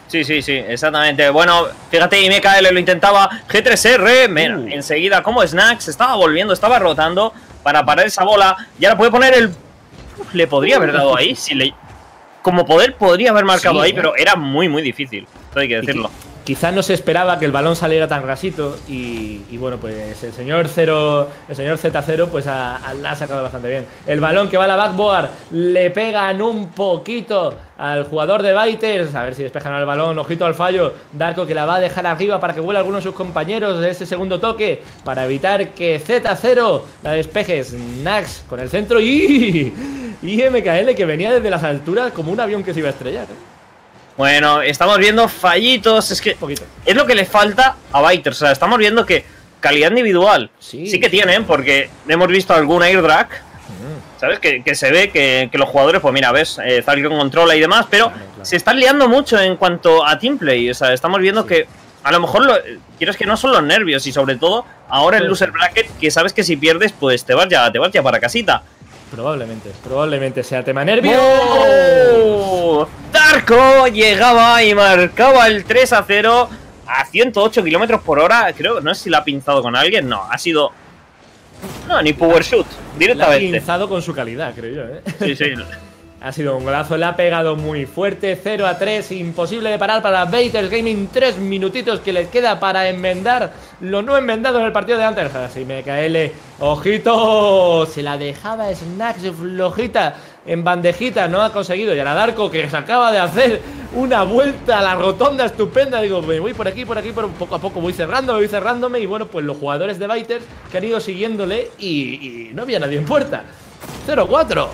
Sí, exactamente. Bueno, fíjate, y MKL lo intentaba. G3R, mira, enseguida como Snax estaba volviendo, estaba rotando para parar esa bola. Y ahora puede poner el... le podría haber dado ahí. Si le... como poder podría haber marcado ahí, pero era muy difícil. Esto hay que decirlo. Quizás no se esperaba que el balón saliera tan rasito y bueno, pues el señor Z0 pues la ha sacado bastante bien. El balón que va a la backboard, le pegan un poquito al jugador de Biters, a ver si despejan el balón, ojito al fallo. Darko que la va a dejar arriba para que vuela alguno de sus compañeros de ese segundo toque, para evitar que Z0 la despeje. Snax con el centro y MKL que venía desde las alturas como un avión que se iba a estrellar, Bueno, estamos viendo fallitos, es que es lo que le falta a Biters, o sea, estamos viendo que calidad individual sí que tienen, porque hemos visto algún airdrag, ¿sabes? Que se ve que los jugadores, pues mira, ves, Falcon controla y demás, pero se están liando mucho en cuanto a teamplay, o sea, estamos viendo que a lo mejor, quieres que no son los nervios y sobre todo ahora el loser bracket, que sabes que si pierdes, pues te vas ya para casita. Probablemente sea tema nervio. ¡Oh! Darko llegaba y marcaba el 3-0 a 108 km por hora. Creo, no sé si la ha pinzado con alguien. No, ha sido... no, ni power shoot, directamente. La ha pinzado con su calidad, creo yo, Sí. Ha sido un golazo, le ha pegado muy fuerte. 0-3, imposible de parar para Biters Gaming. 3 minutitos que les queda para enmendar lo no enmendado en el partido de antes. Así MKL, ojito, se la dejaba Snax flojita en bandejita, no ha conseguido. Y ahora Darko, que se acaba de hacer una vuelta a la rotonda estupenda. Digo, me voy por aquí, pero poco a poco voy cerrándome. Y bueno, pues los jugadores de Biters que han ido siguiéndole y no había nadie en puerta. 0-4.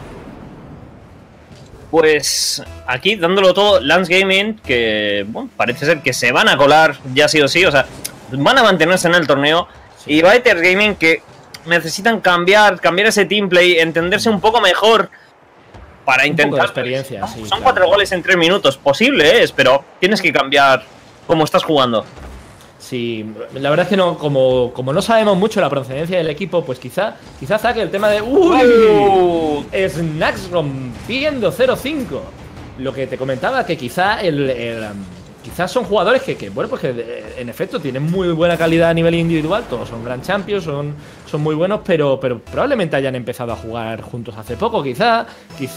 Pues aquí dándolo todo, Lance Gaming, que bueno, parece ser que se van a colar ya sí o sí, o sea, van a mantenerse en el torneo. Y Biters Gaming, que necesitan cambiar ese teamplay, entenderse un poco mejor para intentar... experiencia, son 4 goles en 3 minutos, posible es, pero tienes que cambiar cómo estás jugando. Sí, la verdad es que no, como no sabemos mucho la procedencia del equipo, pues quizá saque el tema de... ¡Uy! Snax rompiendo 0-5. Lo que te comentaba, que quizás quizás son jugadores que bueno, pues que en efecto tienen muy buena calidad a nivel individual. Todos son Grand Champions, son muy buenos, pero probablemente hayan empezado a jugar juntos hace poco. Quizá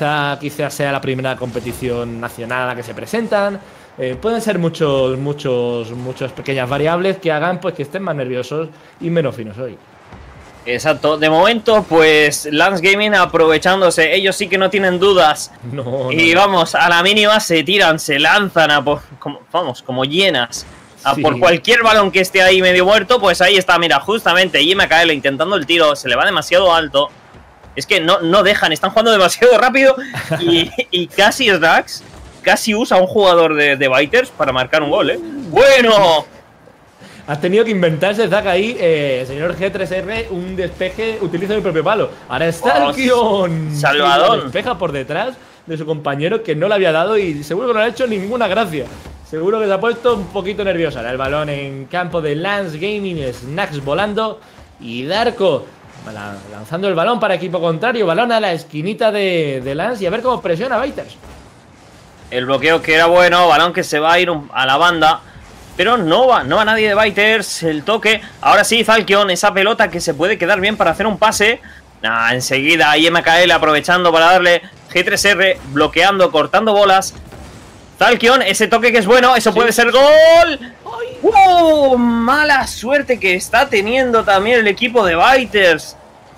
sea la primera competición nacional a la que se presentan. Pueden ser muchas pequeñas variables que hagan pues que estén más nerviosos y menos finos hoy. Exacto, de momento pues Lance Gaming aprovechándose, ellos sí que no tienen dudas. Y vamos, a la mínima se tiran, se lanzan como hienas por cualquier balón que esté ahí medio muerto. Pues ahí está, mira, justamente MKL intentando el tiro, se le va demasiado alto. Es que no dejan, están jugando demasiado rápido y casi Snax casi usa a un jugador de Biters para marcar un gol, ¡Bueno! Has tenido que inventarse, Zack, ahí, señor G3R, un despeje, utiliza mi propio palo. Ahora está Stalkion. Salvador. Despeja por detrás de su compañero que no le había dado y seguro que no le ha hecho ninguna gracia. Seguro que se ha puesto un poquito nerviosa. Ahora el balón en campo de Lance Gaming, Snax volando y Darko lanzando el balón para equipo contrario. Balón a la esquinita de Lance y a ver cómo presiona a Biters. El bloqueo que era bueno, balón que se va a ir a la banda, pero no va nadie de Biters. El toque, ahora sí, Falcon, esa pelota que se puede quedar bien para hacer un pase. Enseguida ahí MKL aprovechando para darle. G3R bloqueando, cortando bolas. Falcon, ese toque que es bueno, eso puede ser gol. ¡Wow! Mala suerte que está teniendo también el equipo de Biters.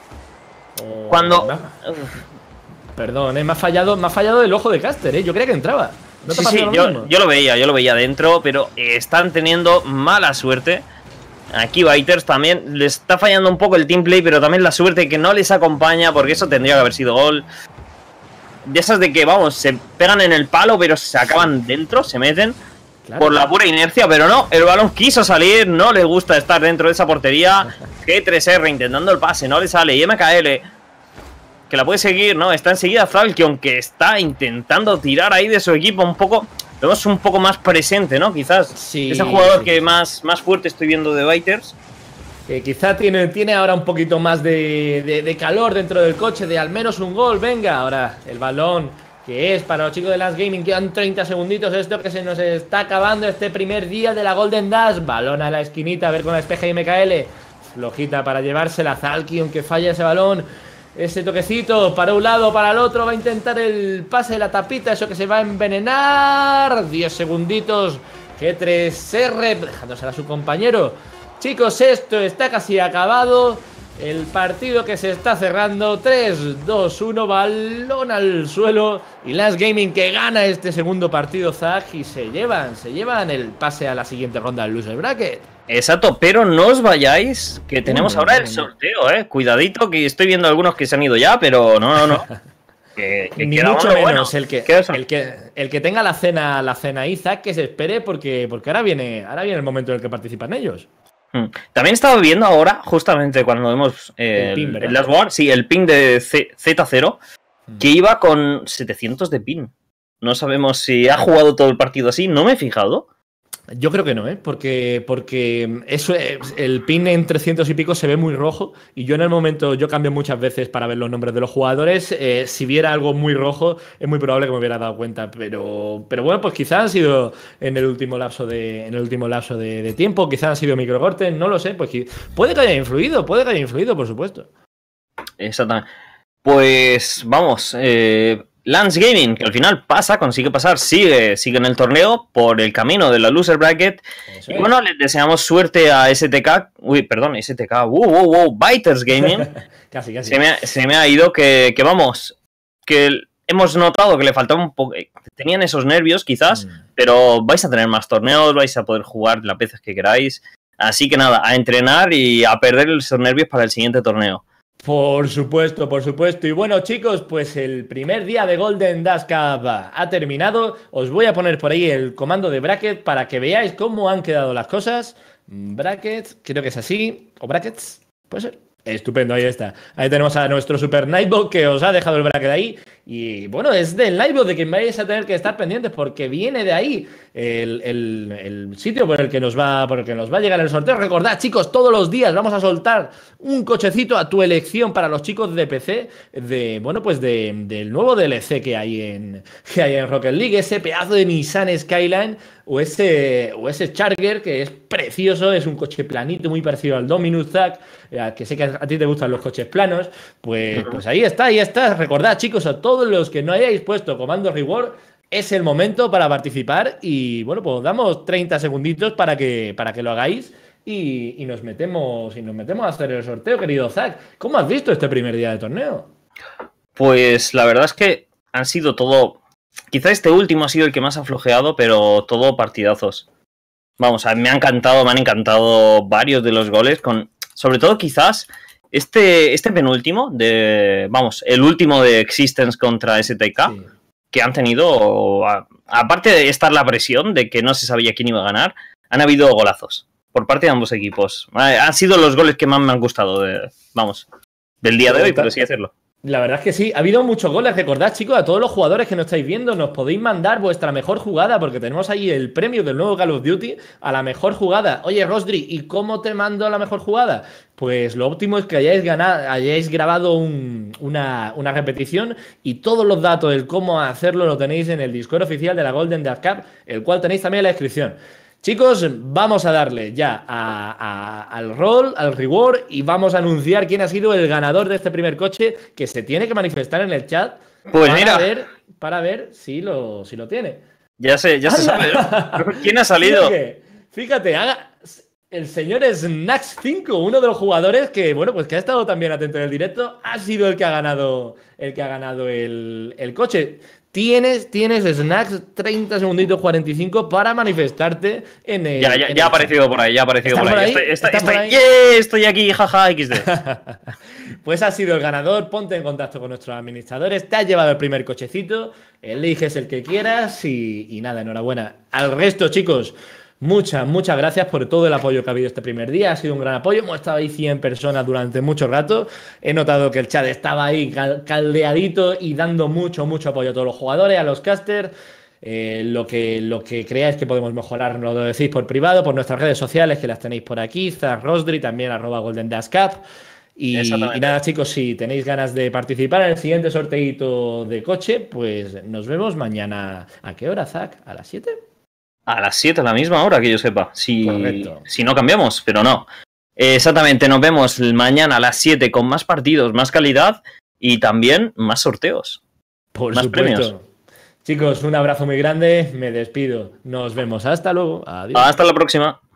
Perdón, me ha fallado el ojo de Caster, Yo creía que entraba. ¿No te sí, yo lo veía dentro, pero están teniendo mala suerte. Aquí Biters también les está fallando un poco el teamplay, pero también la suerte que no les acompaña, porque eso tendría que haber sido gol. De esas de que, vamos, se pegan en el palo, pero se acaban dentro, se meten por la pura inercia, pero no, el balón quiso salir, no le gusta estar dentro de esa portería. G3R intentando el pase, no le sale, y MKL que la puede seguir, ¿no? Está enseguida Falcon, que está intentando tirar ahí de su equipo un poco. Vemos un poco más presente, ¿no? Quizás ese jugador que más fuerte estoy viendo de Biters. Quizá tiene ahora un poquito más de calor dentro del coche, de al menos un gol. Venga, ahora el balón que es para los chicos de Lance Gaming. Quedan 30 segunditos, esto que se nos está acabando este primer día de la Golden Dash. Balón a la esquinita, a ver con la espeja y MKL. Flojita para llevársela. Zalki, aunque falla ese balón. Ese toquecito para un lado, para el otro. Va a intentar el pase de la tapita, eso que se va a envenenar. 10 segunditos. G3R, dejándosela a su compañero. Chicos, esto está casi acabado. El partido que se está cerrando. 3, 2, 1, balón al suelo. Y Lance Gaming que gana este segundo partido, Zach. Y se llevan el pase a la siguiente ronda del loser bracket. Exacto, pero no os vayáis, que tenemos ahora el sorteo, Cuidadito, que estoy viendo algunos que se han ido ya, pero no. Ni mucho menos. Bueno. El que tenga la cena Isaac, que se espere, porque ahora viene el momento en el que participan ellos. También estaba viendo ahora, justamente cuando vemos el Last War, sí, el ping de Z0, que iba con 700 de ping. No sabemos si ha jugado todo el partido así, no me he fijado. Yo creo que no, porque eso, el pin en 300 y pico se ve muy rojo y yo en el momento, yo cambio muchas veces para ver los nombres de los jugadores, si viera algo muy rojo es muy probable que me hubiera dado cuenta, pero bueno, pues quizás han sido en el último lapso de tiempo, quizás han sido microcortes, no lo sé, pues puede que haya influido, por supuesto. Exactamente. Pues vamos, Lance Gaming, que al final consigue pasar, sigue en el torneo por el camino de la loser bracket. Eso y bueno, les deseamos suerte a STK. Uy, perdón, STK. Biters Gaming. casi. Se me ha ido que vamos, que hemos notado que le faltaba un poco. Tenían esos nervios quizás, pero vais a tener más torneos, vais a poder jugar las veces que queráis. Así que nada, a entrenar y a perder esos nervios para el siguiente torneo. Por supuesto. Y bueno, chicos, pues el primer día de Golden Dash Cup ha terminado. Os voy a poner por ahí el comando de bracket para que veáis cómo han quedado las cosas. Bracket, creo que es así. O brackets, puede ser. Estupendo, ahí está. Ahí tenemos a nuestro Super Nightbot que os ha dejado el bracket ahí. Y bueno, es del Nightbot de quien vais a tener que estar pendientes porque viene de ahí el sitio por el que nos va a llegar el sorteo. Recordad, chicos, todos los días vamos a soltar un cochecito a tu elección para los chicos de PC del nuevo DLC que hay en Rocket League, ese pedazo de Nissan Skyline o ese Charger que es precioso, es un coche planito muy parecido al Dominus Zack, que sé que a ti te gustan los coches planos, pues ahí está. Recordad, chicos, a todos los que no hayáis puesto comando reward, es el momento para participar y bueno, pues damos 30 segunditos para que lo hagáis y nos metemos a hacer el sorteo, querido Zack. ¿Cómo has visto este primer día de torneo? Pues la verdad es que han sido todo. Quizá este último ha sido el que más ha flojeado, pero todo partidazos. Vamos, me han encantado varios de los goles, sobre todo quizás este penúltimo el último de Existence contra STK. Sí. Que han tenido, aparte de estar la presión de que no se sabía quién iba a ganar, han habido golazos por parte de ambos equipos. Han sido los goles que más me han gustado del día de hoy, por así decirlo. La verdad es que sí, ha habido muchos goles. Recordad, chicos, a todos los jugadores que nos estáis viendo, nos podéis mandar vuestra mejor jugada porque tenemos ahí el premio del nuevo Call of Duty a la mejor jugada. Oye, Rosdri, ¿y cómo te mando la mejor jugada? Pues lo óptimo es que hayáis grabado una repetición y todos los datos del cómo hacerlo lo tenéis en el Discord oficial de la Golden Dash Cup, el cual tenéis también en la descripción. Chicos, vamos a darle ya al roll, al reward y vamos a anunciar quién ha sido el ganador de este primer coche que se tiene que manifestar en el chat pues para ver si lo tiene. Ya se sabe. ¿Quién ha salido? Fíjate, el señor Snax5, uno de los jugadores que, bueno, pues que ha estado también atento en el directo, ha sido el que ha ganado el coche. Tienes Snacks 30 segunditos 45 para manifestarte en el. Ya ha aparecido por ahí, Estoy aquí, jaja, XD. Pues has sido el ganador. Ponte en contacto con nuestros administradores. Te has llevado el primer cochecito. Eliges el que quieras y nada, enhorabuena. Al resto, chicos. Muchas gracias por todo el apoyo que ha habido este primer día. Ha sido un gran apoyo. Hemos estado ahí 100 personas durante mucho rato. He notado que el chat estaba ahí caldeadito y dando mucho apoyo a todos los jugadores, a los casters. Lo que creáis que podemos mejorar, nos lo decís por privado, por nuestras redes sociales, que las tenéis por aquí. Zach Rosdri, también @GoldenDashCup. Y nada, chicos, si tenéis ganas de participar en el siguiente sorteito de coche, pues nos vemos mañana. ¿A qué hora, Zach? ¿A las 7? A las 7, a la misma hora que yo sepa. Correcto. Si no cambiamos, pero no. Exactamente, nos vemos mañana a las 7 con más partidos, más calidad y también más sorteos. Por más supuesto. Premios. Chicos, un abrazo muy grande. Me despido. Nos vemos. Hasta luego. Adiós. Hasta la próxima.